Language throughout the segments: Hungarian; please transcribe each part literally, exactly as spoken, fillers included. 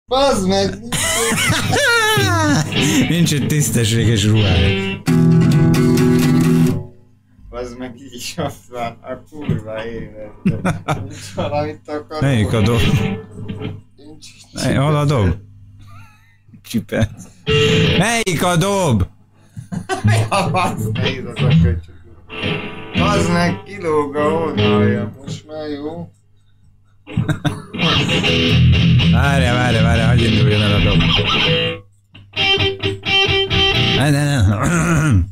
Bazd meg! Nincs egy tisztességes ruhája. Bazd meg így is azt van, a kurva életben. Nincs valamit akarok. Melyik a dob? Nincs. Mely, hol a dob? Csipet. Melyik a dob? Ja, bazd meg, az a köcsög. Bazd meg, kilóg a hónalja. Most már jó. Várja, várja, várja, hagyj induljon el a dob. Ne, ne, ne.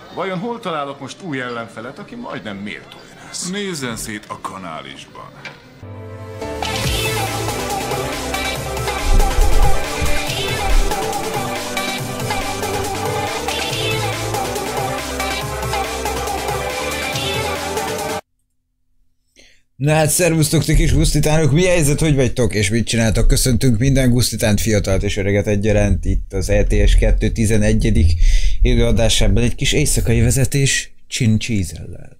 Vajon hol találok most új ellenfelet, aki majdnem méltója lesz? Nézzen szét a kanálisban. Na hát szervusztok, ti kis gusztitánok, mi helyzet, hogy vagytok, és mit csináltok? Köszöntünk minden gusztitánt, fiatalt és öreget egyaránt itt az E T S kettő tizenegyedik élőadásában egy kis éjszakai vezetés Chin Cheezellel.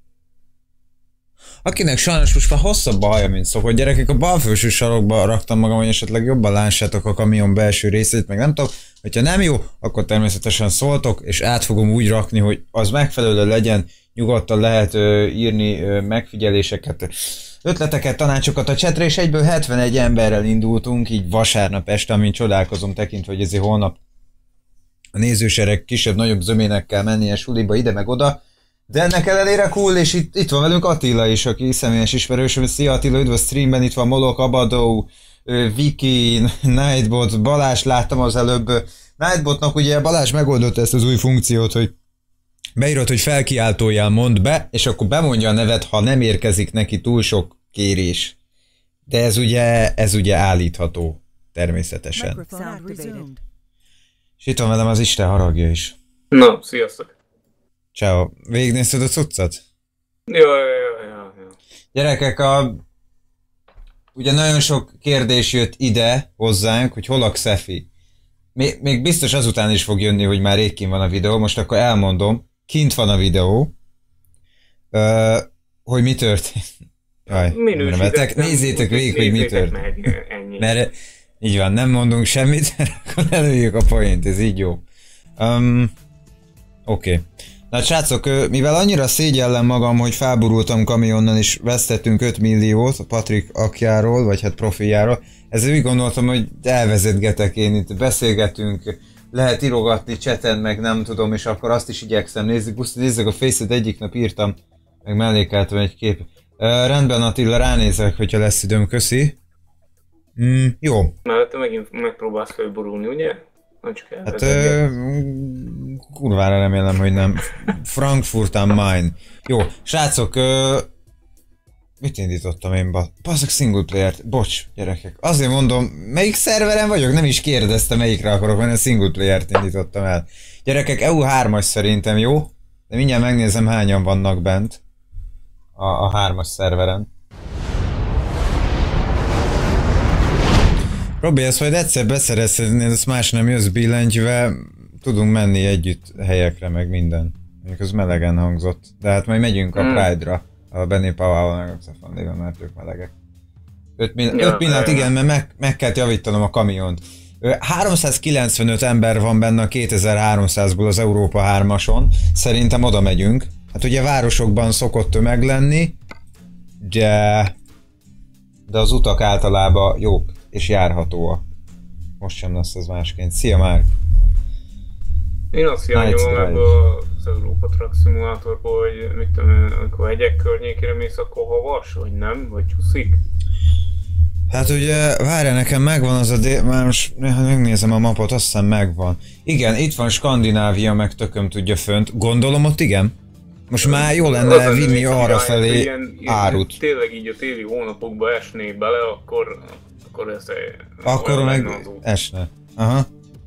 Akinek sajnos most már hosszabb a haja, mint szokott, gyerekek, a bal felső sarokba raktam magam, hogy esetleg jobban lássátok a kamion belső részét, meg nem tudom, hogyha nem jó, akkor természetesen szóltok, és át fogom úgy rakni, hogy az megfelelő legyen, nyugodtan lehet ö, írni ö, megfigyeléseket, ötleteket, tanácsokat a chatre, és egyből hetvenegy emberrel indultunk, így vasárnap este, amin csodálkozom tekintve, hogy ezért holnap a nézősereg kisebb-nagyobb zöménekkel mennie suliba ide meg oda, de ennek ellenére cool, és itt, itt van velünk Attila is, aki személyes ismerősöm. Szia Attila, üdv a streamben, itt van Molok, Abadó, Viki, Nightbot, Balázs láttam az előbb. Nightbotnak ugye Balázs megoldotta ezt az új funkciót, hogy beírod, hogy felkiáltójál mond be, és akkor bemondja a nevet, ha nem érkezik neki túl sok kérés. De ez ugye, ez ugye állítható, természetesen. És itt van velem az Isten haragja is. Na, sziasztok! Ciao. Végignézted a cuccat? Jó, jó, jó, jó. Gyerekek, a... ugye nagyon sok kérdés jött ide hozzánk, hogy hol a Xefi. Még, még biztos azután is fog jönni, hogy már rég kint van a videó, most akkor elmondom. Kint van a videó. Uh, hogy mi történt. Jaj, minősítettem. Nézzétek végig, hogy mi történt. Meg, ennyi. Mert így van, nem mondunk semmit, akkor előjük a point, ez így jó. Um, Oké. Okay. Na srácok, mivel annyira szégyellem magam, hogy felburultam kamionnal és vesztettünk öt milliót a Patrik akjáról, vagy hát profijáról, ezért úgy gondoltam, hogy elvezetgetek én itt, beszélgetünk, lehet írogatni chaten, meg nem tudom, és akkor azt is igyekszem nézni. Guszti, nézzük a Face-et, egyik nap írtam, meg mellékeltem egy kép. Uh, rendben Attila, ránézek, hogyha lesz időm, köszi. Mm, jó. Mert te megint megpróbálsz felborulni, ugye? Hát ö, kurvára remélem, hogy nem. Frankfurt am Main. Jó, srácok, ö, mit indítottam én? Basszak single player-t. Bocs, gyerekek. Azért mondom, melyik szerveren vagyok? Nem is kérdeztem, melyikre akarok menni, a single player-t indítottam el. Gyerekek, E U hármas szerintem, jó? De mindjárt megnézem, hányan vannak bent a, a hármas szerveren. Robi, ezt majd egyszer beszerezhetnél, ezt más nem jössz billentyűvel, tudunk menni együtt helyekre, meg minden. Mondjuk az melegen hangzott, de hát majd megyünk a Pride-ra, a Benny Powell-val, meg a Xafandével, mert ők melegek. öt pillanat, igen, mert meg, meg kell javítanom a kamiont. háromszázkilencvenöt ember van benne a kétezer-háromszázból az Európa hármason, szerintem oda megyünk. Hát ugye városokban szokott tömeg lenni, de, de az utak általában jók és járhatóak. Most sem lesz ez másként. Szia Márk! Én azt hiányolom ebből az Európa Truck Simulatorba, hogy mit tudom, amikor hegyek környékére mész, akkor havas, vagy nem? Vagy csúszik? Hát ugye, várja, nekem megvan az a dél... Már most megnézem a mapot, azt hiszem megvan. Igen, itt van Skandinávia, meg tököm tudja fönt. Gondolom ott igen? Most már jó lenne vinni arra felé ilyen, árut. Tényleg így a téli hónapokba esné bele, akkor... Akkor ez... Akkor meg esne. Aha.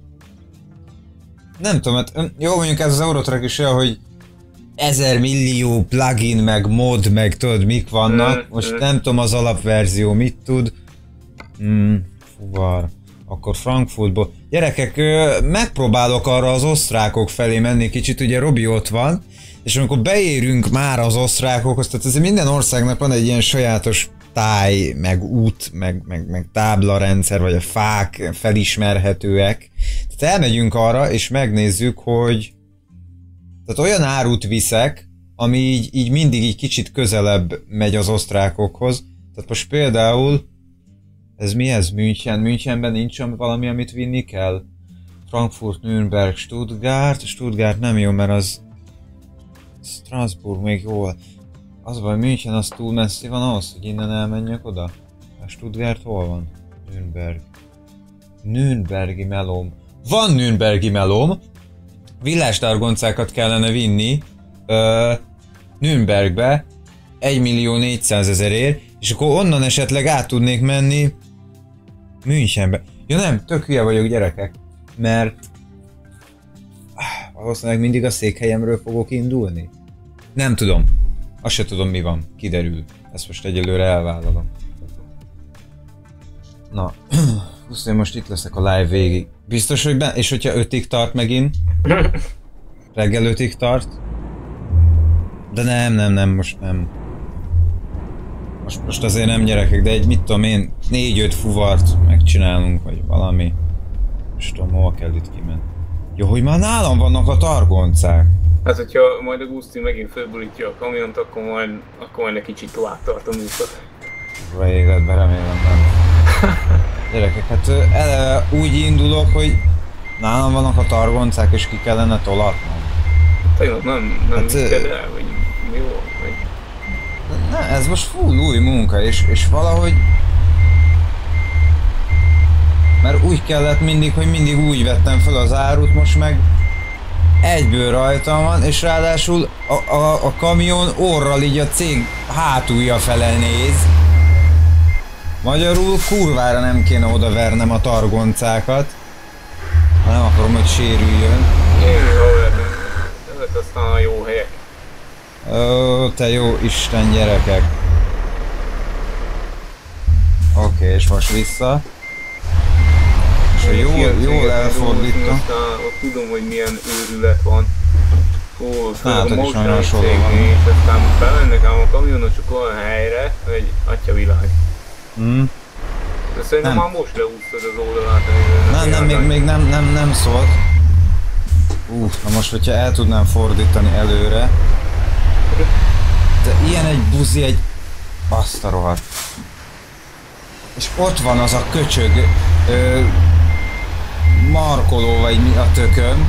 Nem tudom, hát jó, mondjuk ez az Eurotrack is olyan, hogy ezer millió plugin, meg mod, meg tudod mik vannak. Mm, Most mm. nem tudom az alapverzió mit tud. Mm, fuvar. Akkor Frankfurtból. Gyerekek, megpróbálok arra az osztrákok felé menni kicsit, ugye Robi ott van. És amikor beérünk már az osztrákokhoz, tehát ez minden országnak van egy ilyen sajátos táj, meg út, meg, meg, meg táblarendszer, vagy a fák felismerhetőek. Tehát elmegyünk arra, és megnézzük, hogy tehát olyan árut viszek, ami így, így mindig így kicsit közelebb megy az osztrákokhoz. Tehát most például, ez mi ez? München? Münchenben nincs valami, amit vinni kell? Frankfurt, Nürnberg, Stuttgart. Stuttgart nem jó, mert az Strasbourg még jó. Az van, München az túl messzi van ahhoz, hogy innen elmenjek oda? A Stuttgart hol van? Nürnberg. Nürnbergi melóm. Van Nürnbergi melóm, villástargoncákat kellene vinni ö, Nürnbergbe egymillió négyszázezerért, és akkor onnan esetleg át tudnék menni Münchenbe. Ja nem, tök hülye vagyok gyerekek, mert valószínűleg mindig a székhelyemről fogok indulni. Nem tudom. Azt se tudom mi van, kiderül. Ezt most egyelőre elvállalom. Na, plusz én most itt leszek a live végig. Biztos, hogy ben... És hogyha ötig tart megint? Reggel ötig tart? De nem, nem, nem, most nem. Most, most azért nem gyerekek, de egy mit tudom én, négy-öt fuvart megcsinálunk, vagy valami. Most tudom, hol kell itt kimenni. Jó, hogy már nálam vannak a targoncák. Hát, hogyha majd a Guszti megint fölborítja a kamiont, akkor majd, akkor majd egy kicsit tovább tart a műsor. Vagy életben remélem nem. Gyerekek, hát eleve úgy indulok, hogy nálam vannak a targoncák és ki kellene tolatnom. Tehát nem, nem hát, viszed el, vagy mi jó? Vagy... Ne, ez most full új munka, és, és valahogy... Mert úgy kellett mindig, hogy mindig úgy vettem fel az árut, most meg egyből rajtam van, és ráadásul a, a, a kamion orral így a cég hátulja fele néz. Magyarul kurvára nem kéne odavernem a targoncákat, ha nem akarom, hogy sérüljön. Én havernem, ezek aztán a jó helyek. Ó, te jó Isten gyerekek. Oké, okay, és most vissza. És hogy jól, jól elfordítom. Ott tudom, hogy milyen őrület van. Ó, nálatok is nagyon hasonló van. És aztán felmennek ám a kamionosok olyan helyre, hogy atyavilág. Hmm. De szerintem nem. Már most leúsztad az oldalát. Nem, nem, még, még nem, nem, nem szólt. Uff, na most, hogyha el tudnám fordítani előre. De ilyen egy buzi, egy... Azt a rohadt. És ott van az a köcsög... Ö, markoló, vagy mi a tököm.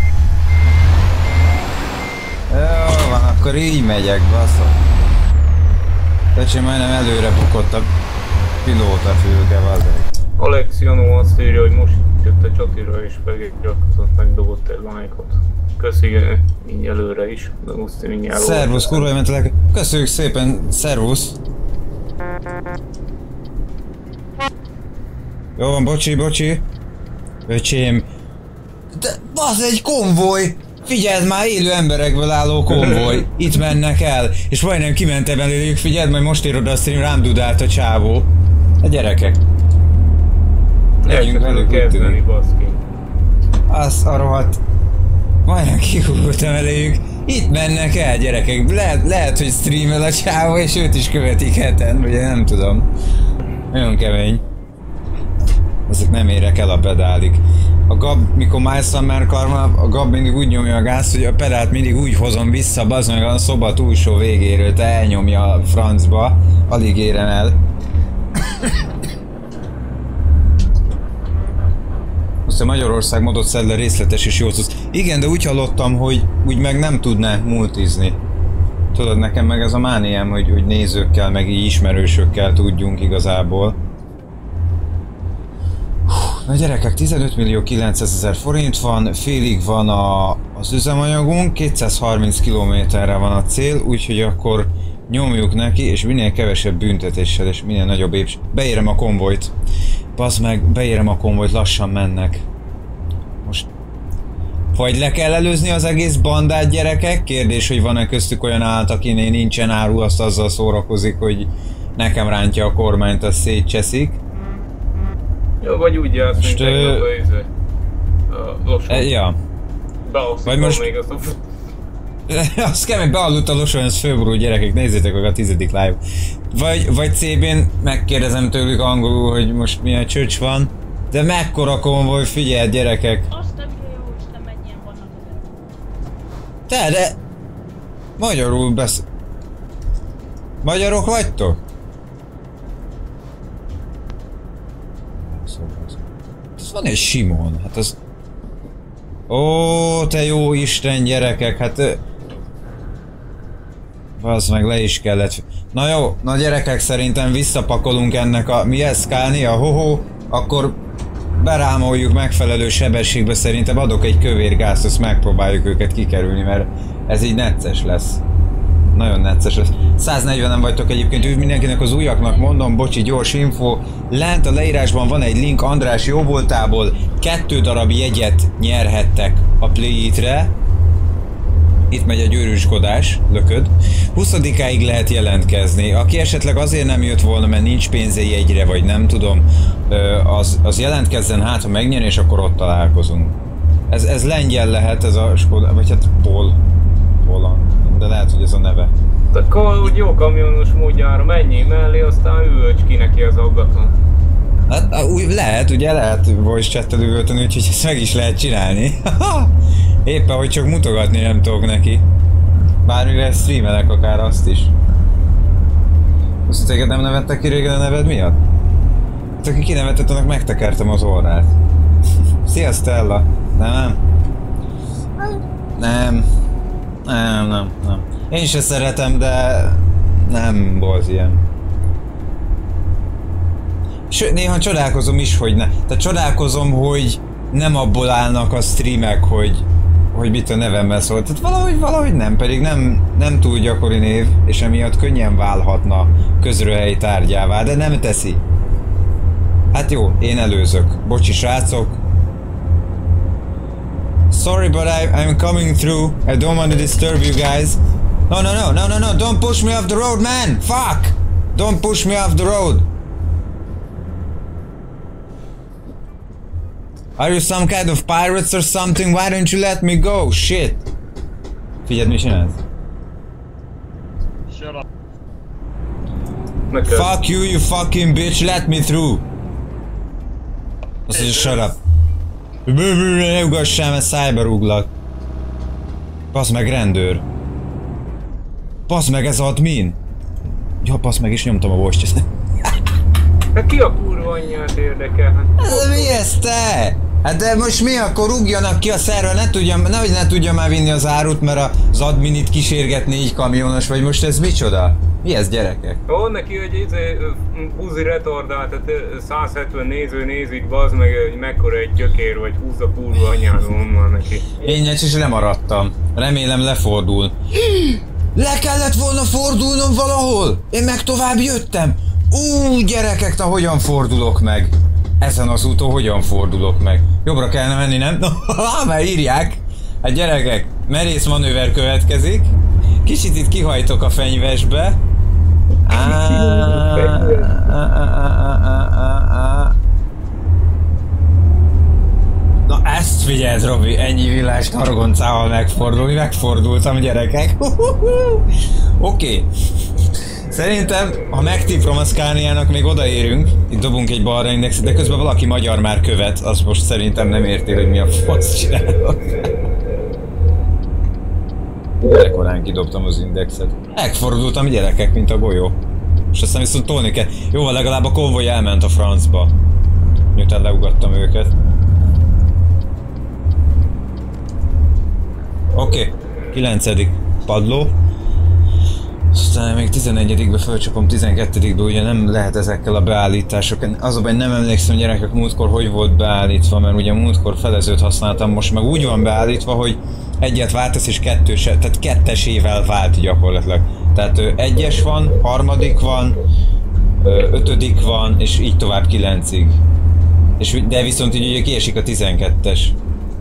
Jó van, akkor így megyek, baszok. Öcsém, majdnem előre bukott a pilótafülke, vazeg. Alex Janó azt írja, hogy most jött a csatira és megiratkozott, megdobott egy lájkot. Köszi így előre is, de most mindjárt... Szervusz, kurva mentelek. Köszönjük szépen, szervusz. Jó van, bocsi, bocsi. Öcsém. De az egy konvoj! Figyeld már, élő emberekből álló konvoj. Itt mennek el. És majdnem kimentem előjük, figyeld, majd most írod a stream, rám dudált a csávó. A gyerekek. Legyünk velük kezdeni, baszki. Az a rohadt. Majdnem kihúgultam előjük. Itt mennek el, gyerekek. Lehet, lehet, hogy streamel a csávó, és őt is követik heten, ugye nem tudom. Nagyon kemény. Ezek nem érek el a pedálig. A Gab, mikor mászom már karma, a Gab mindig úgy nyomja a gázt, hogy a pedált mindig úgy hozom vissza, bazd meg a szoba túlsó végéről, te elnyomja a francba, alig érem el. Azt a Magyarország modot szed le részletes és jó szusz. Igen, de úgy hallottam, hogy úgy meg nem tudná multizni. Tudod, nekem meg ez a mániám, hogy, hogy nézőkkel, meg így ismerősökkel tudjunk igazából. Na gyerekek, tizenöt millió kilencszázezer forint van, félig van a, az üzemanyagunk, kétszázharminc kilométerre van a cél, úgyhogy akkor nyomjuk neki, és minél kevesebb büntetéssel, és minél nagyobb épp... Beérem a konvojt. Bazd meg, beérem a konvojt, lassan mennek. Most... Vagy le kell előzni az egész bandát, gyerekek? Kérdés, hogy van-e köztük olyan állat, akinél nincsen áru, azt azzal szórakozik, hogy nekem rántja a kormányt, azt szétcseszik. Jó, vagy úgy jársz, mint tegnap a izé. A Loson. E, ja. Bealszítom most... még azt a... Azt kell, hogy bealudt a Loson, ez fölborul, gyerekek, nézzétek meg a tizedik live. Vagy, vagy cé bén megkérdezem tőlük angolul, hogy most milyen csöcs van. De mekkora konvoj, figyelj, gyerekek. Azt nem jó, hogy nem mennyien vannak az. Te, de... Magyarul besz... Magyarok vagytok? Ez van egy Simon, hát az... Ó, te jó Isten, gyerekek, hát... Bazd meg, le is kellett... Na jó, na gyerekek, szerintem visszapakolunk ennek a... Mi ez, Scania? Hoho, akkor... berámoljuk megfelelő sebességbe, szerintem adok egy kövér gázt, azt megpróbáljuk őket kikerülni, mert ez így necces lesz. Nagyon necces lesz. száznegyvenen vagytok egyébként, mindenkinek az újaknak mondom, bocsi, gyors info. Lent a leírásban van egy link András jóvoltából, kettő darab jegyet nyerhettek a Play It-re. Itt megy a győrűskodás, lököd. huszadikáig lehet jelentkezni. Aki esetleg azért nem jött volna, mert nincs pénze jegyre, vagy nem tudom, az, az jelentkezzen, hát ha megnyer, és akkor ott találkozunk. Ez, ez lengyel lehet, ez a Skoda, vagy hát Pol. Polan. De lehet, hogy ez a neve. Akkor úgy jó kamionos módjára menjél mellé, aztán üvölts ki neki az ablaton. Hát úgy lehet, ugye lehet voice chattel üvölteni, úgyhogy ezt meg is lehet csinálni. Éppen, hogy csak mutogatni nem tudok neki. Bármire streamelek akár azt is. Azt téged nem nevettek ki régen a neved miatt? Hát aki kinevetett, annak megtekertem az orrát. Szia Stella! Nem? Nem. Nem, nem, nem. Én se szeretem, de nem volt ilyen. Sőt, néha csodálkozom is, hogy ne. Tehát csodálkozom, hogy nem abból állnak a streamek, hogy hogy mit a nevemmel szólt. Tehát valahogy, valahogy nem, pedig nem, nem túl gyakori név, és emiatt könnyen válhatna közröhelyi tárgyává, de nem teszi. Hát jó, én előzök. Bocsi srácok. Sorry, but I, I'm coming through. I don't want to disturb you guys. No, no, no, no, no, no, don't push me off the road, man! Fuck! Don't push me off the road! Are you some kind of pirates or something? Why don't you let me go? Shit! Figyeld, mi csinálsz? Shut up. Fuck you, you fucking bitch, let me through! Azt mondja, shut up. Ne ugassál, mert szájba rúglak. Pasz meg, rendőr. Pasz meg, ez admin. Ja, pasz meg, és nyomtam a voice-t. Hát ki a kurva anyját érdekel? Hát mi ez te? Hát de most mi, akkor rúgjanak ki a szerver, ne tudjam, nehogy ne tudja már vinni az árut, mert az admin itt kísérget négy kamionos, vagy most ez micsoda? Mi ez, gyerekek? Ó, neki, hogy izé, buzi retardált, tehát száz hetven néző nézik, bazd meg, hogy mekkora egy gyökér, vagy húz a kurva anyádon van neki. Én is lemaradtam. Remélem lefordul. Le kellett volna fordulnom valahol! Én meg tovább jöttem! Ú, gyerekek, te hogyan fordulok meg? Ezen az úton hogyan fordulok meg? Jobbra kellene menni, nem? Mert írják! Hát gyerekek, merész manőver következik. Kicsit itt kihajtok a fenyvesbe. Na ezt figyeld, Robi, ennyi villás targoncával megfordulni, megfordultam, gyerekek. Oké. Szerintem, ha megtiprom a Scaniának, még odaérünk. Itt dobunk egy balra indexet, de közben valaki magyar már követ, az most szerintem nem érti, hogy mi a fasz csinálok. Ekkorán kidobtam az indexet. Megfordultam, gyerekek, mint a golyó. És aztán viszont tolni kell. Jó, legalább a konvoj elment a francba. Miután leugattam őket. Oké, okay. kilencedik padló. Aztán még tizenegyedikbe fölcsapom, tizenkettedikbe ugye nem lehet ezekkel a beállítások. Az a baj, nem emlékszem, gyerekek, múltkor hogy volt beállítva, mert ugye múltkor felezőt használtam, most meg úgy van beállítva, hogy egyet váltasz és kettős, tehát kettesével vált gyakorlatilag. Tehát ö, egyes van, harmadik van, ö, ötödik van, és így tovább kilencig. És, de viszont így ugye kiesik a tizenkettes.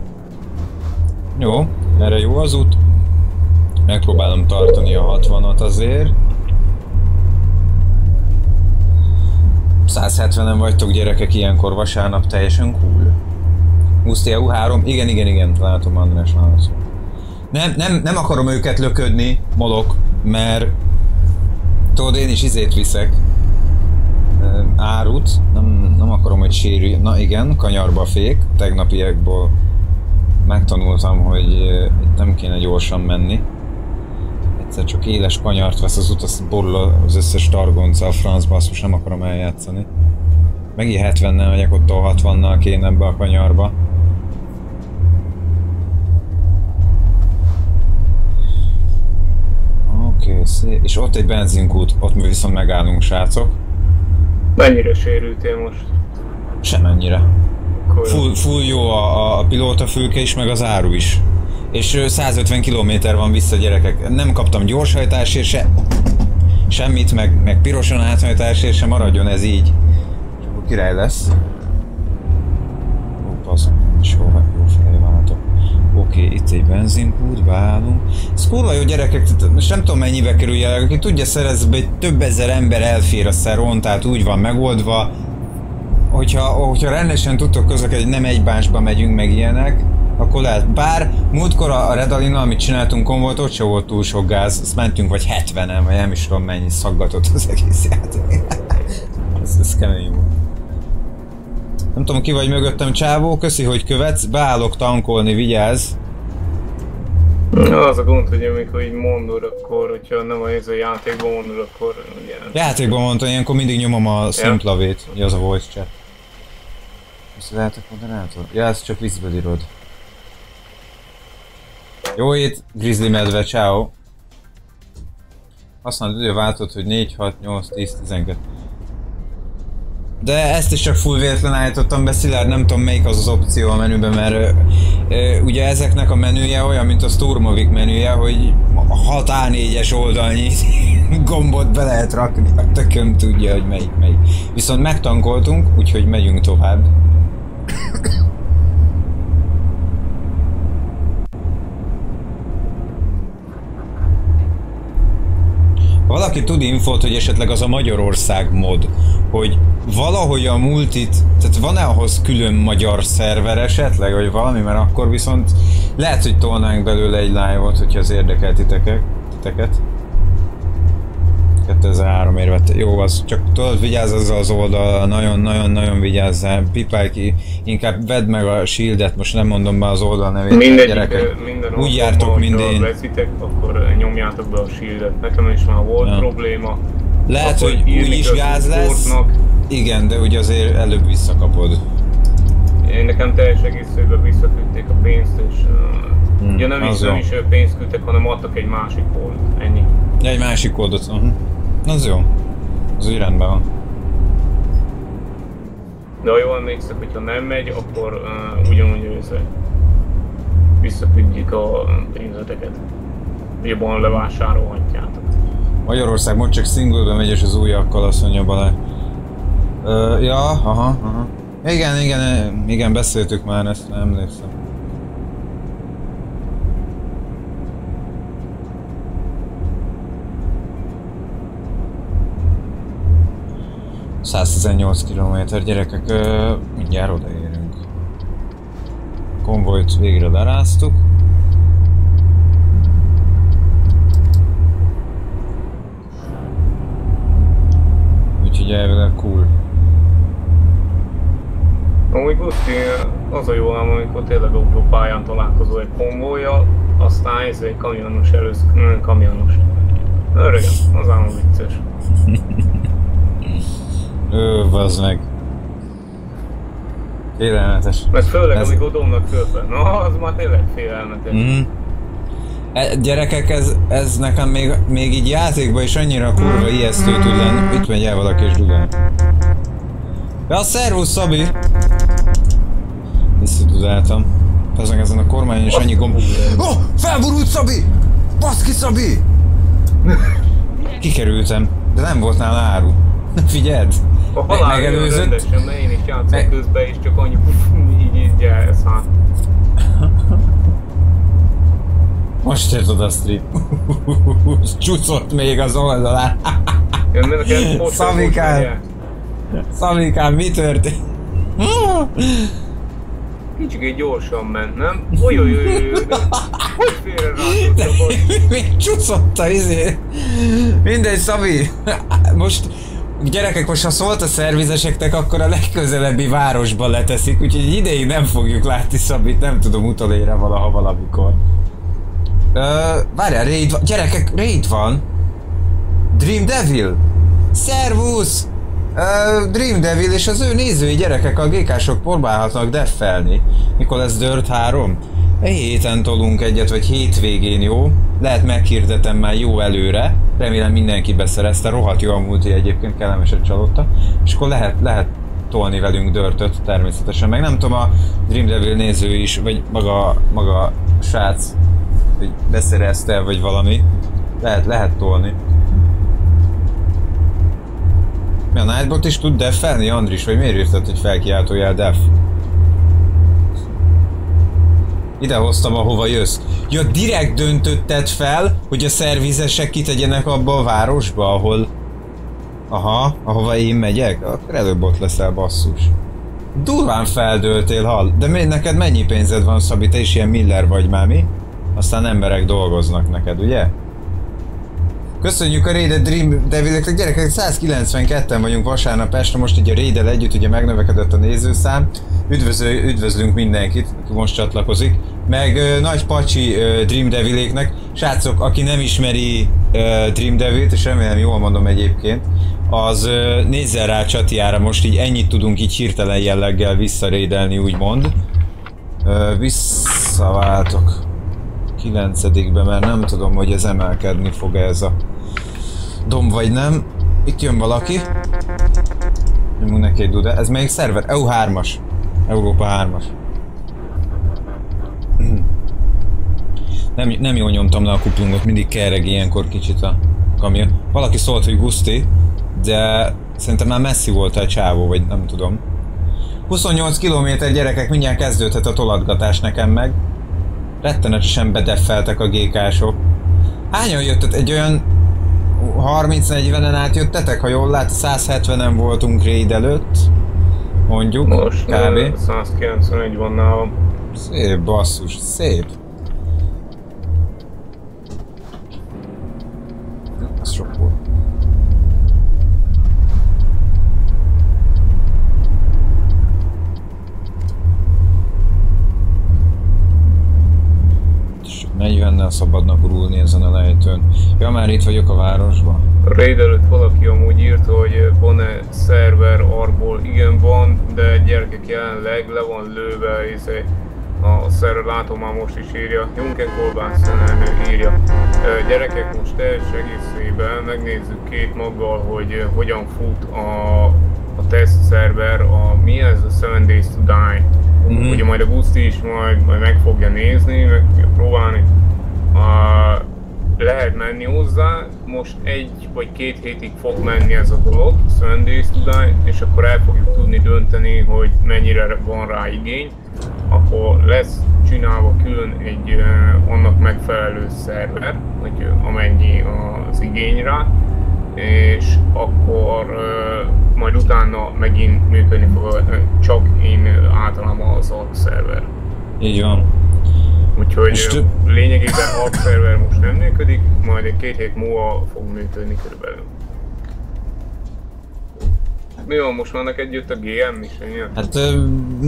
Jó, erre jó az út. Megpróbálom tartani a hatvanat azért. száz hetvenen vagytok, gyerekek, ilyenkor vasárnap teljesen cool. húsz té u három, igen, igen, igen, látom, András válaszol. Nem, nem, nem akarom őket löködni, molok, mert tudod, én is izét viszek. Árut, nem, nem akarom, hogy sérülj. Na igen, kanyarba fék, tegnapiekból megtanultam, hogy itt nem kéne gyorsan menni. Egyszer csak éles kanyart vesz az út, azt borul az összes targonca a francba, azt most nem akarom eljátszani. Megint hetvennel megyek, ott a hatvannal kéne ebbe a kanyarba. Oké, okay, szép. És ott egy benzinkút, ott mi viszont megállunk, srácok. Mennyire sérültél most? Semennyire. full, full jó a, a pilótafülke is, meg az áru is. És százötven kilométer van vissza, gyerekek. Nem kaptam gyorshajtásért se, semmit, meg, meg pirosan áthajtásért se, maradjon ez így. És akkor király lesz. Ó, pasz, jó, jó felé váltok. Oké, okay, itt egy benzinkút, beállunk. Ez kurva jó, gyerekek, most nem tudom mennyibe kerül jelenleg, aki tudja szerezni, hogy több ezer ember elfér a szeron, tehát úgy van megoldva. Hogyha, hogyha rendesen tudtok közlekedni, nem egybásba megyünk meg ilyenek, akkor lehet. Bár múltkor a Redalinnal, amit csináltunk konvolt, ott se volt túl sok gáz, azt mentünk vagy hetvenen, vagy nem is tudom mennyi szaggatott az egész játék. ez, ez kemény volt. Nem tudom, ki vagy mögöttem, csávó, köszi, hogy követsz, beállok tankolni, vigyázz. Az a gond, hogy amikor így mondod, akkor, hogyha nem a ez a játékban mondod, akkor ugye... Játékban mondtam, ilyenkor mindig nyomom a szimplavét, ja. Az a voice chat. Visszalátok moderátor? Ja, ezt csak vízből írod. Jó itt, Grizzly medve, ciao. Használd időváltót, hogy négy, hat, nyolc, tíz, tizenkettő. De ezt is csak full véletlen állítottam be, Szilárd, nem tudom melyik az az opció a menüben, mert ö, ö, ugye ezeknek a menüje olyan, mint a Sturmovik menüje, hogy hat á négyes oldalnyi gombot be lehet rakni, a tököm tudja, hogy melyik melyik. Viszont megtankoltunk, úgyhogy megyünk tovább. Valaki tud infót, hogy esetleg az a Magyarország mod, hogy valahogy a multit, tehát van-e ahhoz külön magyar szerver esetleg, vagy valami, mert akkor viszont lehet, hogy tolnánk belőle egy live-ot, hogyha az érdekel titeket. titeket. kétezer-három ér vette. Jó, az csak tudod, vigyázz azzal az oldal, nagyon-nagyon-nagyon vigyázzál. Pipálj, inkább vedd meg a shieldet, most nem mondom be az oldal nevét. Mindegyik, gyerekek. Minden úgy jártok mindén. veszitek, akkor nyomjátok be a shieldet. Nekem is már volt ja. probléma. Lehet, hogy úgy is gáz lesz. Sportnak. Igen, de ugye azért előbb visszakapod. Én nekem teljes egészében visszaküldték a pénzt, és uh, hmm, ugye nem is, nem is pénzt küldtek, hanem adtak egy másik kódot. Ennyi. Ja, egy másik kódot. Uh-huh. Az jó. Az úgy rendben van. De ha jól emlékszek, hogyha nem megy, akkor uh, ugyanúgy össze visszaküldjük a pénzeteket. Jobban levásárolhatjátok. Magyarország most csak singlebe megy, és az újakkal azt mondja bele. Uh, ja, aha, aha. Igen, igen, igen, beszéltük már, ezt nem emlékszem. száztizennyolc kilométer, gyerekek, uh, mindjárt odaérünk. A konvojt végre leráztuk. Úgyhogy elvileg cool. Amúgy Guszti, az a jó ám, amikor tényleg autópályán találkozol egy konvojjal, aztán ez egy kamionos elősz... nem kamionos. Öregem, az ám vicces. Ö, bazd meg. Félelmetes. Mert főleg, ez... amikor domnak fölfel. Na, az már tényleg félelmetes. Mm. E, gyerekek, ez, ez nekem még, még így játékban is annyira kurva ijesztő tud lenni. Itt megy el valaki és dudál. Ja, szervusz, Szabi! Visszatudáltam. Az meg ezen a kormányon is annyi gomb... Oh! Felborult, Szabi! Baszki, Szabi! Kikerültem, de nem volt nála áru. Figyeld! A halál jön rendesen, mert én is játszom Me... közben, és csak annyi így így elszállt. Most jött oda a stream. Csúszott még az oldalán. Szabikám! Szabikám, mi történt? Kicsit gyorsan ment, nem? Olyojojojoj, hogy félre rátott a baj? Még csúszott a izé. Mindegy, Szabi. Most, gyerekek, most ha szólt a szervizeseknek, akkor a legközelebbi városba leteszik, úgyhogy ideig nem fogjuk látni Szabit, nem tudom, utolére valaha valamikor. Ö, várjál, raid van. Gyerekek, raid van. Dream Devil. Szervusz! Uh, Dream Devil és az ő nézői gyerekek, a gé ká-sok próbálhatnak deffelni. Mikor lesz Dirt három? Egy héten tolunk egyet, vagy hétvégén, jó? Lehet meghirdetem már jó előre. Remélem mindenki beszerezte, rohadt jó a multi egyébként, kellemeset csalódta. És akkor lehet, lehet tolni velünk dörtöt természetesen. Meg nem tudom, a Dream Devil néző is, vagy maga, maga a srác, hogy beszerezte, vagy valami. Lehet, lehet tolni. Mi a Nightbot is tud deffelni, Andris? Vagy miért írtad, hogy felkiáltójál def? Ide hoztam, ahova jössz. Ja, direkt döntötted fel, hogy a szervizesek kitegyenek abba a városba, ahol... Aha, ahova én megyek? Akkor előbb ott leszel, basszus. Durván feldöltél, hall. De mi, neked mennyi pénzed van, Szabi? Te is ilyen Miller vagy már, mi? Aztán emberek dolgoznak neked, ugye? Köszönjük a Raided Dream Devileknek, gyerekek, száz kilencvenketten vagyunk vasárnap este, most így a Raidel együtt ugye megnövekedett a nézőszám. Üdvözöl, üdvözlünk mindenkit, aki most csatlakozik. Meg uh, nagy pacsi uh, Dream Deviléknek. Srácok, aki nem ismeri uh, Dream Devilt, és remélem jól mondom egyébként, az uh, nézzen rá a csatiára, most így ennyit tudunk így hirtelen jelleggel visszarédelni, úgymond. Uh, visszaváltok kilencedikbe, mert nem tudom, hogy ez emelkedni fog -e ez a domb, vagy nem. Itt jön valaki. Nyomunk neki egy dude. Ez melyik szerver? E U hármas. Európa hármas. Nem, nem jól nyomtam le a kuplungot, mindig kerreg ilyenkor kicsit a kamion. Valaki szólt, hogy Guszti, de szerintem már messzi volt a csávó, vagy nem tudom. huszonnyolc kilométer, gyerekek, mindjárt kezdődhet a tolatgatás nekem meg. Rettenetesen bedeffeltek a gé ká-sok. Hányan jöttet? Egy olyan harminc-negyvenen átjöttetek, ha jól lát, száz hetvenen voltunk raid előtt. Mondjuk, most kb. száz kilencvenegy van nálam. Szép basszus, szép. Ez sok volt. negyvennel szabadnak rúlni ezen a lejtőn. Ja, már itt vagyok a városban. A raid előtt valaki amúgy írt, hogy van-e szerver arból. Igen van, de gyerekek jelenleg le van lőve, izé, a szerver, látom már most is írja, Junken Kolbász írja. Gyerekek, most teljes egészében megnézzük két maggal, hogy hogyan fut a, a test szerver, a mi ez a seven days to die. Mm-hmm. Ugye majd a Guszti is majd, majd meg fogja nézni, meg fogja próbálni. Uh, lehet menni hozzá, most egy vagy két hétig fog menni ez a dolog, seven days to die, és akkor el fogjuk tudni dönteni, hogy mennyire van rá igény. Akkor lesz csinálva külön egy uh, annak megfelelő szerver, hogy uh, amennyi az igény rá, és akkor uh, majd utána megint működni fog, uh, csak én uh, általában az alt szerver. Így van. Úgyhogy most... lényegében alt szerver most nem működik, majd egy két hét múlva fog működni körülbelül. Mi van, most már neked jött a gé em is, ennyi? Hát... Ö...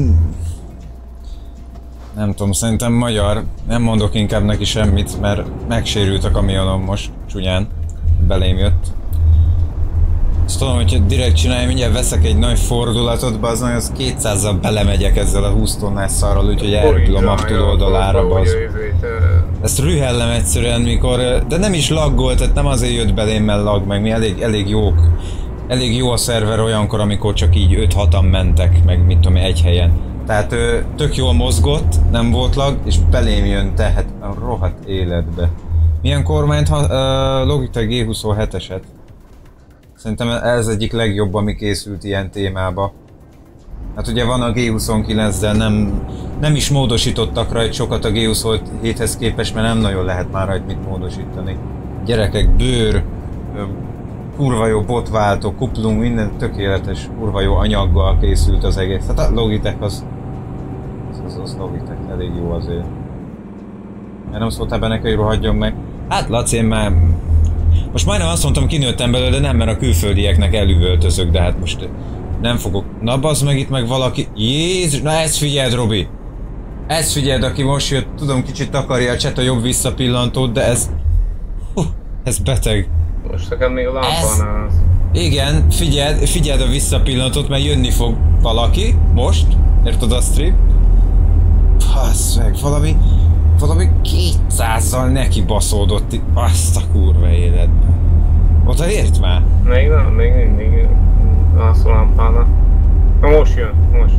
Nem tudom, szerintem magyar. Nem mondok inkább neki semmit, mert megsérült a kamionom most csúnyán. Belém jött. Azt tudom, hogyha direkt csinálja, mindjárt veszek egy nagy fordulatot, az nagyon az kétszázzal belemegyek ezzel a húsz tonnás szarral, úgyhogy elrepül a map túloldalára, bazd. Ezt rühellem egyszerűen, mikor... De nem is laggolt, tehát nem azért jött belém, mert lag, meg mi elég, elég jók. Elég jó a szerver olyankor, amikor csak így öt-hatan mentek, meg mit tudom, egy helyen. Tehát tök jól mozgott, nem volt lag, és belém jön, tehát a rohadt életbe. Milyen kormányt ha... Uh, Logitech G huszonheteset. Szerintem ez egyik legjobb, ami készült ilyen témába. Hát ugye van a G huszonkilenc, de nem, nem is módosítottak rajta sokat a G huszonhéthez képest, mert nem nagyon lehet már rajta mit módosítani. Gyerekek, bőr, kurva jó botváltó, kuplung, minden tökéletes, kurva jó anyaggal készült az egész. Hát a Logitech az... Az, az Logitech elég jó azért. Mert nem szóltál be neki, hogy rohadjon meg. Hát Laci, én már... Most majdnem azt mondtam, kinőttem belőle, de nem, mert a külföldieknek elüvöltözök, de hát most nem fogok. Na bazd meg, itt meg valaki... Jézus, na ezt figyeld, Robi! Ezt figyeld, aki most jött, tudom, kicsit takarja a chat a jobb visszapillantót, de ez... Hú, ez beteg. Most nekem még a lámpánál az. Igen, figyeld, figyeld a visszapillantót, mert jönni fog valaki, most, érted a strip? Bassz meg, valami... Valami kétszázzal neki baszódott itt, azt a kurva életben. Oda ért már? Még nem, még mindig látszó lámpánál. Na most jön, most.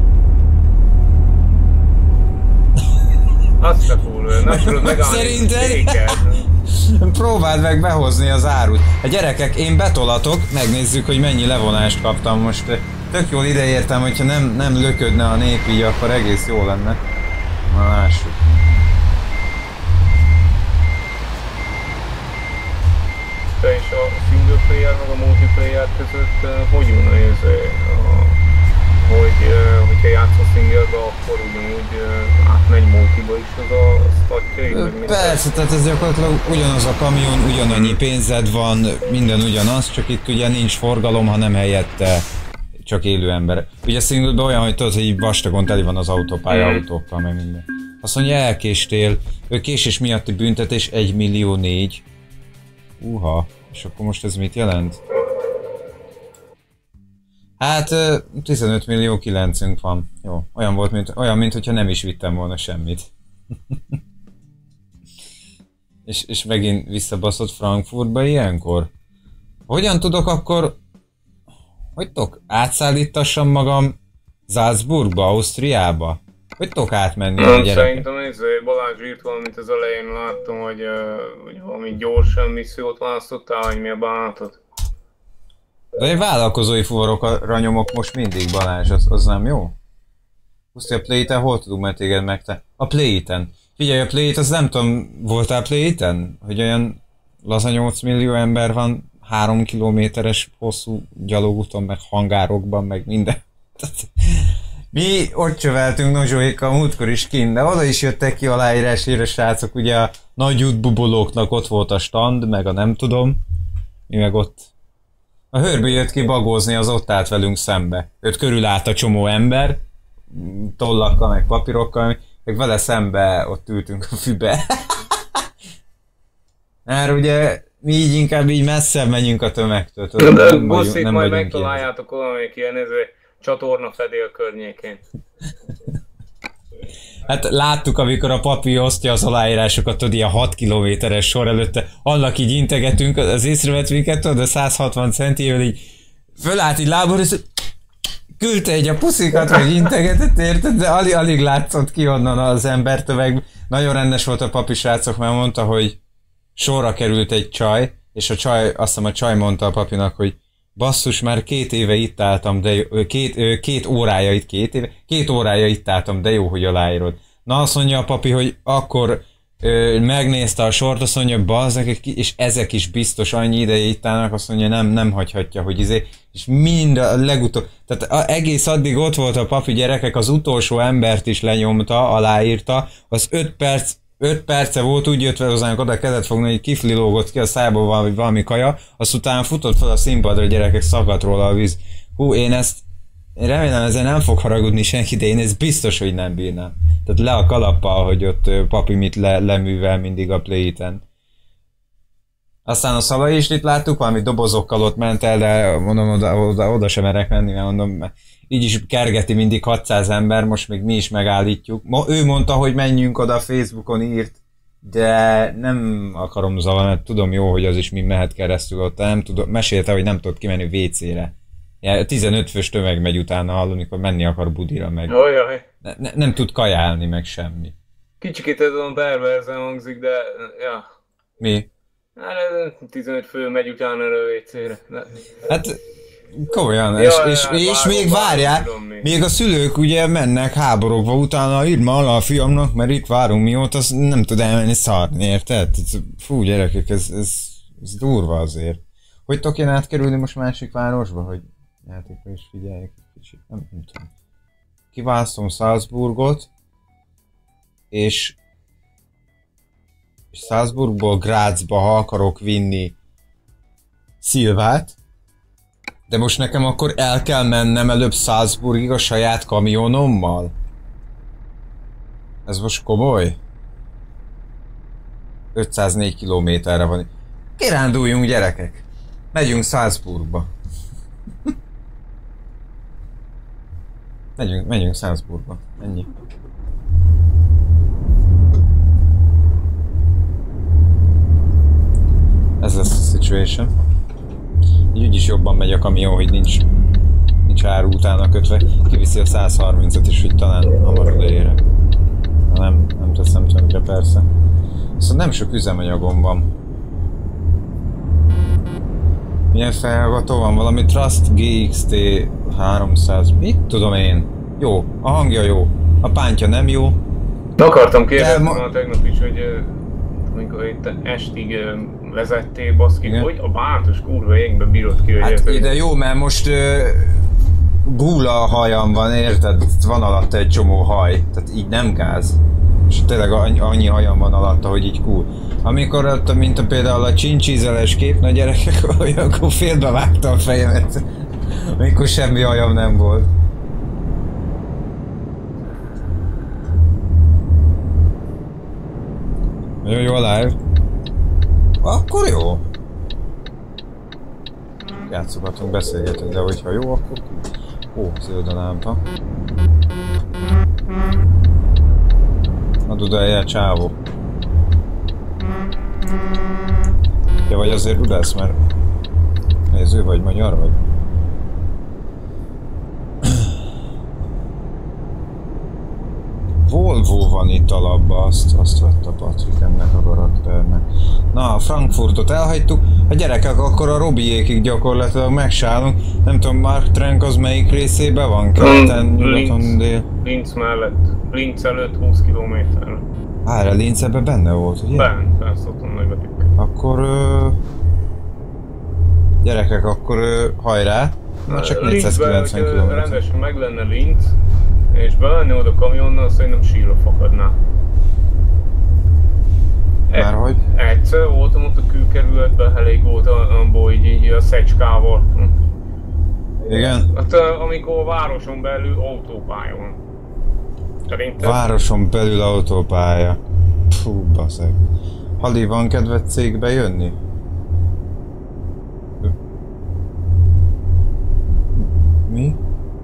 Azt se fúr, nem tudod megállni. Szerinted? Próbáld meg behozni az árut. A gyerekek, én betolatok, megnézzük, hogy mennyi levonást kaptam most. Tök jól ideértem, hogyha nem, nem löködne a nép így, akkor egész jó lenne. Na lássuk. Te és a single player meg a multiplayer között hogy jön ez a... hogy hogyha játszol singlebe, akkor ugyanúgy átmegy multiba is az a statjai? Persze, tehát ez gyakorlatilag ugyanaz a kamion, ugyanannyi pénzed van, minden ugyanaz, csak itt ugye nincs forgalom, hanem helyette csak élő ember. Ugye a singleben olyan, hogy tudod, hogy így vastagon teli van az autópálya mm. autókkal, meg minden. Azt mondja, elkéstél, ő késés miatti büntetés egy millió négy. Uha, és akkor most ez mit jelent? Hát tizenöt millió kilencünk van. Jó, olyan volt, mint, olyan, mint hogyha nem is vittem volna semmit. és, és megint visszabaszott Frankfurtba ilyenkor? Hogyan tudok akkor... Hogy tudok átszállítassam magam Salzburgba, Ausztriába? Hogy tudok átmenni a gyerekek? Szerintem ez Balázs írt valamit az elején, láttam, hogy, hogy valami gyorsan missziót választottál, hogy mi a bánatot. De egy vállalkozói fuvarokra nyomok most mindig, Balázs, az, az nem jó? Puszti a Play-ten, hol tudunk meg téged megte? A Play-ten. Figyelj, a Play-t, az nem tudom, voltál Play-ten? Hogy olyan laza nyolc millió ember van három kilométeres hosszú gyalogúton, meg hangárokban, meg minden. Mi ott csöveltünk Nozsóékkal múltkor is kint, de oda is jöttek ki aláírásért a srácok, ugye a nagy útbubolóknak ott volt a stand, meg a nem tudom. Mi meg ott... A Hörbi jött ki bagózni, az ott állt velünk szembe. Őt körül állt a csomó ember, tollakkal, meg papírokkal, meg vele szembe ott ültünk a fübe. Mert ugye mi így inkább így messzebb menjünk a tömegtől. De, de bosszit majd megtaláljátok valamelyik ilyen csatorna fedél környékén. Hát láttuk, amikor a papi osztja az aláírásokat, tudod, ilyen hat kilométeres sor előtte, annak így integetünk, az észrevett minket, tudod, a száz hatvan centivel így fölállt így lábor, és küldte egy a puszikat, vagy integetett, érted, de alig, alig látszott ki onnan az embertöveg. Nagyon rendes volt a papi srácok, mert mondta, hogy sorra került egy csaj, és a csaj, azt hiszem a csaj mondta a papinak, hogy basszus, már két éve itt álltam, de jó, két, két órája itt, két éve, két órája itt álltam, de jó, hogy aláírod. Na azt mondja a papi, hogy akkor ö, megnézte a sort, azt mondja, bazzak, és ezek is biztos annyi ideje itt állnak, azt mondja, nem, nem hagyhatja, hogy izé, és mind a legutóbb, tehát a, egész addig ott volt a papi, gyerekek, az utolsó embert is lenyomta, aláírta, az öt perc, öt perce volt, úgy jött hozzánk oda kezet fogni, hogy kiflilógott ki a szájból valami, valami kaja, azt utána futott fel a színpadra, gyerekek, szakadt róla a víz. Hú, én ezt, én remélem ezzel nem fog haragudni senki, de én ez biztos, hogy nem bírnám. Tehát le a kalappal, hogy ott papi mit le, leművel mindig a Play-ten. Aztán a Szalai is itt láttuk, valami dobozokkal ott ment el, de mondom, oda, oda, oda sem merek menni, mert mondom, így is kergeti mindig hatszáz ember, most még mi is megállítjuk. Ma ő mondta, hogy menjünk oda, a Facebookon írt, de nem akarom zavarni, mert tudom jó, hogy az is mi mehet keresztül ott, nem tudom, mesélte, hogy nem tudott kimenni vécére. Ja, tizenöt fős tömeg megy utána, hallom, amikor menni akar budira meg. Jajjaj. Ne, ne, nem tud kajálni meg semmi. Kicsikét ez olyan perverzen hangzik, de ja. Mi? Hát tizenöt fő megy utána a vécére. Hát komolyan, ja, és, ja, és, ja, és várom, még várják, még a szülők ugye mennek háborogva utána, írd ma alá a fiamnak, mert itt várunk mióta, az nem tud elmenni szarni, érted? Fú, gyerekek, ez, ez, ez durva azért. Hogy tudok én átkerülni most másik városba, hogy játékra is figyeljek egy kicsit, nem, nem tudom. Kiválasztom Salzburgot, és, és Salzburgból Grazba, ha akarok vinni Szilvát, de most nekem akkor el kell mennem előbb Salzburgig a saját kamionommal? Ez most komoly? ötszáznégy kilométerre van. Kiránduljunk, gyerekek! Megyünk Salzburgba. megyünk, megyünk Salzburgba. Ennyi. Ez lesz a situation. Így úgyis jobban megy a kamion, hogy nincs, nincs áru utána kötve, kiviszi a száz harmincat is, hogy talán hamar odaérek. Ha nem, nem teszem tönkre persze. Szóval nem sok üzemanyagom van. Milyen felhallgató van? Valami Trust G X T háromszáz, mit tudom én? Jó, a hangja jó, a pántja nem jó. Akartam kérdezni ma... ma tegnap is, hogy amikor itt estig vezettél, baszki, igen. Hogy a bánatos kurva égbe bírod ki, hogy hát ide jó, mert most uh, gúla a hajam van, érted? Van alatta egy csomó haj, tehát így nem gáz. És tényleg annyi hajam van alatta, hogy így cool. Amikor ott, mint a például a csincsízeles kép, nagy gyerekek, akkor félbe vágta a fejemet. Amikor semmi hajam nem volt. Jó, jó a live? Akkor jó. Játszogatunk, beszélgetünk, de hogyha jó, akkor ó, zöld a lámpa. Ad oda el, csávó. Ja, vagy azért rudász, mert néző vagy, magyar vagy? Volvo van itt alapba, azt, azt vett a Patrik ennek a karakternek. Na, a Frankfurtot elhagytuk, a gyerekek akkor a Robiékig gyakorlatilag megsálunk. Nem tudom, Mark Trenk az melyik részében van? Keleten, nyugaton, dél? Linz mellett, Linz előtt húsz kilométerre. Várj, Linz ebben benne volt, ugye? Bent, ezt ott van nagybetűkkel. Akkor... Ö... Gyerekek, akkor ö... hajrá! Na csak négyszázkilencven kilométer. Rendesen meg lenne Linz, és be lenne oda kamionnal, szerintem sírva fakadná. Márhogy? Egyszer voltam ott a külkerületben, elég volt abból így, így a szecskával. Igen? Hát amikor a városon belül autópálya van. Szerintem... Városon belül autópálya. Fú, baszeg. Hali, van kedved cégbe jönni? Mi?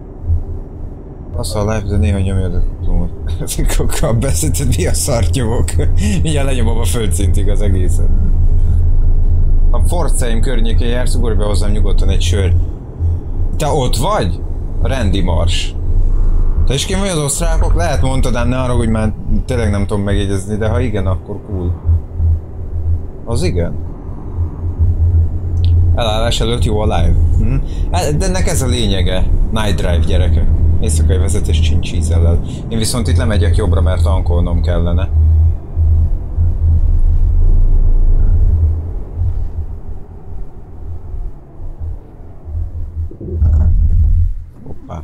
Az a live, de néha nyomjad a kutumot. Ezekkel beszélted, mi a szart nyomok? Mindjárt lenyomom a földszintig az egészet. Ha Forcaim környékén jársz, ugorj be hozzám nyugodtan egy sör. Te ott vagy? A Rendi Mars. Te is kém vagy az osztrákok? Lehet mondtad, ám ne arra, hogy már tényleg nem tudom megjegyezni, de ha igen, akkor cool. Az igen. Elállás előtt jó a live. Hm? De ennek ez a lényege. Night Drive, gyerekek. Éjszakai vezetés csincsízellel. Én viszont itt lemegyek jobbra, mert tankolnom kellene. Hoppá.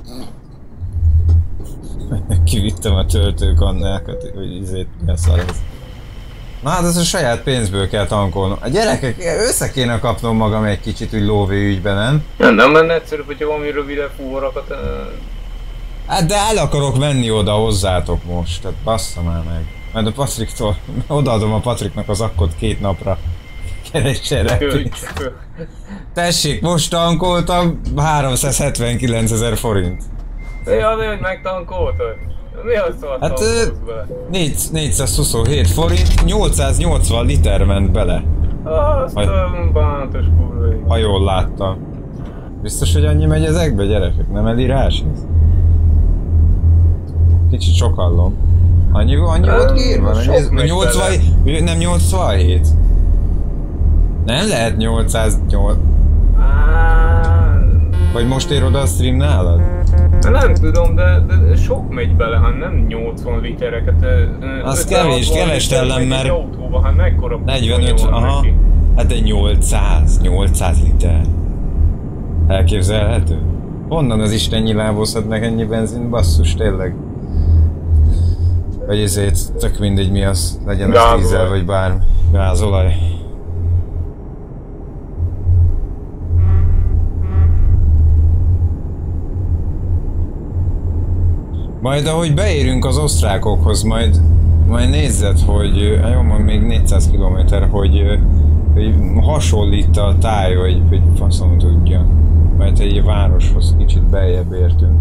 Kivittem a töltőkannákat, hogy izét mi a szar ez. Na hát ez a saját pénzből kell tankolnom. A gyerekek, össze kéne kapnom magam egy kicsit úgy lóvé ügyben, nem? Ja, nem lenne egyszerűbb, hogyha valami rövidebb fúvarakat... Hát de el akarok menni oda hozzátok most, tehát bassza már meg. Majd a Patriktól, odaadom a Patriknak az akkot két napra. Keressenek. Tessék, most tankoltam háromszázhetvenkilenc ezer forint. Ja, de hogy megtankoltad? Mi az szóval hát tankolsz bele? négyszázhuszonhét forint, nyolcszáznyolcvan liter ment bele. Azt a bánatos kurva. Ha jól láttam. Biztos, hogy annyi megy ezekbe, gyerekek? Nem elírás ez? Kicsit sok hallom. Annyi, annyi volt írva? nyolcvan, nem nyolcvanhét? Nem lehet nyolcszáznyolc. Vagy most ér oda a stream nálad? Nem tudom, de, de sok megy bele, ha nem nyolcvan litereket. Az kevés, kevestellem, mert autóba, hát mekkora negyvenöt, aha. Neki. Hát de nyolcszáz, nyolcszáz liter. Elképzelhető? Honnan az Isten nyilábozhat meg ennyi benzin, basszus, tényleg. Vagy ezért tök mindegy mi az, legyen az dízel vagy bármi. Gázolaj. Majd ahogy beérünk az osztrákokhoz, majd, majd nézzed, hogy jó, majd még négyszáz kilométer, hogy, hogy hasonlít a táj, hogy, hogy faszom tudja. Majd egy városhoz kicsit beljebb értünk.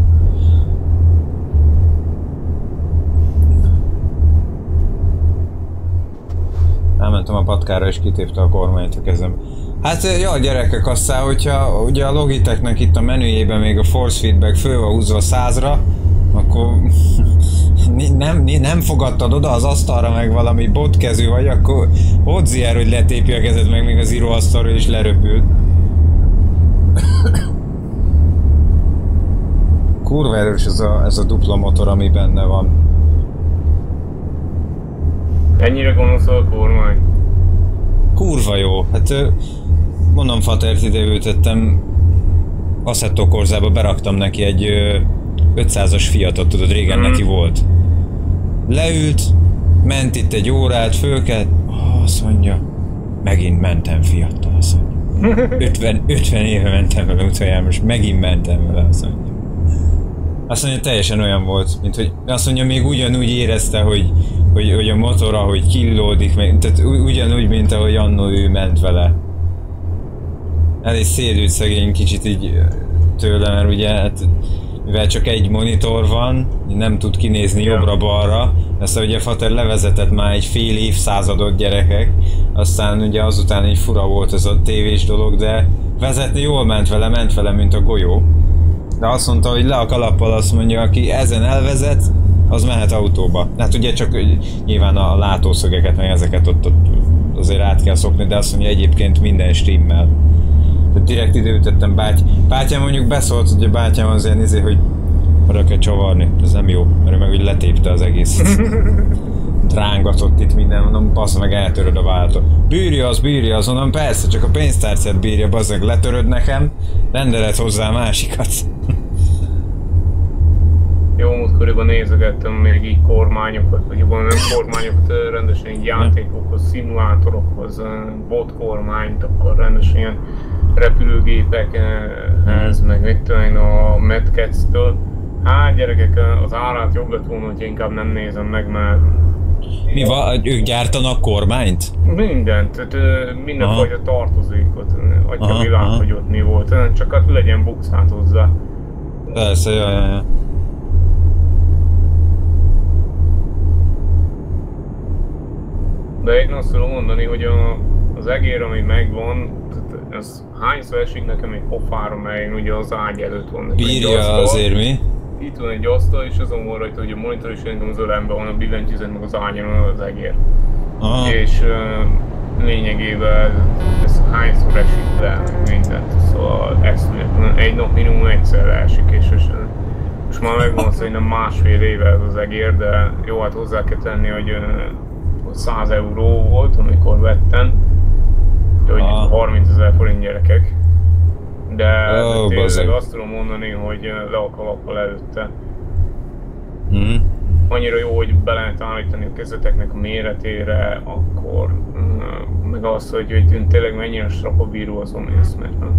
Elmentem a patkára és kitépte a kormányt a kezem. Hát ja, gyerekek, aztán, hogyha ugye a Logitechnek itt a menüjében még a force feedback föl van húzva százra, akkor nem, nem fogadtad oda az asztalra meg valami botkezű vagy, akkor hozzí el, hogy letépi a kezed meg még az íróasztalról is leröpült. Kurva erős ez a, ez a dupla motor, ami benne van. Ennyire gonosz a kormány? Kurva jó, hát mondom, Fatert ide ültettem, Assetto Corsába beraktam neki egy ötszázas Fiatot, tudod, régen mm. neki volt. Leült, ment itt egy órát, fölkelt, oh, azt mondja, megint mentem Fiattal, azt mondja. ötven, ötven éve mentem vele utoljára, most megint mentem vele, azt mondja. Azt mondja, teljesen olyan volt, mint hogy azt mondja, még ugyanúgy érezte, hogy, hogy, hogy a motor, ahogy killódik, meg, tehát ugyanúgy, mint ahogy annó ő ment vele. El is szédült szegény kicsit így tőle, mert ugye, hát, mivel csak egy monitor van, nem tud kinézni ja. jobbra-balra, ezt ugye Fater levezetett már egy fél évszázadot, gyerekek, aztán ugye azután egy fura volt ez a tévés dolog, de vezetni jól ment vele, ment vele, mint a golyó. De azt mondta, hogy le a kalappal, azt mondja, aki ezen elvezet, az mehet autóba. Hát ugye csak nyilván a látószögeket, meg ezeket ott, ott azért át kell szokni, de azt mondja, egyébként minden stimmel. Tehát direkt időtettem báty. Bátyám mondjuk beszólt, hogy a bátyám azért nézi, hogy arra kell csavarni. Ez nem jó, mert meg úgy letépte az egész. Rángatott itt minden, mondom, bassz meg, eltöröd a váltót. Bírja az, bírja az, mondom, persze, csak a pénztárcát bírja, bassz meg, letöröd nekem, rendeled hozzá a másikat. Jó, múltkoriban nézegettem még így kormányokat, vagy jobban nem kormányokat, rendesen így játékokhoz, szimulátorokhoz, botkormányt, akkor rendesen ilyen repülőgépekhez, meg mit tudom én, a Mad Cats-től. Hát gyerekek, az árát jobb lett volna, hogy inkább nem nézem meg, mert... Mi van? Ők gyártanak kormányt? Mindent, tehát mindenfajta tartozékot, atya világ, hogy ott mi volt, csak hát legyen bukszát hozzá. Persze, jaj, jaj, jaj. De én azt tudom mondani, hogy a, az egér, ami megvan, ez hányszor esik nekem egy pofára, mert én ugye az ágy előtt van. Bírja azért mi? Itt van egy asztal, és azon van rajta, hogy a monitor is szerintem az ölemben van, a billentyűzet meg az ágyon az egér. Aha. És uh, lényegében ez hányszor esik le, mindent. Szóval eszméletlen, egy nap minimum egyszer esik, és, és most már megvan szerintem másfél éve ez az egér, de jó, hát hozzá kell tenni, hogy uh, száz euró volt, amikor vettem, hogy ah. harmincezer forint gyerekek. De oh, tényleg azt tudom mondani, hogy le a kalappal előtte. Mm. Annyira jó, hogy be lehet állítani a kezeteknek a méretére, akkor meg azt, hogy, hogy tényleg mennyire strapabíró az eszméletlen.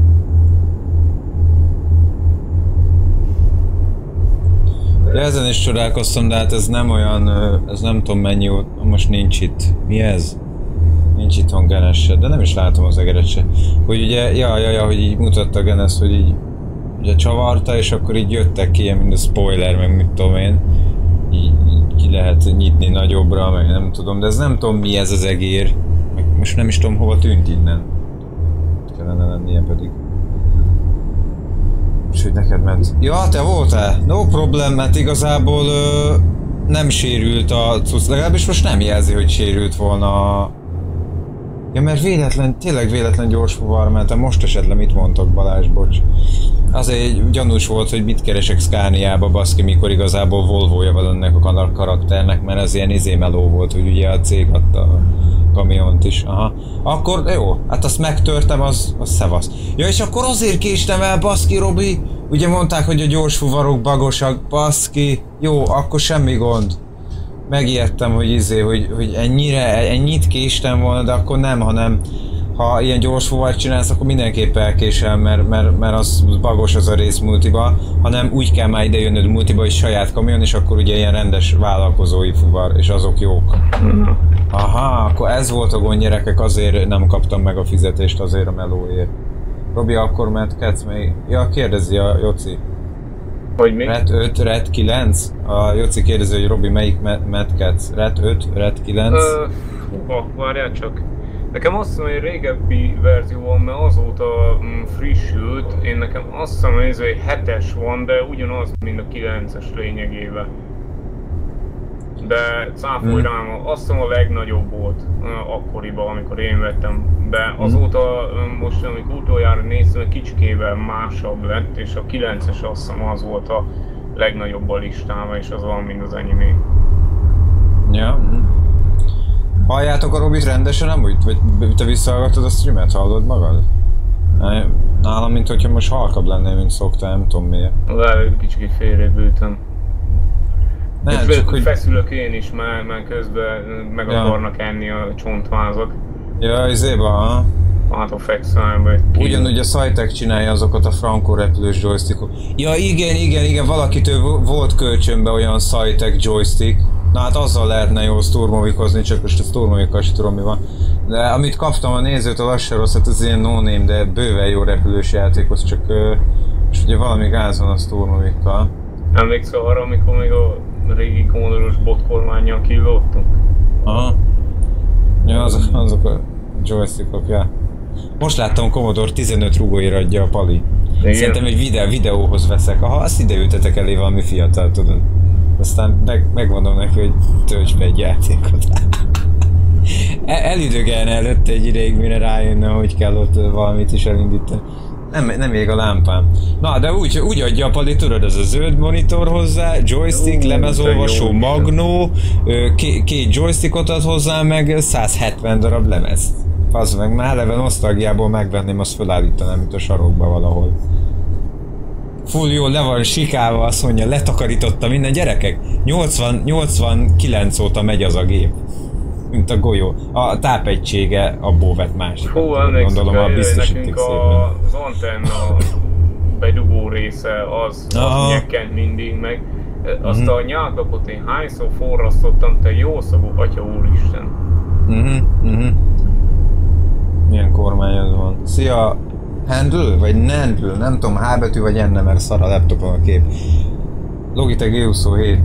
Ja, ezen is csodálkoztam, de hát ez nem olyan, ez nem tudom mennyi, most nincs itt. Mi ez? Nincs itthon Genes se, de nem is látom az egeret se. Hogy ugye, ja, ja, ja, hogy így mutatta Genes, hogy így ugye csavarta, és akkor így jöttek ki ilyen, mint a spoiler, meg mit tudom én. Így, így ki lehet nyitni nagyobbra, meg nem tudom, de ez nem tudom mi ez az egér. Most nem is tudom hova tűnt innen. Kellene lennie pedig. És hogy neked ment. Ja, te voltál? No problem, mert igazából ö, nem sérült a cucc, legalábbis most nem jelzi, hogy sérült volna a... Ja, mert véletlen, tényleg véletlen gyors fuvar mentem, most esetleg mit mondtok, Balázs, bocs. Azért gyanús volt, hogy mit keresek Scaniába, baszki, mikor igazából Volvo-ja van ennek a karakternek, mert ez ilyen izémeló volt, hogy ugye a cég adta a kamiont is. Aha. Akkor jó, hát azt megtörtem, az, az szevasz. Ja, és akkor azért késtem el, baszki, Robi, ugye mondták, hogy a gyors fuvarok bagosak, baszki, jó, akkor semmi gond. Megijedtem, hogy izé, hogy, hogy ennyire, ennyit késtem volna, de akkor nem, hanem ha ilyen gyors fuvart csinálsz, akkor mindenképp elkésel, mert, mert, mert az bagos az a rész multiba, hanem úgy kell már ide jönnöd multiba, hogy saját kamion, és akkor ugye ilyen rendes vállalkozói fuvar, és azok jók. Aha, akkor ez volt a gond, gyerekek, azért nem kaptam meg a fizetést azért a melóért. Robi, akkor Mad Cats még... Ja, kérdezi a Joci. Hogy mi? Red öt, Red kilenc? A Joci kérdezi, hogy Robi melyik Mad Cats? Red öt, Red kilenc? Húha, várjál csak. Nekem azt hiszem, hogy egy régebbi verzió van, mert azóta mm, frissült, én nekem azt hiszem, hogy ez egy hetes van, de ugyanaz, mint a kilences lényegében. De cáfolj hmm. rám, azt hiszem a legnagyobb volt uh, akkoriban, amikor én vettem. De azóta uh, most, amikor utoljára néztem, kicsikével másabb lett, és a kilences azt hiszem az volt a legnagyobb a listában, és az van, mint az enyémé. Ja. Halljátok a Robit rendesen amúgy? Vagy te visszahallgatod a streamet, hallod magad? Nálam, mint hogyha most halkabb lennél, mint szoktál, nem tudom miért. Lehet, kicsit félrébb ültem. Nem, csak hogy... Feszülök én is, mert, mert közben meg ja. akarnak enni a csontvázak. Ja, izéba, ha? Hát a fekszálba. Ugyanúgy a Cytek csinálja azokat a frankó repülős joystickok. Ja igen, igen, igen, valakitől volt kölcsönbe olyan Cytek joystick. Na hát azzal lehetne jó szturmovikozni, csak most a szturmovikkal sem tudom mi van. De amit kaptam a nézőtől, az se rossz, hát ez ilyen no-name, de bőven jó repülős játékhoz, csak uh, és ugye valami gáz van a szturmovikkal. Emlékszel arra, amikor még a régi Commodore-os botkormánnyal kilógtunk? Aha. Ja, azok, azok a joystickok, ja. Most láttam a Commodore tizenöt rugóira adja a Pali. Igen. Szerintem egy videó, videóhoz veszek. Aha, azt ide ültetek elé valami fiatal, tudod. Aztán meg, megmondom neki, hogy tölts be egy játékot. Elidögelne előtte egy ideig, mire rájönne, hogy kell ott valamit is elindítani. Nem, nem ég a lámpám. Na, de úgy, úgy adja a Pali, tudod, ez a zöld monitor hozzá, joystick, uh, lemezolvasó, magnó, két, két joystickot ad hozzá, meg száz hetven darab lemez. Az meg már eleve nosztalgiából megvenném, azt felállítanám, mint a sarokba valahol. Full jól le van sikálva, azt mondja, letakarította minden, gyerekek. nyolcvan, nyolcvankilenc óta megy az a gép. Mint a golyó. A tápegysége abból vett másik. Hú, emlékszem, nekünk a, az antenna bedugó része az, az nyekkent mindig meg. Azt mm-hmm. a nyáklapot én hányszor forrasztottam, te jó szavú, atya úristen. Mhm, mhm. Milyen kormányod van. Szia! Handle? Vagy Nandle? Nem tudom, H betű vagy N, mert szar a laptopon a kép. Logitech G huszonhét.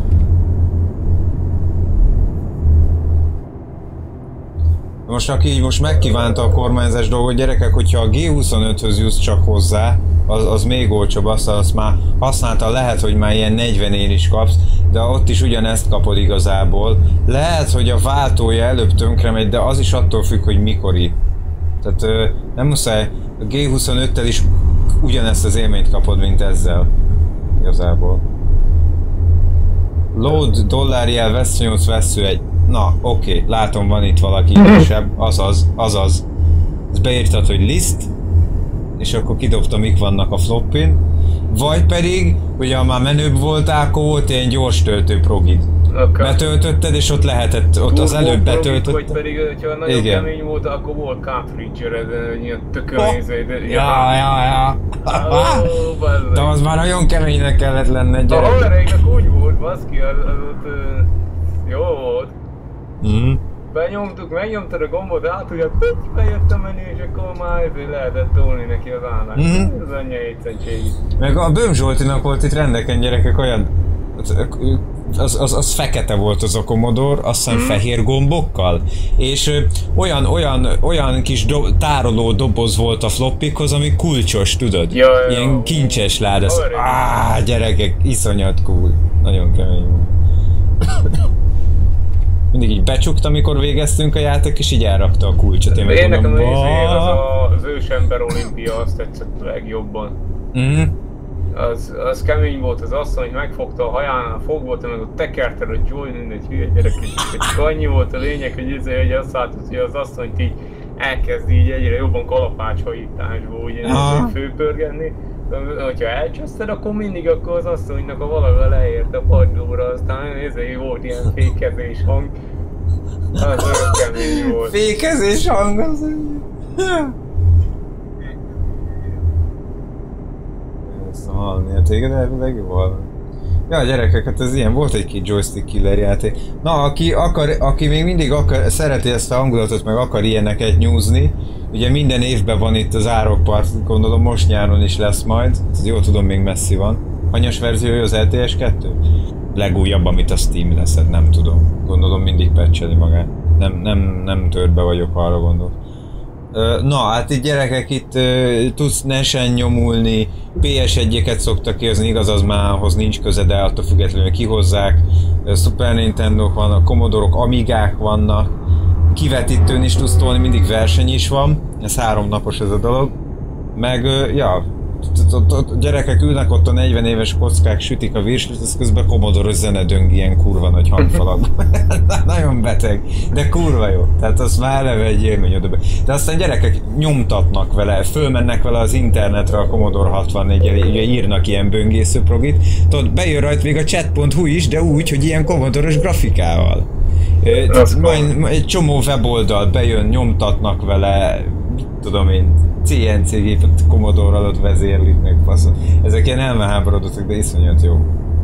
Most aki így most megkívánta a kormányzás dolgot, gyerekek, hogyha a G huszonöthöz jussz csak hozzá, az, az még olcsóbb, azt, azt már használta, lehet, hogy már ilyen negyvenért is kapsz, de ott is ugyanezt kapod igazából. Lehet, hogy a váltója előbb tönkre megy, de az is attól függ, hogy mikori. Tehát ö, nem muszáj, a G huszonöttel is ugyanezt az élményt kapod, mint ezzel. Igazából. Load, dollárjel, veszőnyolc, vesző egy. Na, oké, okay, látom, van itt valaki idősebb, azaz, azaz. Ezt beírtad, hogy list, és akkor kidobta, mik vannak a floppin. Vagy pedig, ugye ha már menőbb voltál, akkor volt ilyen gyors töltő progid. Okay. Betöltötted, és ott lehetett, ott az előbb betöltötted. Vagy pedig, hogyha nagyon igen. kemény volt, akkor volt cartridge-ered, ilyen tökönéző. Oh. Ja, ja, ja. Oh, de az már nagyon keménynek kellett lenne, gyerek. A havereiknak úgy volt, baszki, az, az ott uh, jó volt. Mm. Benyomtuk, megnyomtad a gombot, át ugye bejött a menü, és akkor már lehetett tolni neki az állást. Mm. Ez anyja egyszerűség. Meg a Böhm Zsoltinak volt itt rendeken, gyerekek, olyan... Az, az, az fekete volt az a Commodore, azt hiszem mm. fehér gombokkal, és ö, olyan, olyan, olyan kis do, tároló doboz volt a floppikhoz, ami kulcsos, tudod? Ja, ja, ilyen ja. kincses láda. Áh, gyerekek, iszonyat cool. Nagyon kemény volt. Mindig így becsukta, amikor végeztünk a játék, és így elrakta a kulcsot. Én, én nekem az, az, az ősember olimpia, azt tetszett a legjobban. Mm. Az, az kemény volt, az asszony, hogy megfogta a hajánál, fogvolta, meg ott tekerte a Joy, mindegy hülye gyerek, és csak annyi volt a lényeg, hogy, ez, hogy azt látod, hogy az asszonyt így elkezd így egyre jobban kalapácshajításból ugye főpörgetni. Hogyha elcseszted, akkor mindig akkor az asszonynak a valahol leért a padlóra, aztán ezért volt ilyen fékezés hang. Az olyan kemény volt. Fékezés hang az... Ezt hallani, téged elvileg jól. Ja gyerekek, hát ez ilyen, volt egy-két joystick killer játék. Na, aki, akar, aki még mindig akar, szereti ezt a hangulatot, meg akar ilyeneket nyúzni, ugye minden évben van itt az Árokpart, gondolom most nyáron is lesz majd, ez jól tudom, még messzi van. Hanyas verziója az L T S kettő? Legújabb, amit a Steam leszed, nem tudom. Gondolom mindig patcheli magát. Nem, nem, nem törbe vagyok, arra gondolok. Na, hát itt gyerekek, itt uh, tudsz nesen nyomulni, pé es egyeket szoktak kihozni, igaz, az már ahhoz nincs köze, de attól függetlenül kihozzák. Uh, Super Nintendo-k vannak, Commodore-ok, Amigák vannak, kivetítőn is tudsz tolni, mindig verseny is van, ez három napos ez a dolog. Meg, uh, ja, gyerekek ülnek ott a negyven éves kockák, sütik a virslit, az közben Commodore-os zene döng ilyen kurva nagy hangfalakban. Nagyon beteg, de kurva jó. Tehát az már eleve egy élmény oda be. De aztán gyerekek nyomtatnak vele, fölmennek vele az internetre a Commodore hatvannégyel, ugye írnak ilyen böngésző progit. Tudod, bejön rajta még a chat pont hu is, de úgy, hogy ilyen Commodore-os grafikával. Tehát majd egy csomó weboldal bejön, nyomtatnak vele, mit tudom én, cé en cé gépet Commodore alatt vezérlik meg, faszom. Ezek ilyen elmeháborodottak, de iszonyat jó.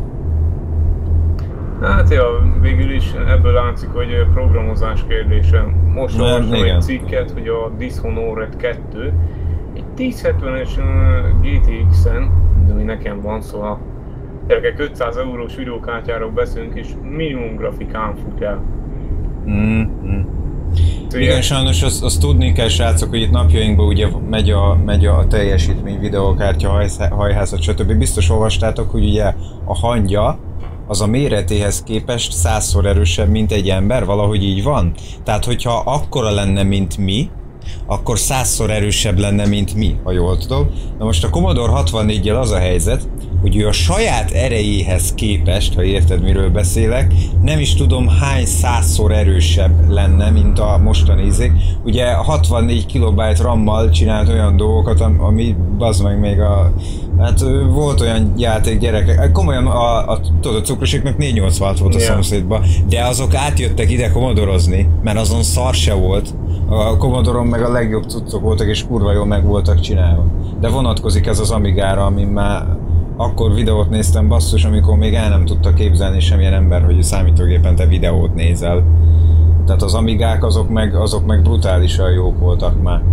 Hát ja, végül is ebből látszik, hogy programozás kérdése. Most olvastam egy cikket, hogy a Dishonored kettő egy tízhetvenes gé té iksen, de ami nekem van, szóval gyerekek ötszáz eurós videókártyáról beszélünk, és minimum grafikán fut el. Mm-hmm. Igen, sajnos azt, azt tudni kell, srácok, hogy itt napjainkban ugye megy a, megy a teljesítmény, videókártya, hajházat, stb. Biztos olvastátok, hogy ugye a hangja az a méretéhez képest százszor erősebb, mint egy ember, valahogy így van. Tehát, hogyha akkora lenne, mint mi, akkor százszor erősebb lenne, mint mi, ha jól tudom. Na most a Commodore hatvannégyel az a helyzet, hogy ő a saját erejéhez képest, ha érted, miről beszélek, nem is tudom hány százszor erősebb lenne, mint a mostani izék. Ugye hatvannégy kilobájt RAM-mal csinált olyan dolgokat, ami bazd meg még a... Hát volt olyan játék, gyerekek, komolyan a, a, tudod, a cukrosiknak négyszáznyolcvan volt a yeah. szomszédban, de azok átjöttek ide Commodore-ozni, mert azon szar se volt. A Commodore-on meg a legjobb cuccok voltak, és kurva jól meg voltak csinálva. De vonatkozik ez az Amigára, amin már akkor videót néztem, basszus, amikor még el nem tudta képzelni semmilyen ember, hogy a számítógépen te videót nézel. Tehát az Amigák azok meg, azok meg brutálisan jók voltak már.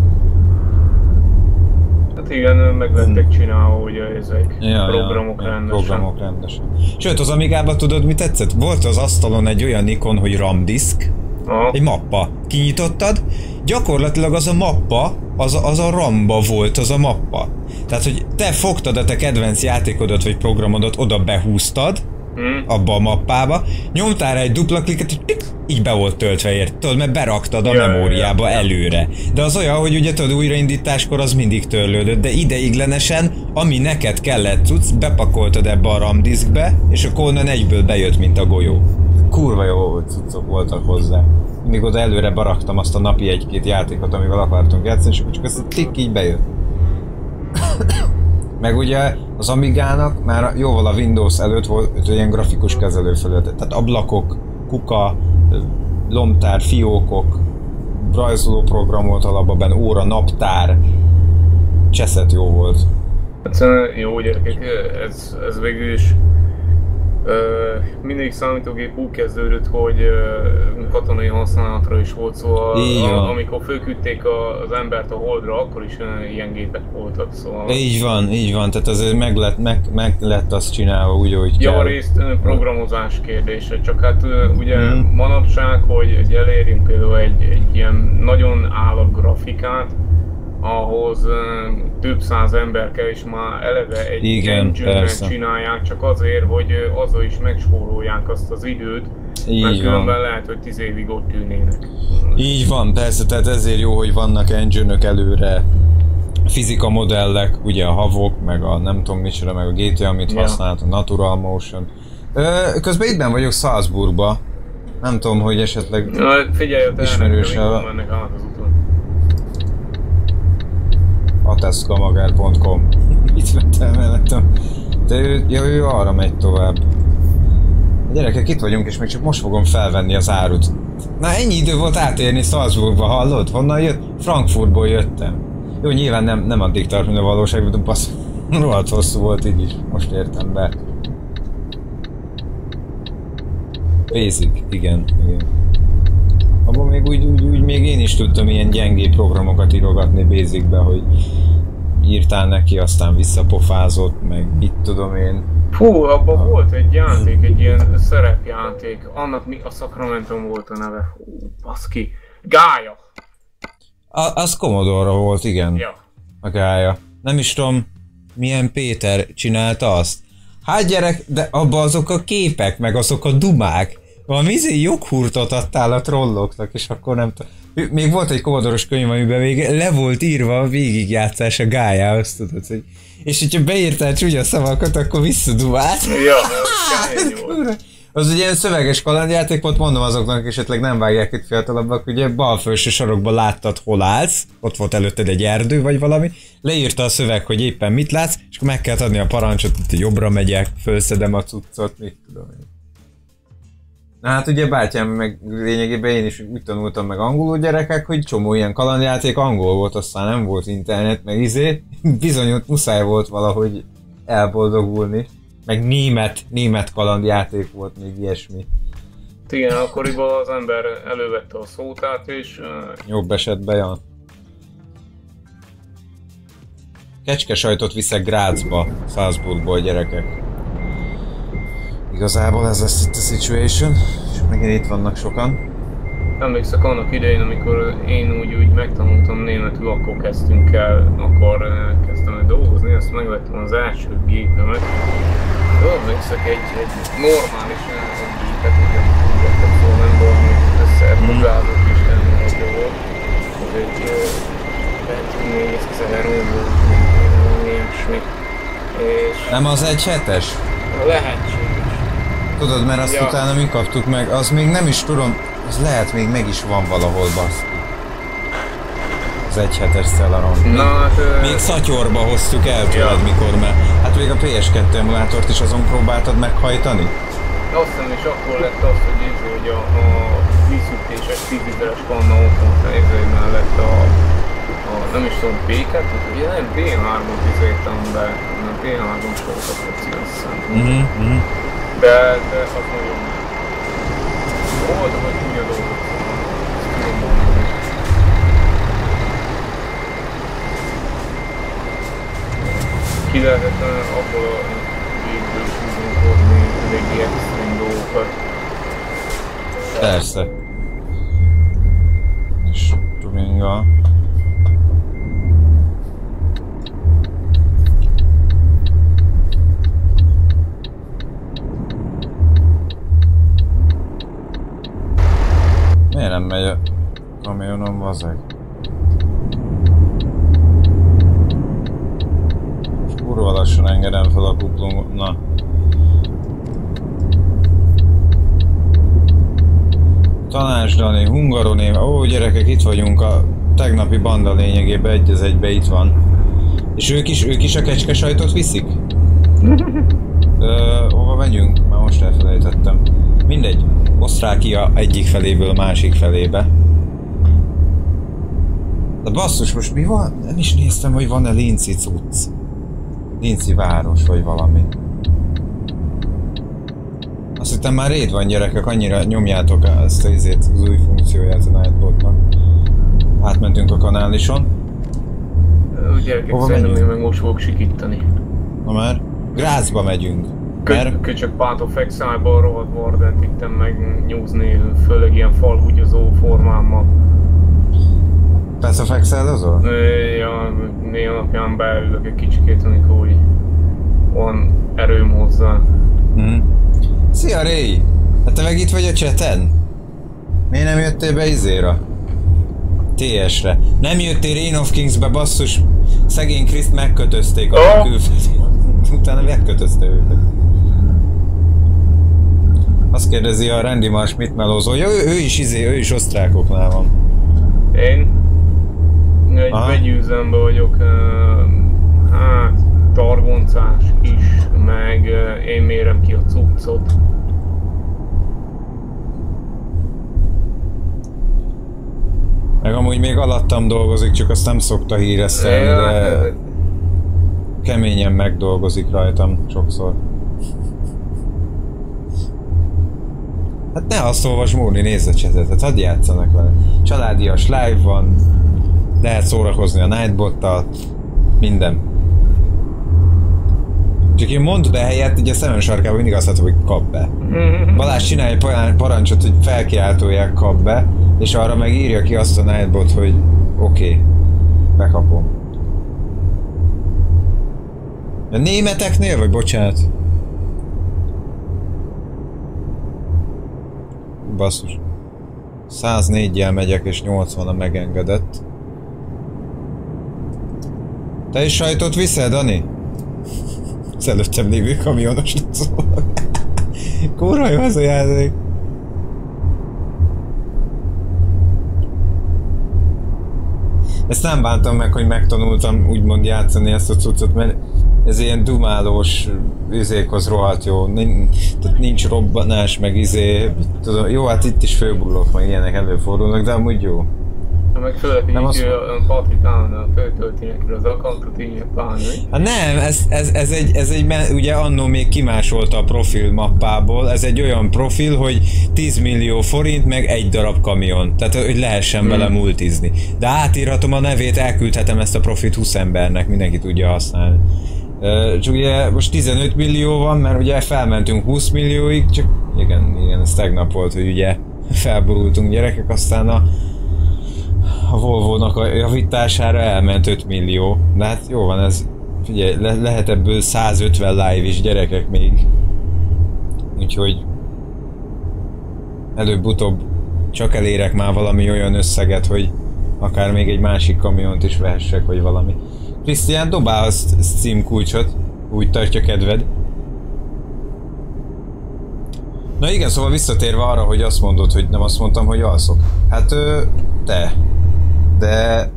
Hát igen, meg lettek csinálva ugye ezek ja, programok ja, rendesen. Programok rendesen. Sőt, az Amigában tudod, mi tetszett? Volt az asztalon egy olyan ikon, hogy RAM disk. Aha. Egy mappa. Kinyitottad, gyakorlatilag az a mappa, az, az a ramba volt az a mappa. Tehát, hogy te fogtad a te kedvenc játékodat vagy programodat, oda behúztad, hmm. abba a mappába, nyomtál rá egy dupla kliket, és pik, így be volt töltve, ért, tudod, mert beraktad a ja, memóriába ja. előre. De az olyan, hogy ugye tudod, újraindításkor az mindig törlődött, de ideiglenesen, ami neked kellett tudsz, bepakoltad ebbe a RAM diskbe, és akkor onnan egyből bejött, mint a golyó. Kurva jó cuccok voltak hozzá. Mindig oda előre baraktam azt a napi egy-két játékot, amivel akartunk játszani, és akkor csak ezt a tikk így bejött. Meg ugye az Amigának már jóval a Windows előtt volt ilyen grafikus kezelőfelület. Tehát ablakok, kuka, lomtár, fiókok, rajzoló program volt alapban, óra, naptár, cseszett jó volt. Hát jó gyerekek, ez, ez végül is Uh, mindig számítógép úgy kezdődött, hogy uh, katonai használatra is volt, szóval a, amikor fölküldték a, az embert a Holdra, akkor is uh, ilyen gépek voltak, szóval... Így van, így van, tehát azért meg lett, meg, meg lett azt csinálva úgy, hogy kell. Javarészt uh, programozás kérdése, csak hát uh, ugye mm. manapság, hogy elérjünk például egy, egy ilyen nagyon állat grafikát, ahhoz uh, több száz ember kell, és már eleve egy engine-et csinálják, csak azért, hogy uh, azzal is megspórolják azt az időt, így mert különben lehet, hogy tíz évig ott ülnének. Így van, persze, tehát ezért jó, hogy vannak engine-ök előre, fizika modellek, ugye a havok, meg a nem tudom micsoda, meg a gé té, amit ja. használt, a Natural Motion. Ö, közben itt ben vagyok Salzburgba, nem tudom, hogy esetleg ja, figyelj, ismerősel. Mennek át az úton. ateszkamagár pont com. Itt vettem mellettem. De ő, ja, ő arra megy tovább. A gyerekek, itt vagyunk, és még csak most fogom felvenni az árut. Na, ennyi idő volt átérni Salzburgba, hallod? Honnan jött? Frankfurtból jöttem. Jó, nyilván nem, nem addig tart, mint a valóságban, de bassz, rohadt hosszú volt így is. Most értem be. Basic, igen, igen. Abban még úgy, úgy, úgy még én is tudtam ilyen gyengébb programokat írogatni Basicbe, hogy írtál neki, aztán visszapofázott, meg mit tudom én. Fú, abban ah. volt egy játék, egy ilyen szerepjáték, annak mi a Sacramentum volt a neve, fú, baszki, Gája. A, az Commodore volt, igen. Ja. A Gája. Nem is tudom, milyen Péter csinálta azt. Hát gyerek, de abban azok a képek, meg azok a dumák. Valami izé joghurtot adtál a trolloknak, és akkor nem tudom. Még volt egy Commodore-os könyv, amiben még le volt írva a végigjátszás a Gájához, tudod, hogy... És hogyha beírtál csúnya szavakat, akkor visszadumált. Ja, az az egy ilyen szöveges kalandjáték volt, mondom azoknak, esetleg nem vágják itt fiatalabbak, ugye bal felső sarokban láttad, hol állsz, ott volt előtted egy erdő vagy valami, leírta a szöveg, hogy éppen mit látsz, és akkor meg kellett adni a parancsot, hogy jobbra megyek, fölszedem a cuccot, mit tudom én. Na hát ugye bátyám, meg lényegében én is úgy tanultam meg angolul gyerekek, hogy csomó ilyen kalandjáték angol volt, aztán nem volt internet, meg izé, bizony ott muszáj volt valahogy elboldogulni. Meg német, német kalandjáték volt, még ilyesmi. Igen, akkoriban az ember elővette a szótát és... Uh... Jobb esetben, ja. Kecskesajtot viszek Grazba, Salzburgból gyerekek. Igazából ez lesz itt a situation, és megint itt vannak sokan. Emlékszek annak idején, amikor én úgy, úgy megtanultam németül, akkor kezdtünk el, akkor uh, kezdtem el dolgozni, azt megvettem az első gépemet. Emlékszek egy, egy normális gépet, ugye úgy vettem, szóval nem valami összeertogázat is nem nagyon volt. Ez egy Pentium volt, ilyesmi. Nem az egy hetes? Lehetséges. Tudod, mert azt ja. utána mi kaptuk meg, az még nem is tudom, az lehet még meg is van valahol, baszki. Az egy hetes Celeron. Még, hát, még szatyorba hoztuk el tőled, ja. mikor, mert hát még a pé es kettő emulátort is azon próbáltad meghajtani? Azt hiszem, és akkor lett az, hogy, ez, hogy a, a vízütéses tíz literes panna ott volt ezzel mellett a, a, nem is tudom, pé kettő, ugye nem pé hármat izéltem be, hanem pé hármas volt a foci, azt hiszem. Mm-hmm, mm-hmm. De, de az nagyon volt, hogy úgy a dolgot, ezt tudom mondani. Ki lehetett abból a gépből is bizonykodni eléggé extrém dolgokat. Persze. És Turinga. Miért nem megy a kamionom, vazeg? Kurva lassan engedem fel a kuplungot, na. Tanács Dani, Hungaroné, ó gyerekek, itt vagyunk, a tegnapi banda lényegében egy az egybe itt van. És ők is, ők is a kecskesajtot viszik? Ö, hova megyünk? Már most elfelejtettem. Mindegy, Osztrákia egyik feléből a másik felébe. De basszus, most mi van? Nem is néztem, hogy van-e Linci cucc. Linci város, vagy valami. Azt hittem már réd van gyerekek, annyira nyomjátok ezt az izét, az új funkcióját a Nightbotnak. Átmentünk a kanálison. Gyerekek, szerintem én meg most fogok sikítani. Na már? Grazba megyünk. Mert... Köcsök Path of Exile-ban rohadt Wardent ittem meg nyúzni, főleg ilyen falhúgyozó formámmal. Path of Exile azon? Ja, néha napján beülök egy kicsikét, amikor úgy van erőm hozzá. Mm. Szia Ray! Hát te meg itt vagy a chaten? Miért nem jöttél be izéra? té es-re. Nem jöttél Reign of Kings-be, basszus! Szegény Kriszt megkötözték a oh. külföldi. Utána megkötözte őket. Azt kérdezi a Randy Marsh mit melózol. Ja, ő, ő is izé, ő is osztrákoknál van. Én? Egy begyűzemben vagyok, hát targoncás is, meg én mérem ki a cuccot. Meg amúgy még alattam dolgozik, csak azt nem szokta híresztelni, de keményen megdolgozik rajtam sokszor. Hát ne azt olvasd, Móni, nézd a csetet, hát hadd játszanak vele. Családias live van, lehet szórakozni a Nightbottal. Minden. Csak én mondd be helyett, így a szemem sarkában mindig azt látom, hogy kap be. Balázs csinálj egy parancsot, hogy felkiáltóják kap be, és arra meg írja ki azt a Nightbot, hogy oké, okay, bekapom. A németeknél, vagy bocsánat? Basszus. száznégyjel megyek, és nyolcvan a megengedett. Te is sajtot viszel, Dani? Az előttem lévő kamionos szól. Kurva jó az a játék. Ezt nem bántam meg, hogy megtanultam úgymond játszani ezt a cuccot, mert ez ilyen dumálós izékhoz rohadt jó. Nincs, tehát nincs robbanás, meg izé, tudom, jó, hát itt is főbullok, meg ilyenek előfordulnak, de amúgy jó. Meg főleg, hogy azt... Patrikán föltölti neki az accountot, így pálni. Hát nem, ez, ez, ez egy, ez egy, ugye annó még kimásolta a profil mappából, ez egy olyan profil, hogy tíz millió forint, meg egy darab kamion, tehát hogy lehessen hmm. vele multizni. De átírhatom a nevét, elküldhetem ezt a profilt húsz embernek, mindenki tudja használni. Csak ugye most tizenöt millió van, mert ugye felmentünk húsz millióig, csak igen, igen, ez tegnap volt, hogy ugye felborultunk gyerekek, aztán a a Volvo-nak a javítására elment öt millió. De hát jó van ez, figyelj, le lehet ebből százötven live is gyerekek még. Úgyhogy előbb-utóbb csak elérek már valami olyan összeget, hogy akár még egy másik kamiont is vehessek, vagy valami. Krisztián, dobál a Steam kulcsot, úgy tartja kedved. Na igen, szóval visszatérve arra, hogy azt mondod, hogy nem azt mondtam, hogy alszok. Hát ö, te. De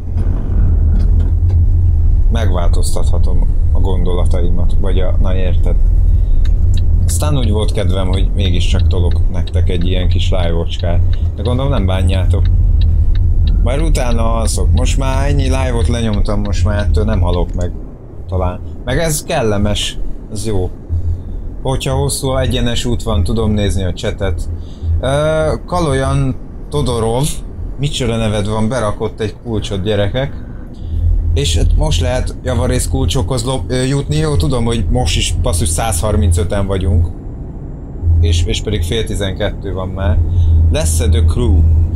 megváltoztathatom a gondolataimat, vagy a... na érted. Aztán úgy volt kedvem, hogy mégiscsak tolok nektek egy ilyen kis live-ocskát. De gondolom nem bánjátok. Majd utána alszok. Most már ennyi live-ot lenyomtam, most már ettől nem halok meg. Talán. Meg ez kellemes. Ez jó. Hogyha hosszú egyenes út van, tudom nézni a chatet. Uh, Kaloyan Todorov, micsoda neved van, berakott egy kulcsot, gyerekek. És hát most lehet javarész kulcsokhoz lop, jutni, jó, tudom, hogy most is basszus száz harmincöten vagyunk. És, és pedig fél tizenkettő van már. Lesz-e The Crew?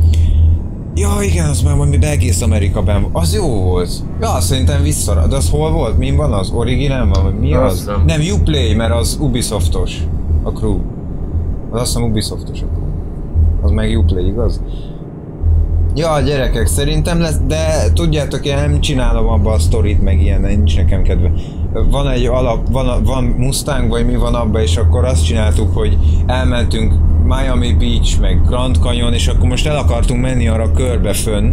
Ja igen, az már valami egész Amerikában, az jó volt. Ja, szerintem vissza, de az hol volt? Mi van az? Originál van? Mi az? Nem, nem Uplay, mert az Ubisoftos. A Crew. Az azt hiszem Ubisoftos a Crew. Az meg Uplay, igaz? Ja, gyerekek, szerintem lesz, de tudjátok, én nem csinálom abba a sztorit, meg ilyen, nincs nekem kedve. Van egy alap, van, van Mustang, vagy mi van abba, és akkor azt csináltuk, hogy elmentünk Miami Beach, meg Grand Canyon, és akkor most el akartunk menni arra körbe fönn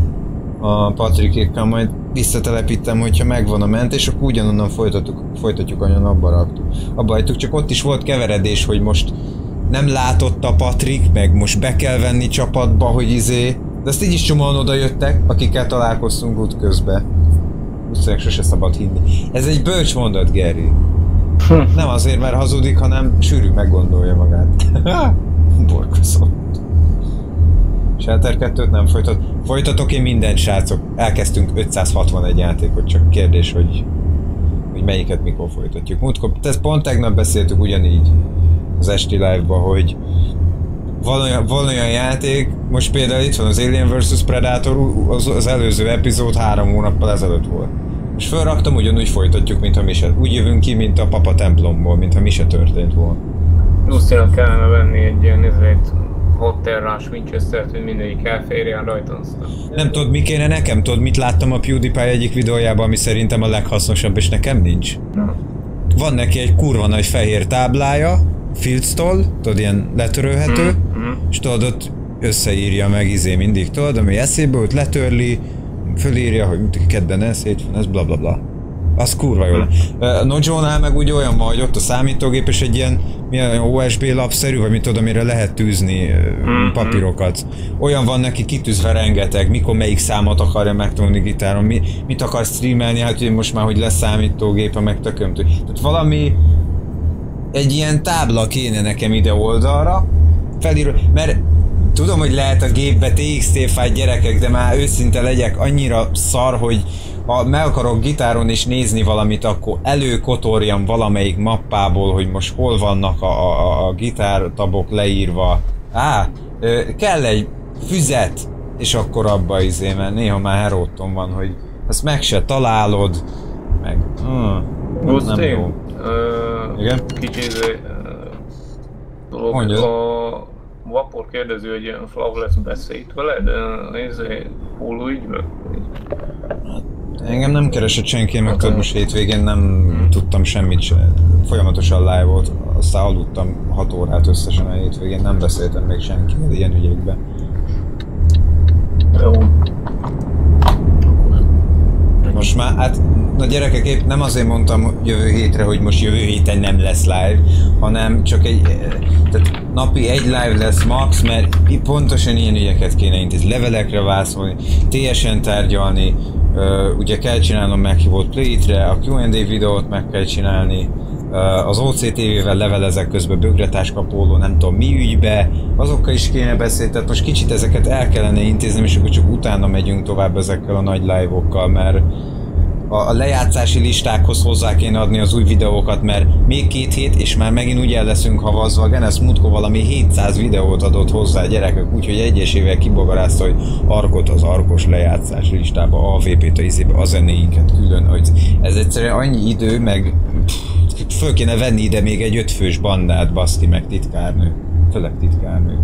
a Patrikékkal, majd visszatelepítem, hogyha megvan a mentés, akkor ugyanonnan folytatjuk, folytatjuk, ahogyan abba raktuk. Abba hagytuk, csak ott is volt keveredés, hogy most nem látott a Patrik, meg most be kell venni csapatba, hogy izé. De azt így is csomóan oda jöttek, akikkel találkoztunk útközben. Úgyhogy sose szabad hinni. Ez egy bölcs mondat, Geri. Nem azért, mert hazudik, hanem sűrű meggondolja magát. Borkoszott. Shelter kettőt nem folytat. Folytatok én mindent, srácok. Elkezdtünk ötszázhatvanegy játékot, csak kérdés, hogy, hogy melyiket mikor folytatjuk. Múltkor, ezt pont tegnap beszéltük ugyanígy az esti live-ba, hogy van olyan, van olyan játék, most például itt van az Alien versus. Predator, az, az előző epizód három hónappal ezelőtt volt. És felraktam, ugyanúgy folytatjuk, mintha mi se. Úgy jövünk ki, mint a Papa templomból, mintha mi se történt volna. Lucinak kellene venni egy ilyen ezért hotterrás Winchester-t, hogy mindegyik elférjen rajta aztán. Nem tudod, mi kéne nekem? Tudod, mit láttam a PewDiePie egyik videójában, ami szerintem a leghasznosabb, és nekem nincs? Na. Van neki egy kurva nagy fehér táblája, Fieldstall, tudod, ilyen letörölhető, mm, mm. és tudod, ott összeírja meg izé mindig, tudod, ami eszébe őt letörli, fölírja, hogy kedden ez, hétfőn ez, bla bla bla. Az kurva jó. Mm. Nojo-nál meg úgy olyan van, hogy ott a számítógép és egy ilyen milyen o es bé lapszerű, vagy mit tudom, amire lehet tűzni mm. papírokat. Olyan van neki kitűzve rengeteg, mikor melyik számot akarja megtanulni gitáron, mi, mit akar streamelni, hát ugye most már, hogy lesz számítógépe, meg tökömtő. Tehát valami egy ilyen tábla kéne nekem ide oldalra, felírva, mert tudom, hogy lehet a gépbe té iksz té fájlt gyerekek, de már őszinte legyek, annyira szar, hogy, ha meg akarok gitáron is nézni valamit, akkor előkotorjam valamelyik mappából, hogy most hol vannak a, a, a gitártabok leírva. Á, ö, kell egy füzet, és akkor abba izé, mert néha már heróton van, hogy ezt meg se találod, meg... Hmm, nem jó. Uh, Igen? Kicsit dolog. Mondjad. A Vapor kérdező, hogy Flav lesz beszélt veled? Ez póló ügyben? Engem nem keresett senki, meg tudod, most hétvégén nem hmm. tudtam semmit se. Folyamatosan live volt, aztán aludtam hat órát összesen a hétvégén, nem beszéltem még senkivel ilyen ügyekben. Jó. Most már, hát a gyerekek épp nem azért mondtam jövő hétre, hogy most jövő héten nem lesz live, hanem csak egy, tehát napi egy live lesz max, mert pontosan ilyen ügyeket kéne intézni, levelekre válaszolni, té es en tárgyalni, uh, ugye kell csinálnom meghívott Play-re, a Q and A videót meg kell csinálni, uh, az o cé té vé-vel levelezek közben bögretáskapóló, nem tudom mi ügybe, azokkal is kéne beszélni, tehát most kicsit ezeket el kellene intézni, és akkor csak utána megyünk tovább ezekkel a nagy live-okkal, mert a lejátszási listákhoz hozzá kéne adni az új videókat, mert még két hét, és már megint úgy el leszünk havazva. Genes Mutko valami hétszáz videót adott hozzá a gyerekek, úgyhogy egyesével kibogarázta, hogy Arkot az Arkos lejátszási listába, a vé pét a izébe, a zenéinket külön, hogy ez egyszerűen annyi idő, meg pff, föl kéne venni ide még egy ötfős bandát, baszki, meg titkárnő, főleg titkárnő.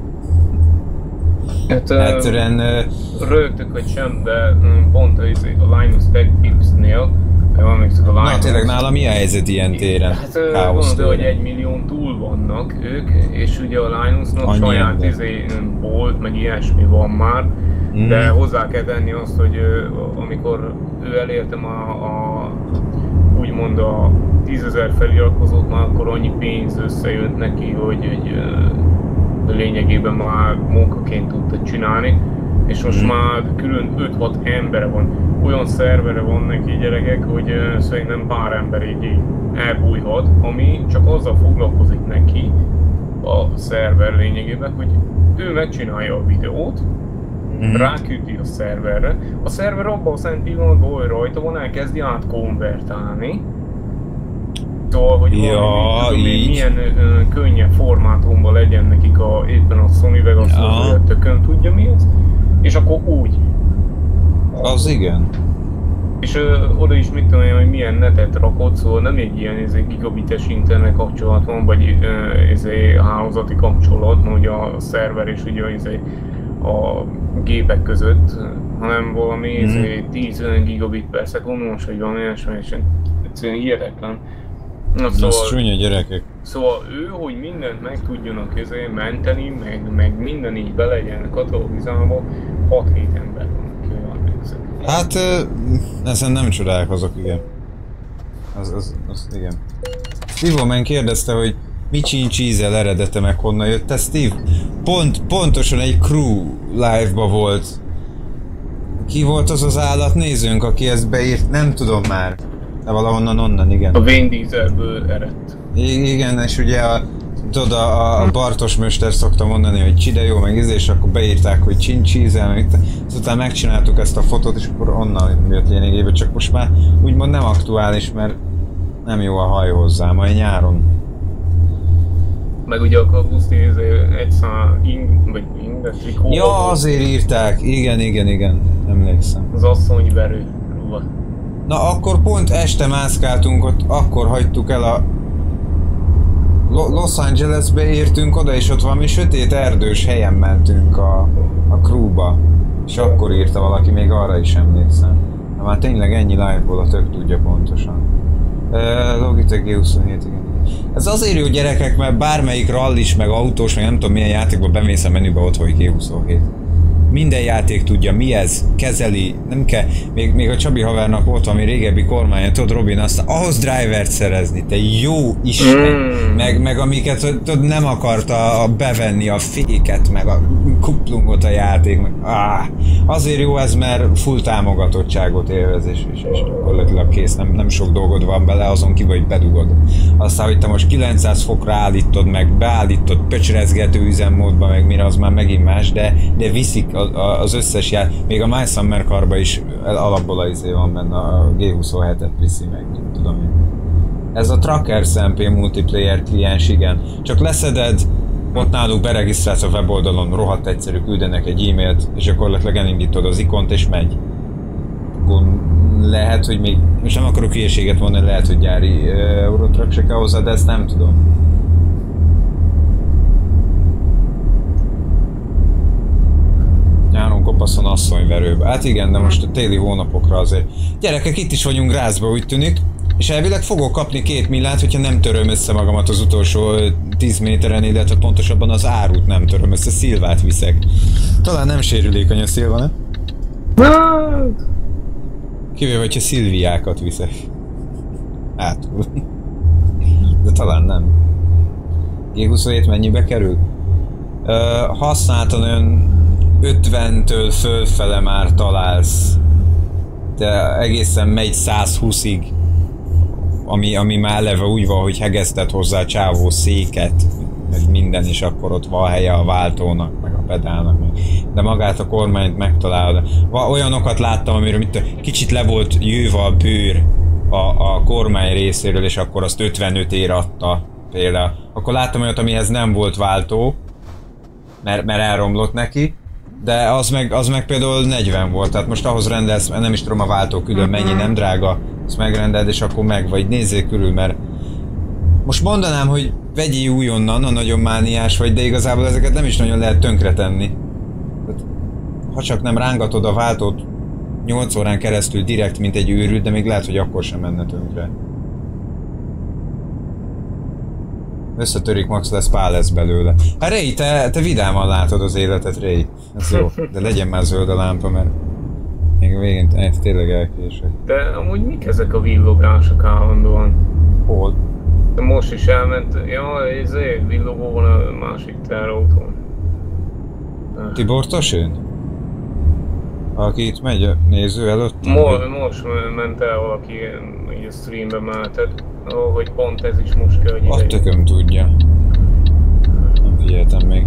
Hát, Egyszerűen... rögtük, hogy sem, de pont a Linus Tech Tips-nél, emlékszik a Linus... Na tényleg nálam mi a helyzet ilyen téren? Hát mondod, hogy egy millión túl vannak ők, és ugye a Linusnak annyi saját ember. izé bolt, meg ilyesmi van már, mm. de hozzá kell tenni azt, hogy amikor ő elérte a, a úgymond a tízezer feliratkozót, már akkor annyi pénz összejött neki, hogy egy lényegében már munkaként tudta csinálni, és most már külön öt-hat embere van. Olyan szervere van neki, gyerekek, hogy uh, szerintem pár ember így elbújhat, ami csak azzal foglalkozik neki a szerver lényegében, hogy ő megcsinálja a videót, mm. ráküldi a szerverre, a szerver abban a szent pillanatban, hogy rajta van, elkezdi átkonvertálni. Szóval, hogy ja, valami, tudom, milyen ö, könnyebb formátumban legyen nekik a, éppen a Sony Vegas, ja. az tökön tudja mi ez, és akkor úgy. Az igen. És ö, oda is mit tudom én, hogy milyen netet rakott, szóval nem egy ilyen ezé, gigabites internet kapcsolat van, vagy ö, ezé, hálózati kapcsolat, hogy a szerver és ugye ezé, a gépek között, hanem valami mm. ezé, tíz gigabit per szekundumos, vagy valami ilyesmi, és egyszerűen hihetetlen. Na, szóval, az csúnya gyerekek. Szóval ő, hogy mindent meg tudjanak közé menteni, meg, meg minden így be legyen katalogizálva, hat-hét ember van. Hát, ezen nem csodálkozok, igen. Az, az, az, igen. Steve Omen kérdezte, hogy mi csincsízel eredete, meg honnan jött. Te Steve, pont, pontosan egy crew live-ba volt. Ki volt az az állatnézőnk, aki ezt beírt? Nem tudom már. De valahonnan onnan, igen. A Vin Dieselből eredt. I igen, és ugye a, tudod, a, a Bartos Mester szokta mondani, hogy cside jó, meg íz, és akkor beírták, hogy csincsízel, meg azután megcsináltuk ezt a fotót, és akkor onnan jött lényegében, csak most már úgymond nem aktuális, mert nem jó a haj hozzá, majd nyáron. Meg ugye akkor Guszti egy szá ing, vagy ing, de trikó. Ja, azért írták, igen, igen, igen, emlékszem. Az asszonyverő ruha. Na akkor pont este mászkáltunk ott, akkor hagytuk el a Lo Los Angelesbe értünk oda, és ott valami sötét erdős helyen mentünk a, a crewba. És akkor írta valaki, még arra is emlékszem. De már tényleg ennyi live-ból a tök tudja pontosan. Uh, Logitech G huszonhét, igen. Ez azért jó gyerekek, mert bármelyik rallis, meg autós, meg nem tudom milyen játékban bemész a menübe, ott vagy G huszonhét. Minden játék tudja, mi ez, kezeli, nem kell, még, még a Csabi havernak volt valami régebbi kormánya, tudod Robin, aztán ahhoz drivert szerezni, te jó Isten, mm. meg, meg amiket tudod, nem akarta bevenni a féket, meg a kuplungot a játék, meg, áh, azért jó ez, mert full támogatottságot élvez, és, és, és gyakorlatilag kész, nem, nem sok dolgod van bele, azon kívül, hogy bedugod. Aztán, hogy te most kilencszáz fokra állítod, meg beállítod pöcsrezgető üzemmódba, meg mire az már megint más, de, de viszik az összes jár, még a My Summer Car-ba is alapból a izé van benne, a G huszonhetet viszi meg, nem tudom én. Ez a Trackers em pé multiplayer kliens, igen. Csak leszeded, ott náluk beregisztrálsz a weboldalon, rohadt egyszerű, küldenek egy e-mailt, és gyakorlatilag elindítod az ikont és megy. Akkor lehet, hogy még, most nem akarok hülyeséget mondani, lehet, hogy gyári uh, Eurotrack se kell hozzá, de ezt nem tudom. Nyáron kopaszon asszonyverőbe. Hát igen, de most a téli hónapokra azért. Gyerekek, itt is vagyunk Grazba, úgy tűnik. És elvileg fogok kapni két millát, hogyha nem töröm össze magamat az utolsó tíz méteren, illetve pontosabban az árút nem töröm össze, Szilvát viszek. Talán nem sérülékeny a Szilva, ne? Kivéve, hogyha Szilviákat viszek. Hátul. De talán nem. G huszonhét mennyibe kerül? Uh, használtan olyan ötventől fölfele már találsz. De egészen megy százhúszig. Ami, ami már eleve úgy van, hogy hegeszted hozzá a csávó széket, meg minden, és akkor ott van helye a váltónak, meg a pedálnak, meg. De magát a kormányt megtalálod. Olyanokat láttam, amiről mit, kicsit le volt jőve a bőr a, a kormány részéről, és akkor azt ötvenöt ér adta például. Akkor láttam olyat, amihez nem volt váltó, mert, mert elromlott neki, de az meg, az meg például negyven volt, tehát most ahhoz rendelsz, nem is tudom a váltó külön mennyi, nem drága, azt megrendeld és akkor meg vagy, nézzél körül, mert most mondanám, hogy vegyél újonnan, ha nagyon mániás vagy, de igazából ezeket nem is nagyon lehet tönkretenni. Tehát, ha csak nem rángatod a váltót nyolc órán keresztül direkt, mint egy őrült, de még lehet, hogy akkor sem menne tönkre. Összetörik, max lesz pál lesz belőle. Hát Ray, te, te vidáman látod az életet, Ray. Ez jó, de legyen már zöld a lámpa, mert még a végén eh, tényleg elkések. De amúgy mik ezek a villogások állandóan? Hol? De most is elment, ja, ez egy villogó van a másik teherautón. Tibor Tosén? Aki itt megy a néző előtt? Mo most ment el valaki így a streambe mehetett, hogy pont ez is most kell, hogy a tököm tudja. Nem figyeltem még.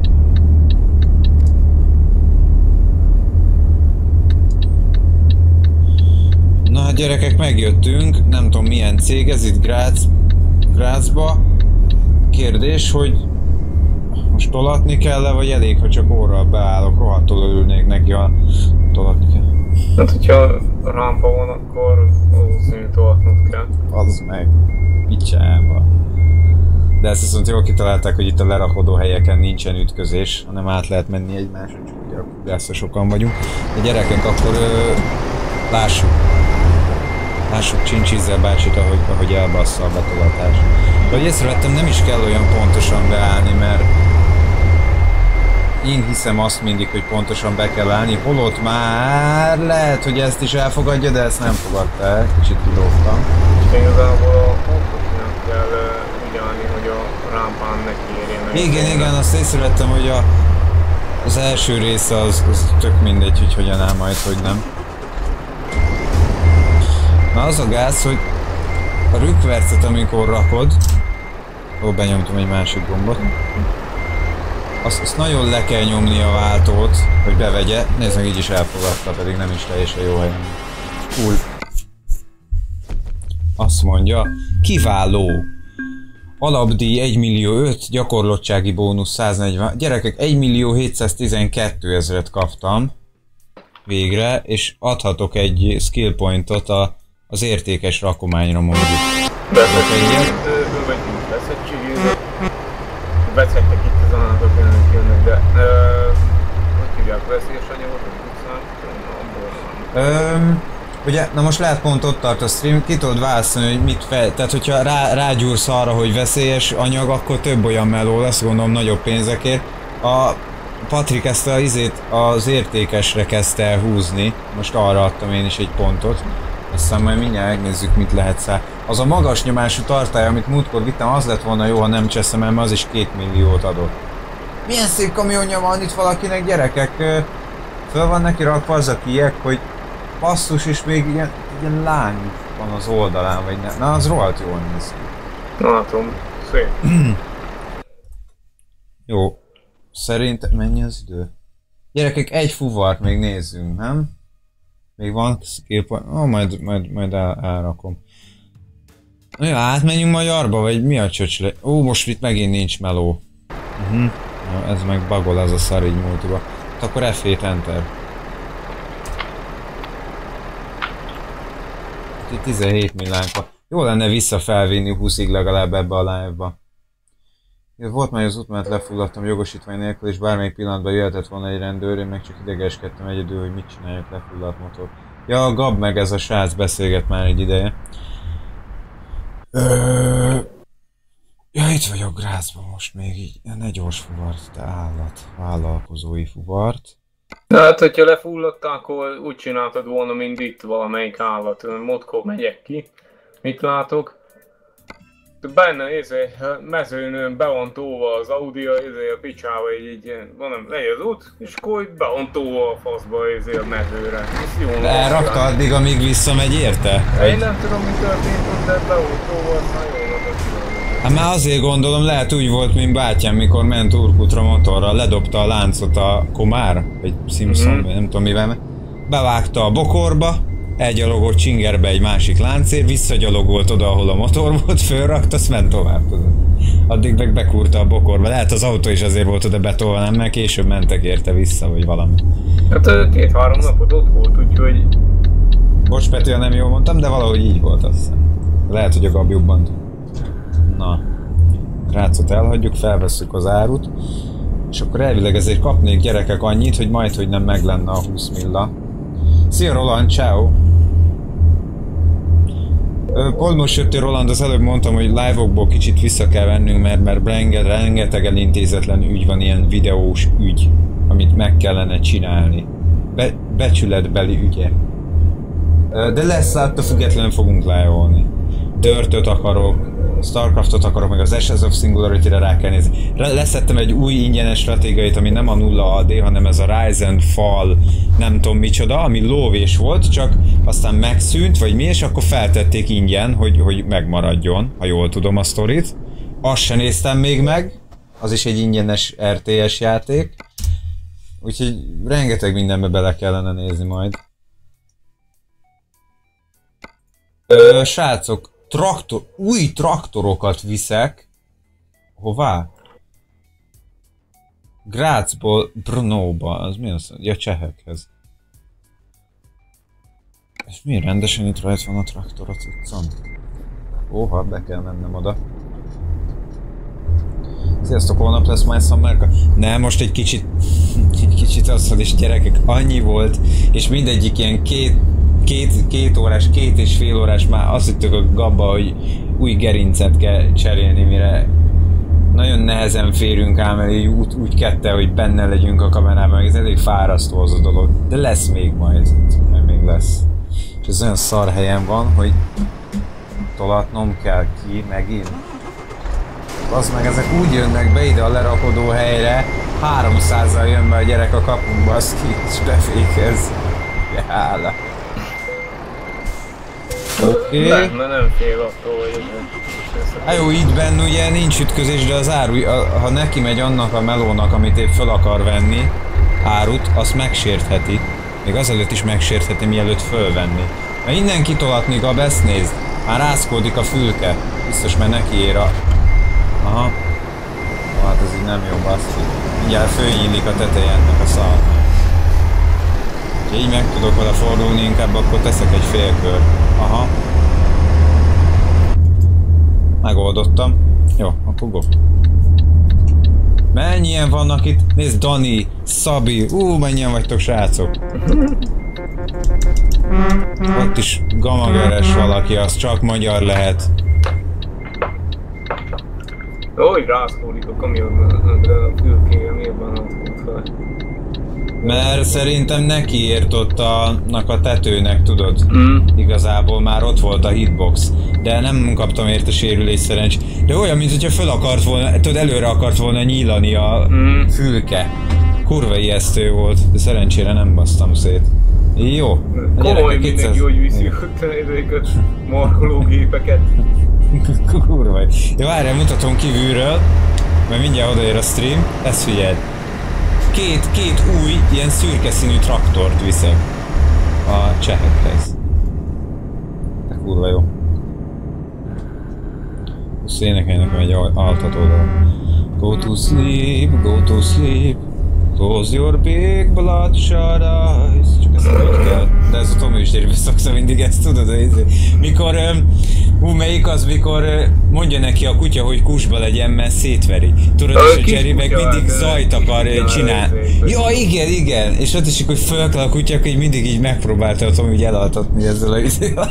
Na hát gyerekek, megjöttünk, nem tudom milyen cég, ez itt Graz, Grazba. Kérdés, hogy most tolatni kell-e, vagy elég, ha csak orral beállok, rohadtul örülnék neki, ha tolatni kell. Hát, hogyha rámpa van, akkor valószínűleg tolatnod kell. Az meg. Picsába. De ezt viszont jól kitalálták, hogy itt a lerakodó helyeken nincsen ütközés, hanem át lehet menni egymáson, csak ugye persze sokan vagyunk. De gyerekek, akkor ö, lássuk. Lássuk Csincsizzel bácsit, ahogy, ahogy elbassza a betolatást. De hogy észrevettem, nem is kell olyan pontosan beállni, mert én hiszem azt mindig, hogy pontosan be kell állni, holott már lehet, hogy ezt is elfogadja, de ezt nem fogadta el, kicsit kilógtam. És igazából a pontosnak kell úgy állni, hogy a rámpán neki érjen. Igen, igen, azt észrevettem, hogy a, az első része az, az tök mindegy, hogy hogyan áll majd, hogy nem. Na az a gáz, hogy a rükvercet, amikor rakod, ó, benyomtam egy másik gombot, azt, azt nagyon le kell nyomni a váltót, hogy bevegye. Nézd meg, így is elfogadta, pedig nem is teljesen jó helyen. Cool. Azt mondja, kiváló. Alapdíj egy millió öt, gyakorlottsági bónusz száznegyven. Gyerekek, egy millió hétszáztizenkettő ezret kaptam végre, és adhatok egy skill pointot a, az értékes rakományra mondjuk. Veszek egyet, vagy veszek csigézet. Veszektek itt az annátok jönnek, jönnek, de hogy hívják, veszélyes anyagot, hogy tudsz ugye, na most lehet pont ott tart a stream, ki tudod választani, hogy mit fel, tehát hogyha rá, rágyúrsz arra, hogy veszélyes anyag, akkor több olyan meló lesz, gondolom nagyobb pénzekért. A Patrik ezt az izét az értékesre kezdte el húzni, most arra adtam én is egy pontot. Aztán majd mindjárt megnézzük, mit lehet szá. Az a magas nyomású tartály, amit múltkor vittem, az lett volna jó, ha nem cseszem el, mert az is két milliót adott. Milyen szép kamionja van itt valakinek, gyerekek? Föl van neki rakva az a kiek, hogy basszus, és még ilyen, ilyen lány van az oldalán, vagy nem. Na, az rohadt jól néz ki. Látom, szép. Jó. Szerintem mennyi az idő? Gyerekek, egy fuvart még nézzünk, nem? Még van skill point. Ó, oh, majd, majd, majd el, elrakom. Ja, átmenjünk magyarba, vagy mi a csöcsle? Ó, most itt megint nincs meló. Uh-huh. Ja, ez meg bagol az a szar így multiba. Hát akkor F hét enter. Itt tizenhét millánk van. Jó lenne visszafelvinni húszig legalább ebbe a live-ba. Volt már az út, mert lefulladtam jogosítvány nélkül, és bármelyik pillanatban jöhetett volna egy rendőr, én meg csak idegeskedtem egyedül, hogy mit csináljak lefulladt motor. Ja, a Gab meg ez a srác beszélget már egy ideje. Ö... Ja, itt vagyok Grácsban most még így. Ne gyors fuvart, te állat. Vállalkozói fuvart. Hát, hogyha lefulladtál, akkor úgy csináltad volna, mint itt valamelyik állat. Modkó megyek ki. Mit látok? Benne ezé, mezőn be van tóva az Audi, ezé a picsába így, így mondom, legy az út, és akkor így be van tóva a faszba ezé a mezőre. Elrakta addig, amíg visszamegy érte? Én nem tudom, mi történt ott, de be van tóva, aztán jól adott. Hát már azért gondolom, lehet úgy volt, mint bátyám, mikor ment Urkutra motorral, ledobta a láncot a Komár, vagy Simpson, mm-hmm. nem tudom mivel, bevágta a bokorba, elgyalogott csingerbe egy másik láncér, visszagyalogolt oda, ahol a motor volt, fölrakt, azt ment tovább. Addig meg bekúrta a bokorba. Lehet az autó is azért volt oda betolva, nem? Mert később mentek érte vissza, vagy valami. Hát két-három napot ott volt, úgyhogy... Bocs Peti, ha nem jól mondtam, de valahogy így volt, azt hiszem. Lehet, hogy a Gab jobban tud. Na. Grácsot elhagyjuk, felvesszük az árut. És akkor elvileg ezért kapnék gyerekek annyit, hogy majd, hogy nem meg lenne a húsz milla. Szia Roland, ciao. Pont most jöttél Roland, az előbb mondtam, hogy live-okból kicsit vissza kell vennünk, mert, mert rengeteg, rengeteg elintézetlen ügy van, ilyen videós ügy, amit meg kellene csinálni. Be, becsületbeli ügyek. De lesz, attól függetlenül fogunk live-olni. Dirtöt akarok, Starcraftot akarok, meg az Ashes of Singularity-re rá kell nézni. Leszettem egy új ingyenes stratégiait, ami nem a nulla á dé, hanem ez a Rise and Fall nem tudom micsoda, ami lóvés volt, csak aztán megszűnt, vagy mi, és akkor feltették ingyen, hogy, hogy megmaradjon, ha jól tudom a sztorit. Azt sem néztem még meg, az is egy ingyenes er té es játék. Úgyhogy rengeteg mindenbe bele kellene nézni majd. Ö, srácok, traktor, új traktorokat viszek. Hová? Grácsból Brnóba, az mi az? Ja, csehekhez. És mi rendesen itt rajta van a traktor a cuccon? Óha, be kell mennem oda. Sziasztok, holnap lesz majd szamárka. Nem, most egy kicsit, egy kicsit azt is gyerekek, annyi volt, és mindegyik ilyen két, két, két órás, két és fél órás, már azt hittük a Gabba, hogy új gerincet kell cserélni, mire nagyon nehezen férünk ám el, úgy, úgy kette, hogy benne legyünk a kamerában, ez elég fárasztó az a dolog, de lesz még majd, majd még lesz. És ez olyan szar helyen van, hogy tolatnom kell ki megint. Az meg ezek úgy jönnek be ide a lerakodó helyre, háromszázzal jön be a gyerek a kapunkba, az ki és befékez. Jála. Oké. Okay. Nem, nem fél attól, hogy... Hát jó, itt benne ugye nincs ütközés, de az áru, ha neki megy annak a melónak, amit épp fel akar venni, árut, azt megsértheti. Még azelőtt is megsértheti, mielőtt fölvenni. Mert innen kitolatni, Gab, ezt nézd. Már rászkódik a fülke. Biztos, mert neki ér a... Aha. Ó, hát ez így nem jó, baszki. Mindjárt fölnyílik a teteje ennek a szarnak. Ha így meg tudok vele fordulni, inkább akkor teszek egy félkör. Aha. Megoldottam. Jó, akkor go. Mennyien vannak itt? Nézd, Dani, Szabi, ú, mennyien vagytok, srácok. Ott is gamageres valaki, az csak magyar lehet. Hogy rászkódik a kamionban, de a fülkéje miért van ott fel? Mert szerintem neki ért ott a, a tetőnek, tudod? Mm. Igazából már ott volt a hitbox, de nem kaptam érte sérülés szerencs. De olyan, mint hogyha föl akart volna, tudod, előre akart volna nyílani a mm. fülke. Kurva ijesztő volt, de szerencsére nem basztam szét. Jó. Komoly mindenki, hogy viszi ezeket markológépeket. Kurva. Ja, várjál, mutatom kívülről, mert mindjárt odaér a stream. Ezt figyeld. két, két új, ilyen szürke színű traktort viszek a csehekhez. De kurva jó. Azt énekelj nekem egy altatódal. Go to sleep, go to sleep. Close your big bloodshot eyes. Csak ezt hogy kell. De ez a Tommy is érve szokta mindig ezt, tudod? Mikor... Hú, melyik az, mikor mondja neki a kutya, hogy kusba legyen, mert szétveri. Tudod, és a Jerry meg mindig zajt akar csinálni. Ja, igen, igen. És ott is, hogy föl kell a kutya, hogy mindig így megpróbálta a Tommy így elaltatni ezzel a izével.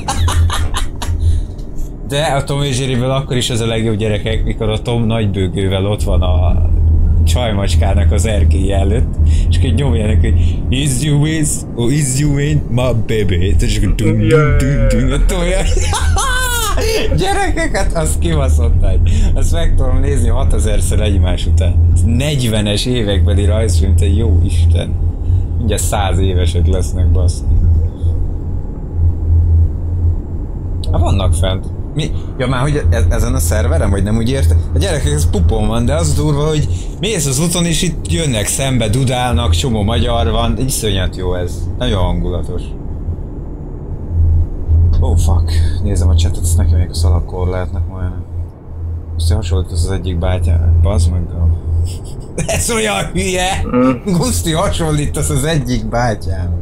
De a Tom és Jerryből akkor is az a legjobb gyerekek, mikor a Tom nagybőgővel ott van a csajmacskának az erkély előtt, és akkor nyomja neki, hogy is you is, or is you ain't my baby. És akkor dum dum dum dum, tolja. Gyerekeket, azt kibaszott egy. Azt meg tudom nézni hatezerszer egymás után. Ez negyvenes évekbeli rajzfilm, te jó Isten. Mindjárt száz évesek lesznek, baszki. Hát vannak fent. Mi? Ja már, hogy e ezen a szerverem, vagy nem úgy érte? A gyerekek, ez pupon van, de az durva, hogy mész az úton és itt jönnek szembe, dudálnak, csomó magyar van, egy iszonyat jó ez. Nagyon hangulatos. Oh fuck, nézem a chatet, ezt nekem még a szalakkor lehetnek majd. Azt hasonlít ez az egyik bátyám, bazd meg, de... Ez olyan hülye! Guszti hasonlítasz az egyik bátyám.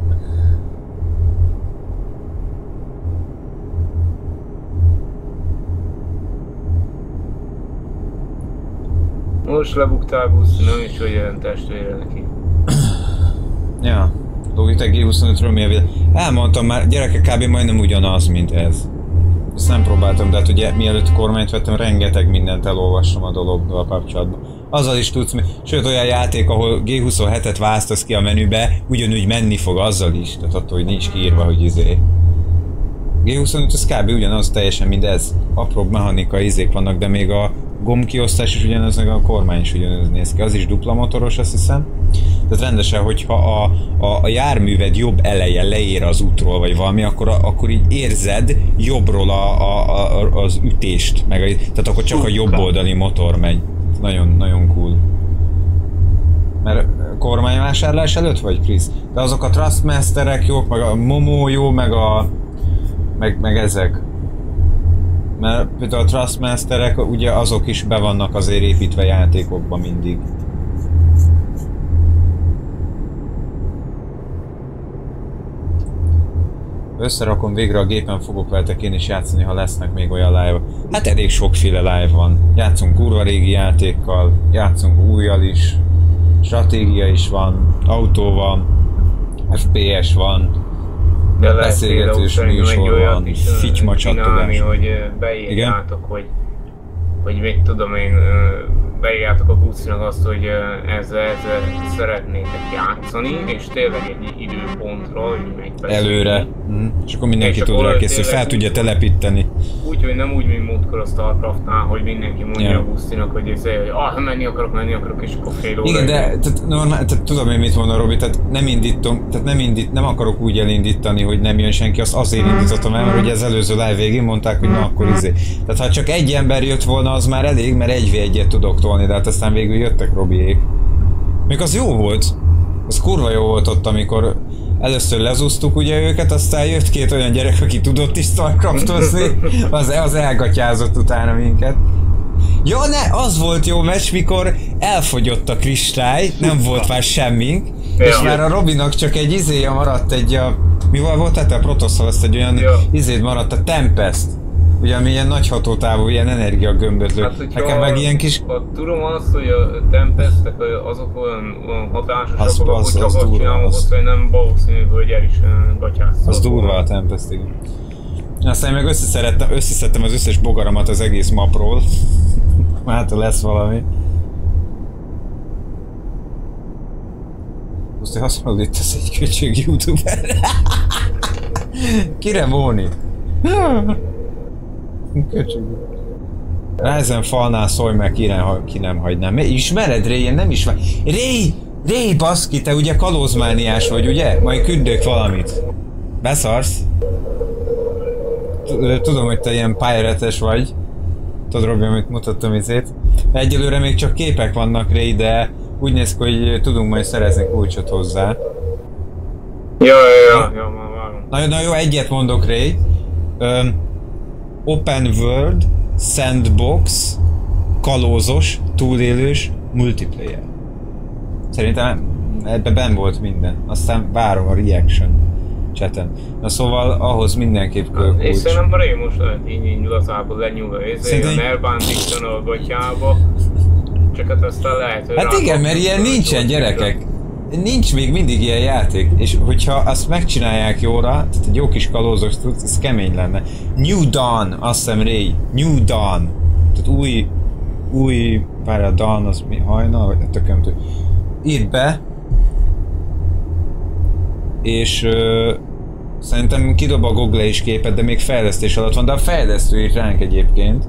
Most lebuktál Guszti, nem is hogy olyan testvére neki. Ja, Logitech G huszonötről mi a videó? Elmondtam már, gyerekek kb. Majdnem ugyanaz, mint ez. Ezt nem próbáltam, de hát ugye mielőtt kormányt vettem, rengeteg mindent elolvastam a dologgal kapcsolatban. Azzal is tudsz, sőt olyan játék, ahol G huszonhetet választasz ki a menübe, ugyanúgy menni fog azzal is, tehát attól, hogy nincs kiírva, hogy izé. G huszonöt az kb. Ugyanaz teljesen, mint ez. Apróbb mechanikai izék vannak, de még a gombkiosztás is ugyanaz, meg a kormány is ugyanaz néz ki. Az is dupla motoros, azt hiszem. Tehát rendesen, hogyha a, a, a járműved jobb eleje leér az útról, vagy valami, akkor, a, akkor így érzed jobbról a, a, a, az ütést. Meg a, tehát akkor csak a jobb oldali motor megy. Nagyon, nagyon cool. Mert kormányvásárlás előtt vagy, Krisz? De azok a Trustmasterek jók, meg a Momo jó, meg a... meg, meg ezek. Mert például a Trustmasterek ugye azok is be vannak azért építve játékokban mindig. Összerakom végre a gépen, fogok veletek én is játszani, ha lesznek még olyan live. Hát elég sokféle live van. Játszunk kurva régi játékkal, játszunk újjal is, stratégia is van, autó van, F P S van, de beszélgetős műsor van, fityma csattogás. Hogy beírjátok, hogy, hogy mit tudom én, beírjátok a Gusztinak azt, hogy ezzel, ezzel szeretnétek játszani, és tényleg egy időpontra, hogy megbeszélni. Előre. Mm. És akkor mindenki és tud rá készül, fel tudja telepíteni. Úgyhogy nem úgy, mint múltkor a Starcraftnál, hogy mindenki mondja yeah. a Gusztinak, hogy, ez, hogy ah, menni akarok, menni akarok, és akkor fél óra. Igen, de tehát, normál, tehát tudom én mit mondom, Robi, tehát nem indítom, tehát nem, indít, nem akarok úgy elindítani, hogy nem jön senki, azt azért indítottam el, mert ugye az előző live végén mondták, hogy na akkor izé. Tehát ha csak egy ember jött volna, az már elég, mert egy vé egyet tudok tolni, de hát aztán végül jöttek Robiék. Még az jó volt. Az kurva jó volt ott, amikor először lezúztuk ugye őket, aztán jött két olyan gyerek, aki tudott is Starcraftozni, az, az elgatyázott utána minket. Ja ne, az volt jó meccs, mikor elfogyott a kristály, nem volt már semmink, ja. És már a Robinak csak egy izéje maradt, egy a... Mi volt? Tehát a Protosszal azt egy olyan ja. izét maradt, a Tempest. Ugye ami ilyen nagy hatótávú, ilyen energiagömbötlő. Hát, nekem meg ilyen kis... Ha tudom azt, hogy a Tempestek azok olyan, olyan hatásosak, az, akkor az, csak az azt csinálom, az... hogy nem valószínű, hogy el is gatyászol. Az durva a Tempest, igen. Aztán meg összeszedtem az összes bogaramat az egész mapról. Hát lesz valami. Azt hogy hasonlítasz egy köcsög youtuberre. Kire Móni? Köcsög. Ezen falnál szólj meg, ki nem, ki nem hagynám. Ismered Ray? Én nem ismerem. Ray! Ray baszki, te ugye kalózmániás vagy, ugye? Majd küldök valamit. Beszarsz? Tudom, hogy te ilyen pirate-es vagy. Tudod, Robi, amit mutattam izét. Egyelőre még csak képek vannak, Ray, de úgy néz ki, hogy tudunk majd szerezni kulcsot hozzá. Ja, ja, ja, ja, már várom. Na, na jó, egyet mondok, Ray. Um, open World, Sandbox, kalózos, túlélős, multiplayer. Szerintem ebben benn volt minden. Aztán várom a reaction chaten. Na szóval ahhoz mindenképp kulcs. És szerintem Ray most lehet így, így lazából lenyúlva, ezért a elbántikson a gatyába. Csak hát aztán lehet, hogy hát igen, mert ilyen nincsen, gyerekek. Nincs még mindig ilyen játék, és hogyha azt megcsinálják jóra, tehát egy jó kis kalózos tudsz, ez kemény lenne. New Dawn, azt hiszem, Ray, New Dawn. Tehát új, új, várj, a Dawn az mi, hajnal, vagy tököm tő. Írd be. És ö, szerintem kidob a Google is képet, de még fejlesztés alatt van, de a fejlesztő írt ránk egyébként.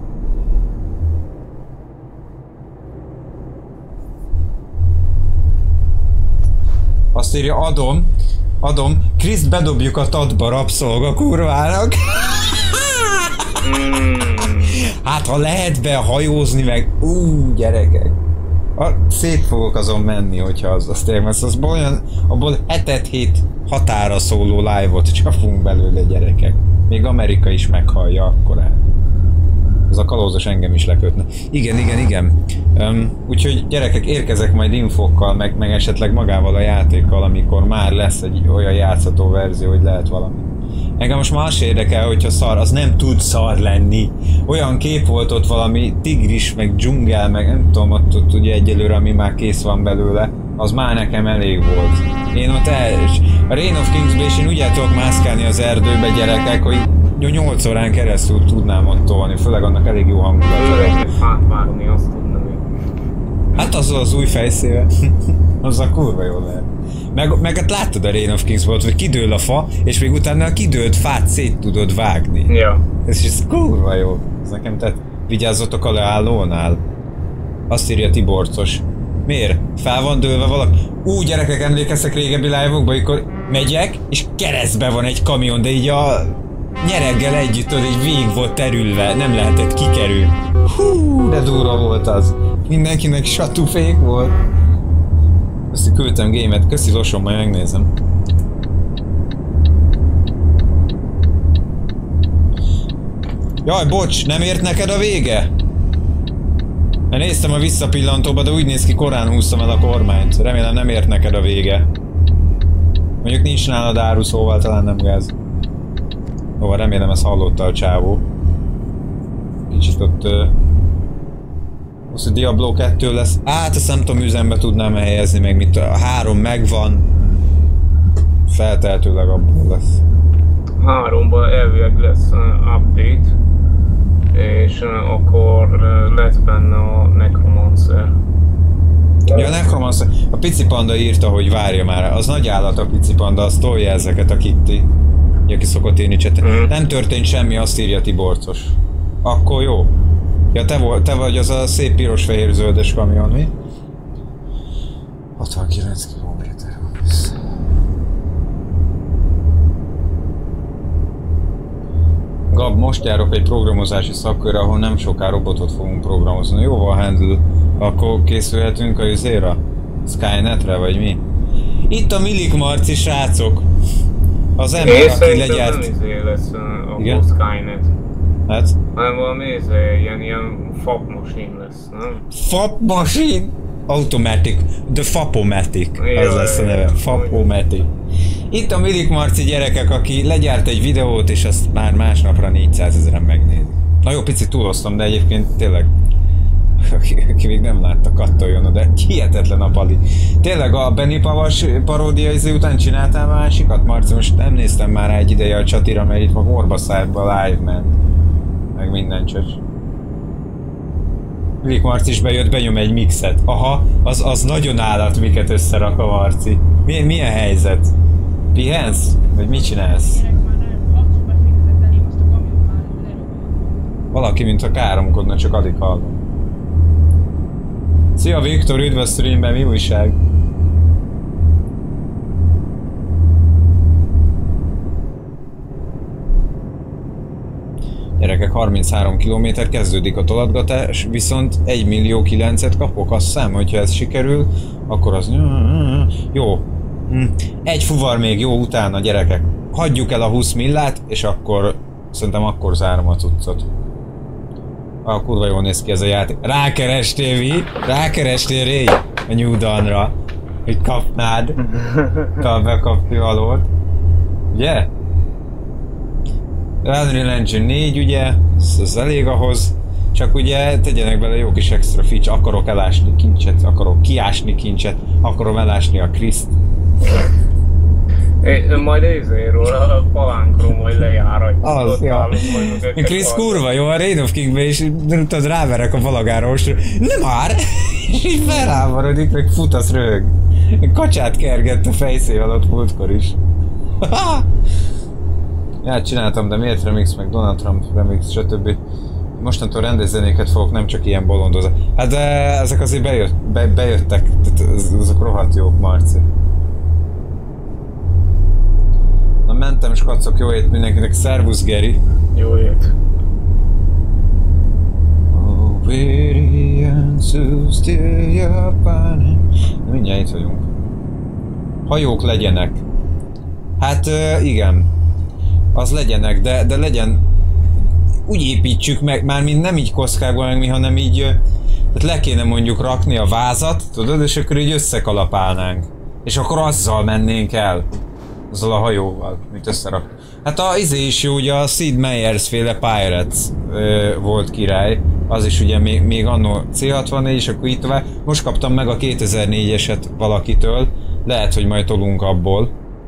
Azt írja, adom, adom, Kriszt bedobjuk a tadba, rabszolga kurvának. Hát ha lehet be hajózni meg, ú, gyerekek. A, szét fogok azon menni, hogyha az, az tényleg, mert az olyan, abból hetet hét határa szóló live-ot csapunk belőle, gyerekek. Még Amerika is meghallja akkorát. Ez a kalózos engem is lekötne. Igen, igen, igen. Um, úgyhogy gyerekek, érkezek majd infokkal, meg, meg esetleg magával a játékkal, amikor már lesz egy olyan játszható verzió, hogy lehet valami. Engem most más érdekel, hogyha szar, az nem tud szar lenni. Olyan kép volt ott valami tigris, meg dzsungel, meg nem tudom, ott, ott ugye egyelőre, ami már kész van belőle, az már nekem elég volt. Én ott el... A Reign of Kings-ben is én úgy el tudok mászkálni az erdőbe, gyerekek, hogy nyolc órán keresztül tudnám ott tolni, főleg annak elég jó hangulata. Főleg fát vágni, azt tudnám én. Hát azzal az új fejszével, azzal kurva jól lehet. Meg, meg hát láttad a Reign of Kings-ból, hogy kidől a fa, és még utána a kidőlt fát szét tudod vágni. Ja. Ez is kurva jó. Ez nekem tett. Vigyázzatok a leállónál. Azt írja Tiborcos. Miért? Fel van dőlve valaki? Ú, gyerekek, emlékeztek régebbi live-okba, amikor megyek, és keresztbe van egy kamion, de így a nyereggel együtt, tudod, így végig volt terülve, nem lehetett kikerülni. Hú, de durva volt az. Mindenkinek satúfék volt. Azt küldtem gémet, köszi Losom, majd megnézem. Jaj, bocs, nem ért neked a vége? Mert néztem a visszapillantóba, de úgy néz ki, korán húztam el a kormányt. Remélem nem ért neked a vége. Mondjuk nincs nálad áru, szóval talán nem gáz. Jó, remélem ezt hallotta a csávó. Kicsit ott... Uh, azt, hogy Diablo kettő lesz. Hát ezt nem tudom, üzembe tudnám helyezni, meg mit, a három megvan. Feltehetőleg abból lesz. Háromban elvileg lesz uh, update. És uh, akkor uh, lesz benne a Necromancer. Ja, a Necromancer. A Pici Panda írta, hogy várja már. Az nagy állat a Pici Panda, az tolja ezeket a Kitty. Aki szokott írni csetet. Mm. Nem történt semmi, azt írja Tiborcos. Akkor jó. Ja, te, vol, te vagy az a szép piros-fehér-zöldes kamion, mi? hatvankilenc kilométer van vissza. Gab, most járok egy programozási szakkörre, ahol nem soká robotot fogunk programozni. Jó van, Handle. Akkor készülhetünk a üzére? Skynetre, vagy mi? Itt a Milik Marci, srácok! Az ember, én aki legyárt... nem izé lesz a igen? Skynet. Hát? Hanem valami izé, ilyen, ilyen fap machine lesz, nem? Fap machine? Automatic. The Fapomatic. Ja, az lesz a neve. Fapomatic. Itt a Milik Marci, gyerekek, aki legyárt egy videót, és azt már másnapra négyszázezren megnézi. Na jó, picit túloztam, de egyébként tényleg... Aki, aki még nem látta, kattoljon oda. Hihetetlen a pali. Tényleg a Benny Pavas paródia izé után csináltál másikat, Marci? Most nem néztem már egy ideje a csatira, mert itt mag orbaszájba live ment. Meg minden csöcs. Milik Marci is bejött, benyom egy mixet. Aha, az, az nagyon állat, miket összerak a Marci. Milyen, milyen helyzet? Pihensz? Vagy mit csinálsz? Valaki, mintha káromkodna, csak alig hallom. Szia Viktor, üdv a streamben, mi újság? Gyerekek, harminchárom kilométer kezdődik a tolatgatás, viszont egy millió kilencet kapok, azt hiszem, hogyha ez sikerül, akkor az... Jó. Egy fuvar még, jó, utána gyerekek. Hagyjuk el a húsz millát, és akkor... Szerintem akkor zárom a cuccot. Ah, kurva jól néz ki ez a játék. Rákerestél, mi? Rákerestél, Ray? A New Dawn-ra. Hogy kapnád. Kap bekapni valót. Ugye? Unreal Engine négy, ugye? Ez, ez elég ahhoz. Csak ugye tegyenek bele jó kis extra feature. Akarok elásni kincset, akarok kiásni kincset, akarom elásni a Kriszt. É, majd ezéről a palánkról majd lejáratjuk. Az, ja. Krisz kurva jó, a Reign of Kingbe is tudod, ráverek a valagára most. Nem már! És így felháborodik, meg futasz röhög. Kacsát kergett a fejszél alatt múltkor is. Ja, csináltam, de miért remix, meg Donald Trump remix, stb. Mostantól rendezzenéket fogok, nem csak ilyen bolondozat. Hát de ezek azért bejött, be, bejöttek, tehát azok rohadt jók, Marci. Na mentem, skacok, jó ét mindenkinek, szervusz Geri! Jó ét! Mindjárt itt vagyunk. Hajók legyenek. Hát igen. Az legyenek, de, de legyen... Úgy építsük meg, mármint nem így kockákban meg mi, hanem így... Tehát le kéne mondjuk rakni a vázat, tudod, és akkor így összekalapálnánk. És akkor azzal mennénk el. Azzal a hajóval, mint összerak. Hát a izé is jó, ugye a Sid Meier's féle Pirates ö, volt király. Az is ugye még, még annó C hatvannégy, és akkor itt tovább. Most kaptam meg a kétezer-négyeset valakitől. Lehet, hogy majd tolunk abból.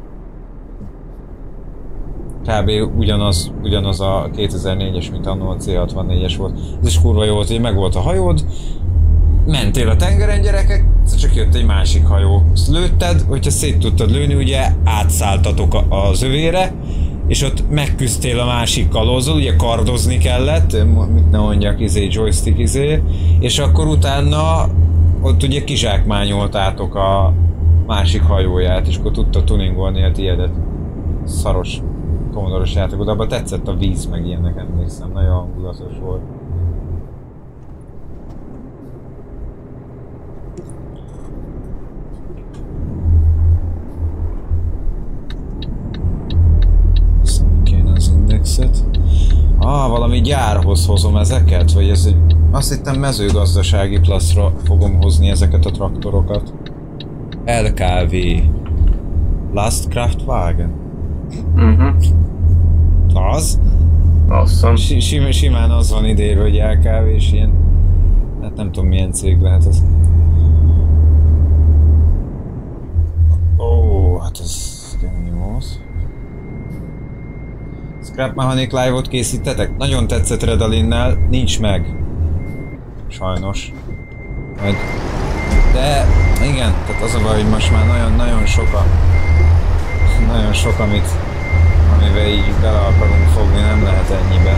Kb. ugyanaz, ugyanaz a kétezer-négyes, mint annó a C hatvannégyes volt. Ez is kurva jó volt, hogy meg volt a hajód. Mentél a tengeren, gyerekek, csak jött egy másik hajó. Azt lőtted, hogyha szét tudtad lőni, ugye átszálltatok az övére, és ott megküzdtél a másik kalózzal, ugye kardozni kellett, mit ne mondjak, izé, joystick izé, és akkor utána ott ugye kizsákmányoltátok a másik hajóját, és akkor tudta tuningolni a tiédet. Szaros, komodoros játékot, abban tetszett a víz, meg ilyenek, emlékszem, nagyon hangulatos volt. Ah, valami gyárhoz hozom ezeket? Vagy ez egy... Azt hittem mezőgazdasági plaszra fogom hozni ezeket a traktorokat. el ká vé. Last Kraftwagen. Mhm. Az? Awesome. Sim simán az van idejében, hogy el ká vé és ilyen... Hát nem tudom milyen cég lehet ez. Ó, oh, hát ez... Genius. Scrap Mechanic Live-ot készítetek? Nagyon tetszett Redalinnel, nincs meg. Sajnos. Majd. De igen, tehát az a baj, hogy most már nagyon-nagyon sok a... Nagyon sok, amit... Amivel így bele akarunk fogni, nem lehet ennyibe.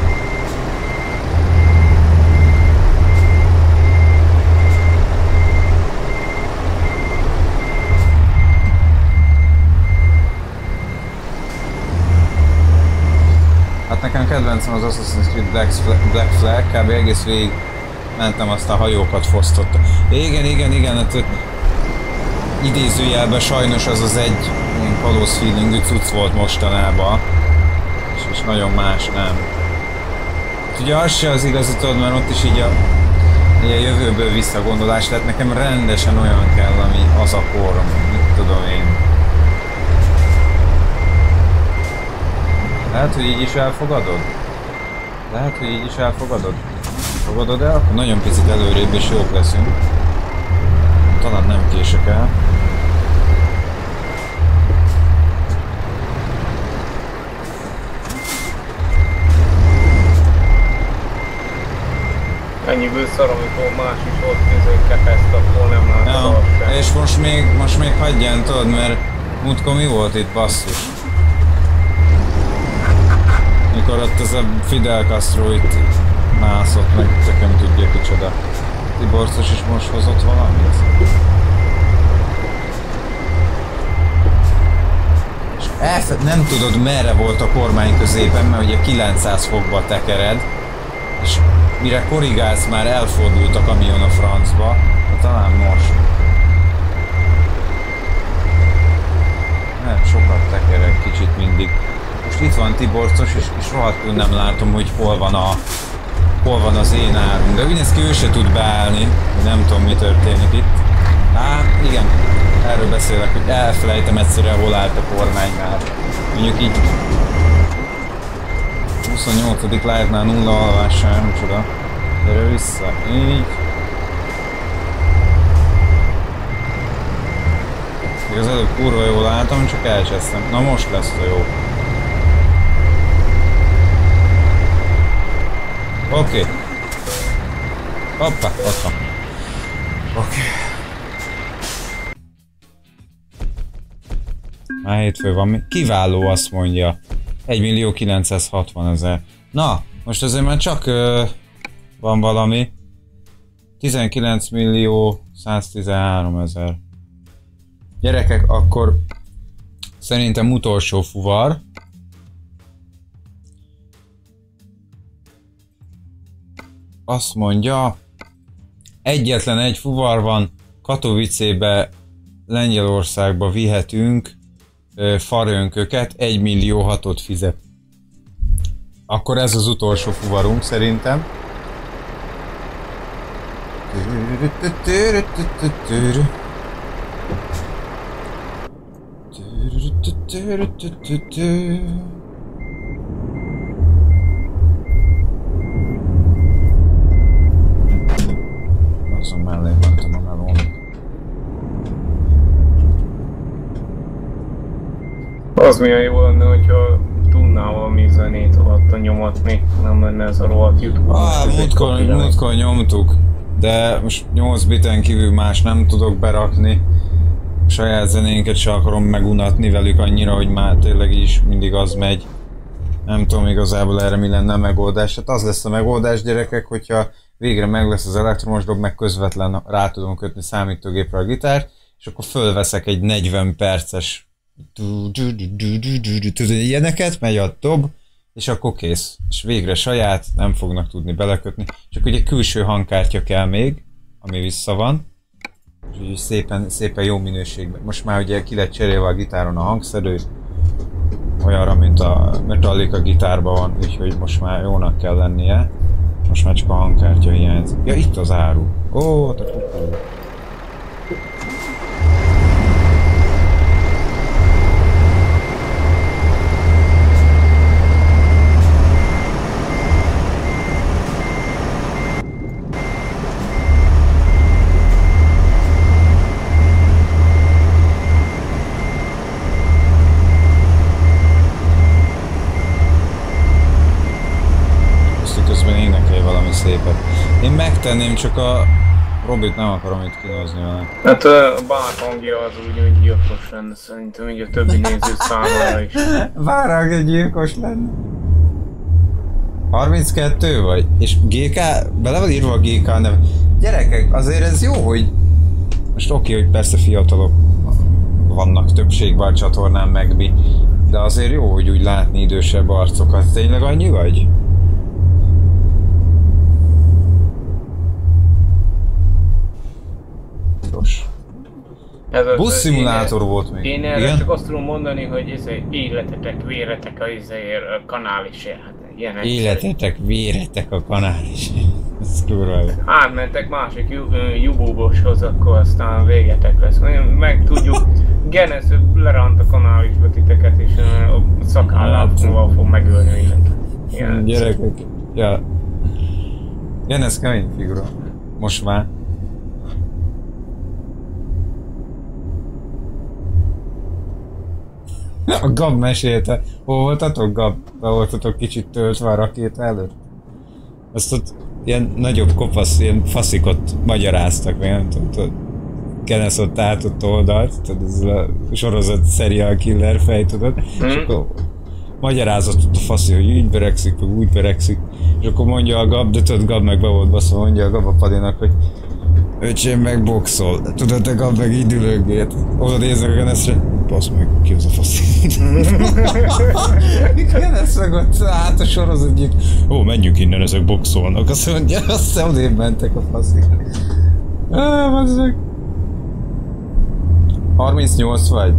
Hát nekem kedvencem az Assassin's Creed Black Flag, Black Flag, kb. Egész végig mentem, aztán hajókat fosztotta. Igen, igen, igen, hát idézőjelben sajnos az az egy ilyen kalóz feelingű cucc volt mostanában. És, és nagyon más nem. Hát ugye az se az igazítod, mert ott is így a, így a jövőből visszagondolás, tehát nekem rendesen olyan kell, ami az a kor, mit tudom én. Lehet, hogy így is elfogadod? Lehet, hogy így is elfogadod? Fogadod el? Akkor nagyon picit előrébb és jók leszünk. Talán nem kések el. Ennyiből szar, amikor más is ott közé kepeszt, akkor nem látszol ja, és most még, most még hagyján, tudod, mert múltkor mi volt itt, basszus? Mikor ott ez a Fidel Castro itt mászott meg, nekem tudja kicsoda. Tiborcos is most hozott valamit? És Elfe nem tudod merre volt a kormány középen, mert ugye kilencszáz fokba tekered, és mire korrigálsz, már elfordult a kamion a francba, de talán most. Mert sokat tekerek kicsit mindig. Most itt van Tiborcos, és, és rohadtul nem látom, hogy hol van, a, hol van az én árunk. De úgy néz ki, ő se tud beállni, nem tudom, mi történik itt. Á, igen, erről beszélek, hogy elfelejtem egyszerűen, hol állt a kormány már. Mondjuk így huszonnyolcadik live-nál nulla alvással, nem csoda. Gyere vissza, így. Még az előbb kurva jól álltam, csak elcsesztem. Na most lesz a jó. Oké. Okay. Hoppá, ott van. Oké. Okay. Már hétfő van mi? Kiváló, azt mondja. egymillió kilencszázhatvanezer. Na, most azért már csak ö, van valami. tizenkilenc millió száztizenháromezer. Gyerekek, akkor szerintem utolsó fuvar. Azt mondja, egyetlen egy fuvar van, Katowicébe, Lengyelországba vihetünk farönköket, egy millió hatot fizet. Akkor ez az utolsó fuvarunk szerintem. Azon mellé mentem a melón. Az milyen jó lenne, hogyha tudnál valami zenét alatta nyomatni, nem lenne ez a rohadt YouTube. Ah, múltkor, múltkor nyomtuk, de most nyolc biten kívül más nem tudok berakni. Saját zenénket se akarom megunatni velük annyira, hogy már tényleg is mindig az megy. Nem tudom igazából erre mi lenne a megoldás. Hát az lesz a megoldás, gyerekek, hogyha végre meg lesz az elektromos dob, meg közvetlen rá tudom kötni számítógépre a gitárt, és akkor fölveszek egy negyven perces ilyeneket, megy a dob, és akkor kész. És végre saját, nem fognak tudni belekötni. Csak ugye külső hangkártya kell még, ami vissza van. És szépen, szépen jó minőségben. Most már ugye ki lett cserélve a gitáron a hangszedő, olyanra, mint a Metallica gitárban van, úgyhogy most már jónak kell lennie. Most már csak a hangkártya hiányzik. Ja, itt az áru. Ó, te kukó. Szépet. Én megtenném, csak a Robit nem akarom itt kínozni vele. Hát a bár hangja az úgy, hogy gyilkos lenne szerintem, így a többi néző számára is. Bár egy gyilkos lenne. harminckettő vagy? És gé ká? Bele van írva a gé ká neve. Gyerekek, azért ez jó, hogy... Most oké, hogy persze fiatalok vannak többségben a csatornán meg mi. De azért jó, hogy úgy látni idősebb arcokat. Tényleg annyi vagy? Buszszimulátor volt még. Én erre igen? Csak azt tudom mondani, hogy ez életetek, véretek a izéért a kanál is hát ilyen életetek, véretek a kanál is. Ez kurva. Átmentek másik jubóboshoz, akkor aztán végetek lesz. Meg tudjuk, Genes lerant a kanálisba titeket, és a szakállával fog megölni mindent. Igen. Gyerekek, ja. Genes kemény figura. Most már. A Gab mesélte. Hol voltatok, Gab? Be voltatok kicsit töltve a rakéta előtt? Azt ott ilyen nagyobb kopasz, ilyen faszikot magyaráztak, vagy nem tudom, Kenneth ott állt ott oldalt, tudod, ez a sorozat serial killer fej, tudod, mm. és akkor magyarázott ott a faszi, hogy így beregszik, vagy úgy beregszik, és akkor mondja a Gab, de tudod, Gab meg be volt baszva, mondja a Gab a Padinak, hogy öcsém meg boxol, tudod, te Gab meg így dülöggét, oda néznek a Kennethre. Basz meg, ki az a fasz? Igen, ezt meg ott át a sorozatgyik. Ó, menjünk innen, ezek boxolnak. Azt mondja, aztán odébb mentek a faszik. Á, basz meg. harmincnyolc vagy?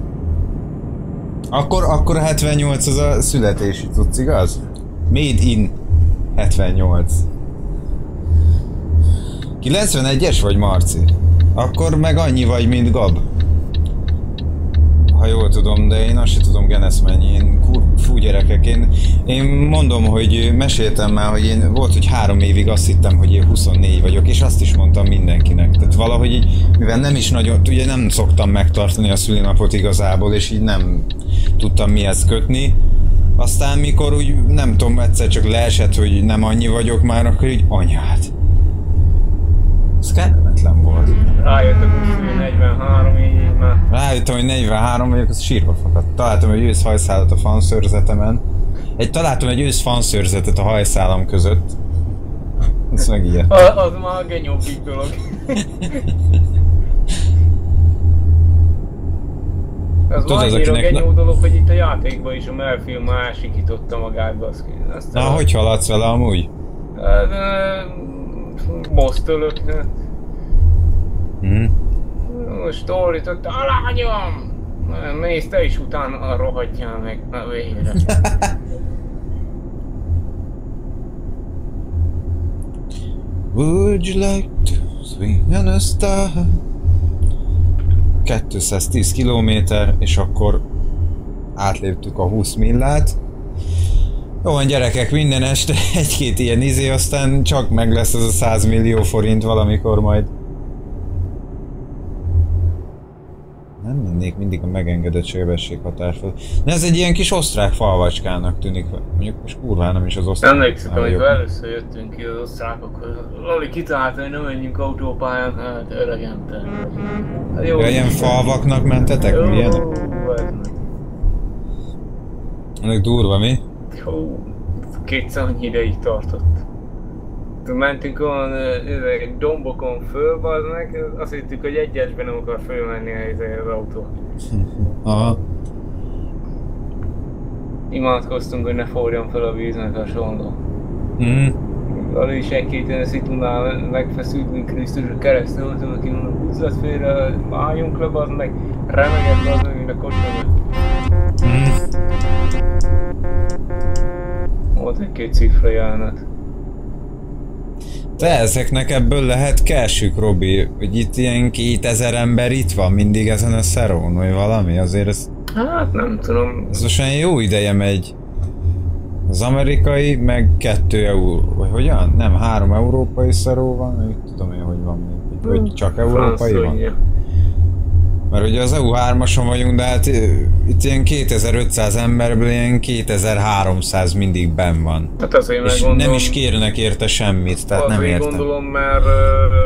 Akkor, akkor a hetvennyolc az a születési tudsz, igaz? Made in hetvennyolc. kilencvenegyes vagy, Marci? Akkor meg annyi vagy, mint Gab. Ha jól tudom, de én azt sem tudom, Genesz mennyi. Én kur... Fú, gyerekek, én, én mondom, hogy meséltem már, hogy én volt, hogy három évig azt hittem, hogy én huszonnégy vagyok, és azt is mondtam mindenkinek. Tehát valahogy így, mivel nem is nagyon, ugye nem szoktam megtartani a szülinapot igazából, és így nem tudtam mihez kötni. Aztán mikor úgy, nem tudom, egyszer csak leesett, hogy nem annyi vagyok már, akkor így anyád. Ez kellemetlen volt. Rájöttem, hogy negyvenhárom, így már. Rájöttem, hogy negyvenhárom vagyok, az sírva fakadt. Találtam egy ősz hajszálat a fanszőrzetemen. Egy, találtam egy ősz fanszőrzetet a hajszálam között. Ezt megijedtem. Az, az már a genyóbbik dolog. Ez Tudod, már az, annyira akinek... genyó dolog, hogy itt a játékban is a Melfilm már elsikította magát, baszki. Na, hogy haladsz vele amúgy? Bosztölök, hát. Mm. Most ordított, a lányom! Mész te is utána rohadjál meg a végre. Would you like to swing on a star? kétszáztíz kilométer, és akkor átléptük a húsz millát. Jó van, gyerekek, minden este egy-két ilyen izé, aztán csak meg lesz az a száz millió forint valamikor majd. Nem mennék mindig a megengedett sebességhatár fel. De ez egy ilyen kis osztrák falvacskának tűnik. Mondjuk most kurván nem is az osztrák. Emlékszem, amikor először jöttünk ki az osztrákokhoz. Lali kitalálta, hogy nem menjünk autópályán, hát öregem te. Hát jó. Ja, ilyen falvaknak mentetek? Jó, Milyenek? ez Ennek durva, mi? Jó, kétszer annyi ideig tartott. Mentünk olyan uh, dombokon föl, meg, azt hittük, hogy egyesben nem akar fölmenni az autó. Aha. Imádkoztunk, hogy ne forjon fel a víznek a sondó. Mm. Alul is egy-két ilyen szitunál megfeszültünk Krisztusra keresztül, mondtam, aki mondom, húzzat félre, álljunk le, bazd meg, remegett bazd meg, mint a kocsonyat. Mm. Volt egy-két cifra jelenet. Te ezeknek ebből lehet cashük, Robi, hogy itt ilyen kétezer ember itt van mindig ezen a szerón, vagy valami, azért ez... Hát nem tudom. Ez most olyan jó ideje megy. Az amerikai, meg kettő euró, vagy hogyan? Nem, három európai szeró van, nem tudom én, hogy van még, vagy csak európai van. Mert ugye az E U hármason vagyunk, de hát itt ilyen kétezer-ötszáz emberből ilyen kétezer-háromszáz mindig benn van. Hát azért és gondolom, nem is kérnek érte semmit, tehát nem értem. Gondolom, mert uh,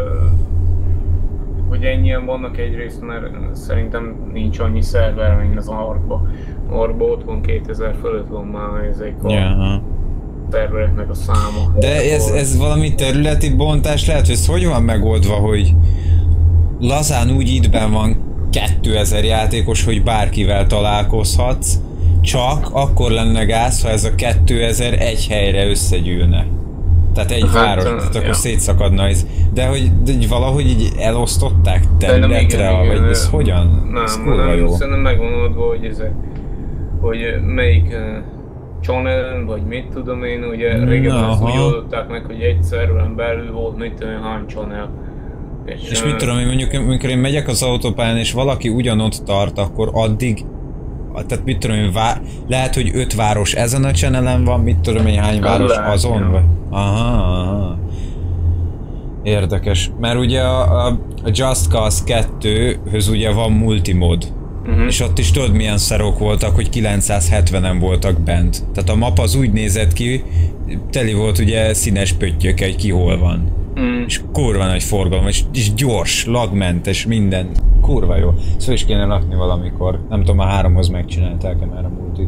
hogy ennyien vannak egyrészt, mert szerintem nincs annyi szerver, mint az Arkba. Arkba otthon kétezer fölött van már ezek a yeah. szervereknek a száma. De ez, ez valami területi bontás lehet, hogy ez hogy van megoldva, hogy lazán úgy itt benn van kétezer játékos, hogy bárkivel találkozhatsz, csak akkor lenne gáz, ha ez a kétezer egy helyre összegyűlne. Tehát egy hát, város, tehát ja. akkor szétszakadna ez. De hogy de valahogy így elosztották területre, igen, vagy igen, ez hogyan? Nem, ez nem, jó. Szerintem megvan oldva, hogy ez hogy melyik uh, channel, vagy mit tudom én, ugye régen azt úgy oldották meg, hogy egy szerveren belül volt mit tudom én, hány channel. És, és mit tudom én, mondjuk, amikor én megyek az autópályán és valaki ugyanott tart, akkor addig, tehát mit tudom én, vá lehet, hogy öt város ezen a channelen van, mit tudom én, hány város azon? Vagy? Aha, aha. Érdekes, mert ugye a, a Just Cause kettőhöz ugye van multimod. Uh-huh. És ott is tudod milyen szarok voltak, hogy kilencszázhetvenen voltak bent. Tehát a map az úgy nézett ki, teli volt ugye színes pöttyökkel, hogy ki hol van. Mm. És kurva nagy forgalom, és, és gyors, lagmentes, minden. Kurva jó. Szóval is kéne lakni valamikor. Nem tudom, a háromhoz megcsinálták-e már a multit.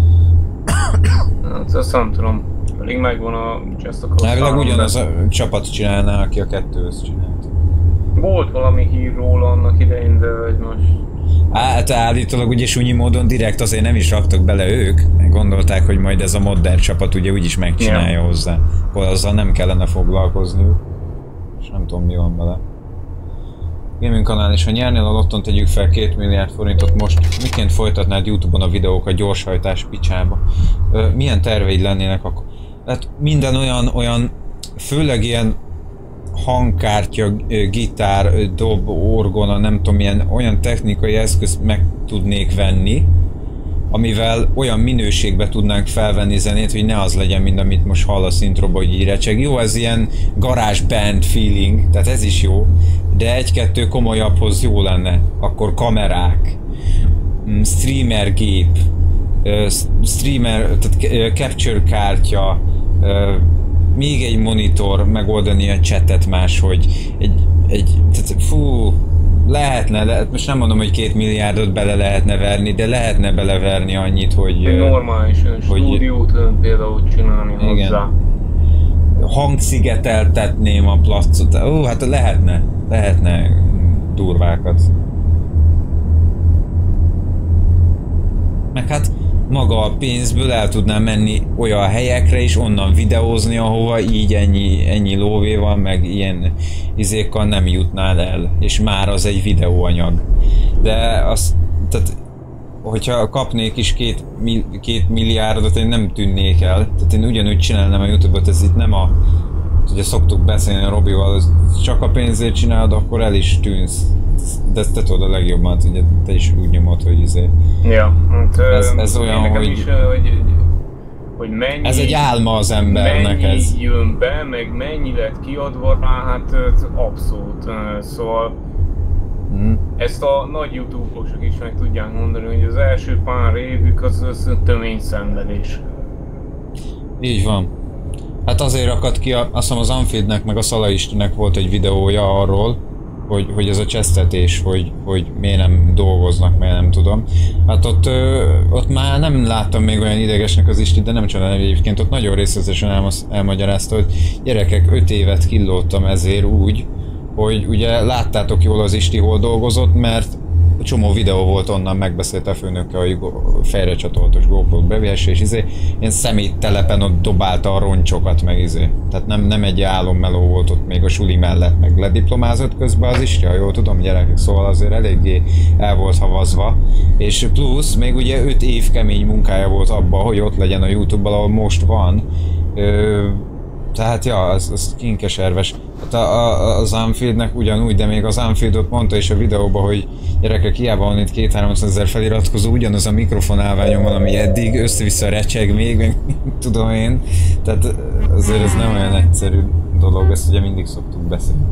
Hát azt nem tudom. Pedig megvan a Just a Cause. Elvileg ugyanaz a csapat csinálná, aki a kettőhöz csinált. Volt valami hír róla annak idején, de vagy most... Hát állítólag ugye sunyi módon direkt azért nem is raktak bele ők, gondolták, hogy majd ez a modder csapat ugye úgyis megcsinálja yeah. hozzá. Akkor azzal nem kellene foglalkozniuk. És nem tudom mi van vele. Gaming kanál, és ha nyernél a lotton, tegyük fel két milliárd forintot most, miként folytatnád YouTube-on a videókat gyorshajtás picsába? Ö, milyen terveid lennének akkor? Hát minden olyan, olyan, főleg ilyen hangkártya, gitár, dob, orgona, nem tudom, milyen olyan technikai eszközt meg tudnék venni, amivel olyan minőségbe tudnánk felvenni zenét, hogy ne az legyen, mint amit most hallasz introba, hogy így recseg. Jó, ez ilyen garage band feeling, tehát ez is jó, de egy-kettő komolyabbhoz jó lenne. Akkor kamerák, streamer gép, streamer, tehát capture kártya, még egy monitor, megoldani a chatet máshogy, egy, egy, tehát fú, lehetne, lehet, most nem mondom, hogy két milliárdot bele lehetne verni, de lehetne beleverni annyit, hogy... Egy normális hogy, stúdiót például csinálni igen. hozzá. Hangszigeteltetném a placot, ó, hát lehetne, lehetne durvákat. Meg hát maga a pénzből el tudnám menni olyan helyekre és onnan videózni, ahova így ennyi, ennyi lóvé van, meg ilyen izékkal nem jutnál el, és már az egy videóanyag. De az, tehát, hogyha kapnék is két, két milliárdot, én nem tűnnék el. Tehát én ugyanúgy csinálnám a YouTube-ot, ez itt nem a... Ugye szoktuk beszélni a Robival, csak a pénzért csinálod, akkor el is tűnsz. De ezt te tudod a legjobban, ugye te is úgy nyomod, hogy izé... Ja, hát ez, ez olyan, hogy, is, hogy, hogy mennyi... Ez egy álma az embernek mennyi ez. jön be, meg mennyi lett kiadva rá, hát abszolút. Szóval hmm. ezt a nagy YouTube-osok is meg tudják mondani, hogy az első pár évük az, az tömény szenvedés. Így van. Hát azért akadt ki, a, azt hiszem az Anfidnek meg a Szalaistinek volt egy videója arról, hogy, hogy ez a csesztetés, hogy, hogy miért nem dolgoznak, miért nem tudom. Hát ott, ö, ott már nem láttam még olyan idegesnek az Isti, de nem csodálom egyébként, ott nagyon részletesen elmasz, elmagyarázta, hogy gyerekek, öt évet killódtam ezért úgy, hogy ugye láttátok jól az Isti hol dolgozott, mert csomó videó volt onnan, megbeszélte a főnökkel, hogy fejre csatoltos GoPro-t bevihesse, és izé, ilyen szeméttelepen ott dobálta a roncsokat, meg izé. Tehát nem, nem egy álommeló volt ott még a suli mellett, meg lediplomázott közben az is, ja, jól tudom, gyerekek, szóval azért eléggé el volt havazva. És plusz, még ugye öt év kemény munkája volt abba, hogy ott legyen a YouTube-ban, ahol most van. Ö, Tehát ja, az, az kinkeserves. Hát a, a, az Anfieldnek ugyanúgy, de még az Anfieldot mondta is a videóban, hogy gyerekek, hiába van itt két-háromszázezer feliratkozó, ugyanaz a mikrofonálványon van, ami eddig, össze-vissza recseg még, meg tudom én. Tehát azért ez nem olyan egyszerű dolog, ezt ugye mindig szoktuk beszélni.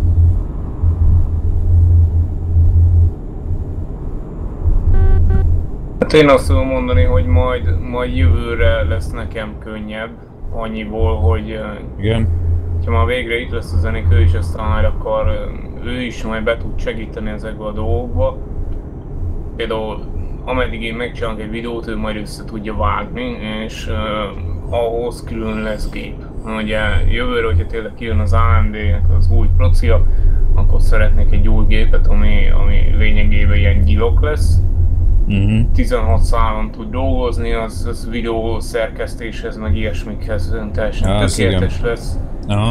Hát én azt tudom mondani, hogy majd, majd jövőre lesz nekem könnyebb. Annyiból, hogy igen. Ha már végre itt lesz a Zenék, ő is aztán majd akkor ő is majd be tud segíteni ezekbe a dolgokba. Például ameddig én megcsinálok egy videót, ő majd össze tudja vágni, és uh, ahhoz külön lesz gép. Ugye jövőre, hogyha tényleg kijön az á em dé-nek az új procia, akkor szeretnék egy új gépet, ami, ami lényegében ilyen gyilok lesz. Uh-huh. tizenhat szálon tud dolgozni, az, az videó szerkesztéshez, meg ilyesmikhez teljesen ah, tökéletes lesz. Aha.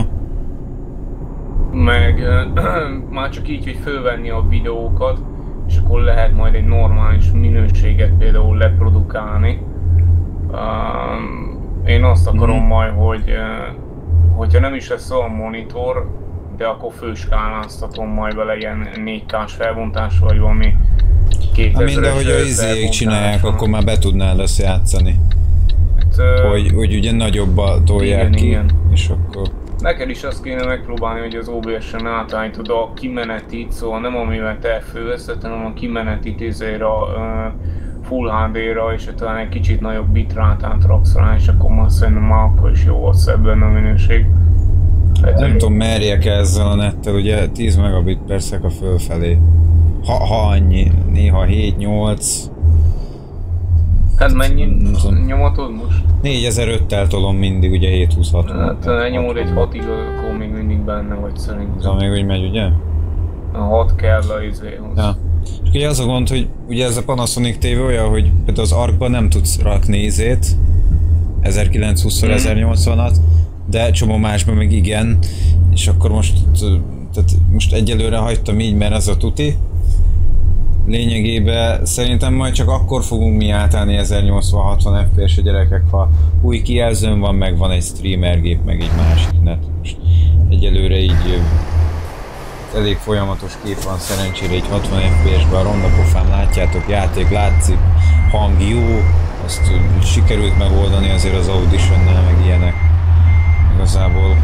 Meg már csak így, hogy fölvenni a videókat, és akkor lehet majd egy normális minőséget például leprodukálni. Um, én azt akarom uh-huh. majd, hogy uh, hogyha nem is lesz olyan monitor, de akkor főskáláztatom majd vele ilyen négy ká-s felbontás, vagy valami Ha mindegy, hogy a izék csinálják, akkor már be tudnál ezt játszani. Hát, hogy, hogy ugye nagyobba tolják igen, ki, igen. És akkor... Neked is azt kéne megpróbálni, hogy az o bé es-en átállítod a kimenetit, szóval nem amivel te fölveszed, hanem a kimenetit izére a uh, Full há dé-ra, és talán egy kicsit nagyobb bitrátát raksz rá, és akkor már szerintem már akkor is jó lesz ebben a minőség. Hát, nem tudom, merjek ezzel a nettel, ugye tíz megabit per szeka fölfelé. Ha, ha annyi, néha hét-nyolc. Hát mennyi nyomatod most? négyezer-öttel tolom mindig, ugye hét húsz-hat. Hát elnyomod egy hatig, akkor még mindig benne vagy szerintem. Az még úgy megy, ugye? A hat kell a izéhoz. Ja. És ugye az a gond, hogy ugye ez a Panasonic tévé olyan, hogy például az Arkban nem tudsz rakni izét, ezerkilencszázhúsz ezernyolcvanat, de csomó másban meg igen, és akkor most, tehát most egyelőre hagytam így, mert ez a tuti. Lényegében szerintem majd csak akkor fogunk mi átállni ezernyolcvan-hatvan ef pé es a gyerekek, ha új kijelzőn van, meg van egy streamer gép, meg egy másik net. Most egyelőre így elég folyamatos kép van szerencsére, így hatvan ef pé es-ben a ronda pofán látjátok, játék látszik, hang jó, azt sikerült megoldani azért az Audition-nel, meg ilyenek. Igazából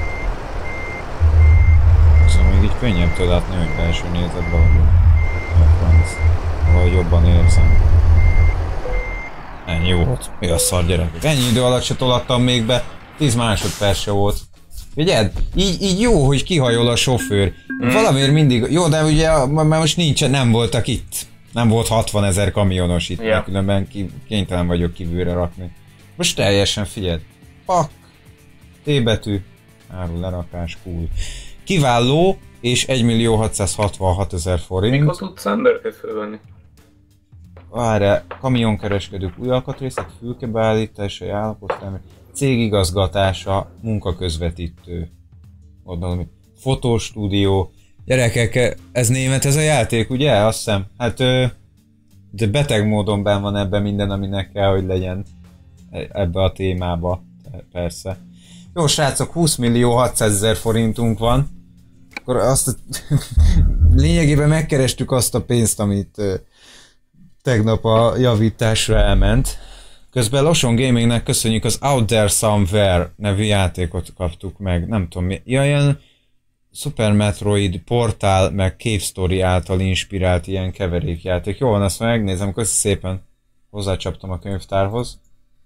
azon még így könnyebb tud látni, hogy belső nézetben vagyok. Valahogy jobban érzem. Ennyi volt. Mi a szar gyerekek? Ennyi idő alatt se tolattam még be, tíz másodperc se volt. Figyeld? Így, így jó, hogy kihajol a sofőr. Valamiért mindig... Jó, de ugye mert most nincs, nem voltak itt. Nem volt hatvan ezer kamionos itt, yeah. Különben ki, kénytelen vagyok kívülre rakni. Most teljesen figyeld. Pak. T-betű. Áru lerakás, cool. Kiváló, és egymillió hatszázhatvanhat ezer forint. Mikor tudsz embereket fölvenni? Várjál, kamionkereskedők, új alkatrészek, fülkebeállításai, állapotfelmérés, cégigazgatása, munkaközvetítő. Oldalom, fotostúdió. Gyerekek, ez német ez a játék, ugye? Azt hiszem. Hát, de beteg módon benn van ebben minden, aminek kell, hogy legyen ebbe a témába. Persze. Jó srácok, húszmillió hatszázezer forintunk van. Akkor azt lényegében megkerestük azt a pénzt, amit uh, tegnap a javításra elment. Közben Loson Gamingnek köszönjük, az Out There Somewhere nevű játékot kaptuk meg. Nem tudom mi. Ja, ilyen Super Metroid Portal meg Cave Story által inspirált ilyen keverékjáték. Jó van, ezt megnézem, köszi szépen. Hozzácsaptam a könyvtárhoz.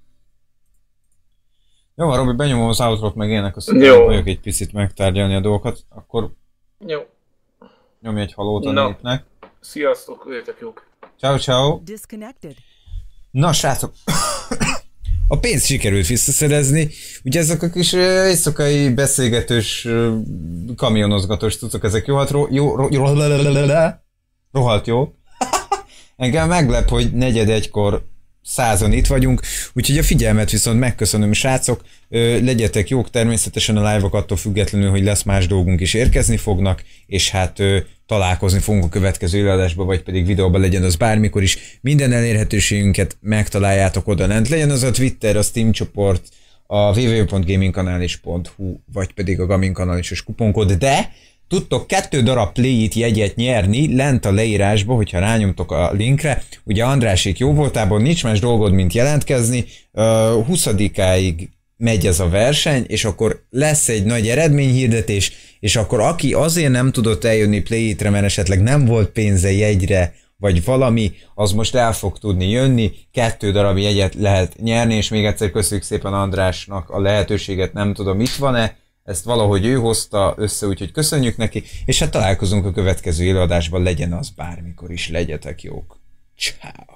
Jó van, Robi, benyomom az outro-t meg ének, azt vagyok egy picit megtárgyalni a dolgokat, akkor jó. Nyomj egy halót a no. népnek. Sziasztok, jöjjetek jók. Ciao, ciao. Na srácok, a pénzt sikerült visszaszerezni, ugye ezek a kis éjszakai beszélgetős, kamionozgatós cuccok, ezek jó, hát ro jó, ro jó, rohadt jó. Engem meglep, hogy negyed egykor százan itt vagyunk, úgyhogy a figyelmet viszont megköszönöm, srácok, legyetek jók, természetesen a live-ok attól függetlenül, hogy lesz más dolgunk is érkezni fognak, és hát találkozni fogunk a következő előadásban, vagy pedig videóban, legyen az bármikor is. Minden elérhetőségünket megtaláljátok oda lent, legyen az a Twitter, a Steam csoport, a double-u double-u double-u pont gamingkanalis pont hu, vagy pedig a Gaming Kanalis kuponkód, de tudtok kettő darab Play-it jegyet nyerni lent a leírásba, hogyha rányomtok a linkre. Ugye Andrásék jó voltából nincs más dolgod, mint jelentkezni. huszadikáig megy ez a verseny, és akkor lesz egy nagy eredményhirdetés, és akkor aki azért nem tudott eljönni Play-itre, mert esetleg nem volt pénze jegyre, vagy valami, az most el fog tudni jönni, kettő darab jegyet lehet nyerni, és még egyszer köszönjük szépen Andrásnak a lehetőséget, nem tudom, itt van-e, ezt valahogy ő hozta össze, úgyhogy köszönjük neki, és hát találkozunk a következő előadásban, legyen az bármikor is, legyetek jók. Ciao.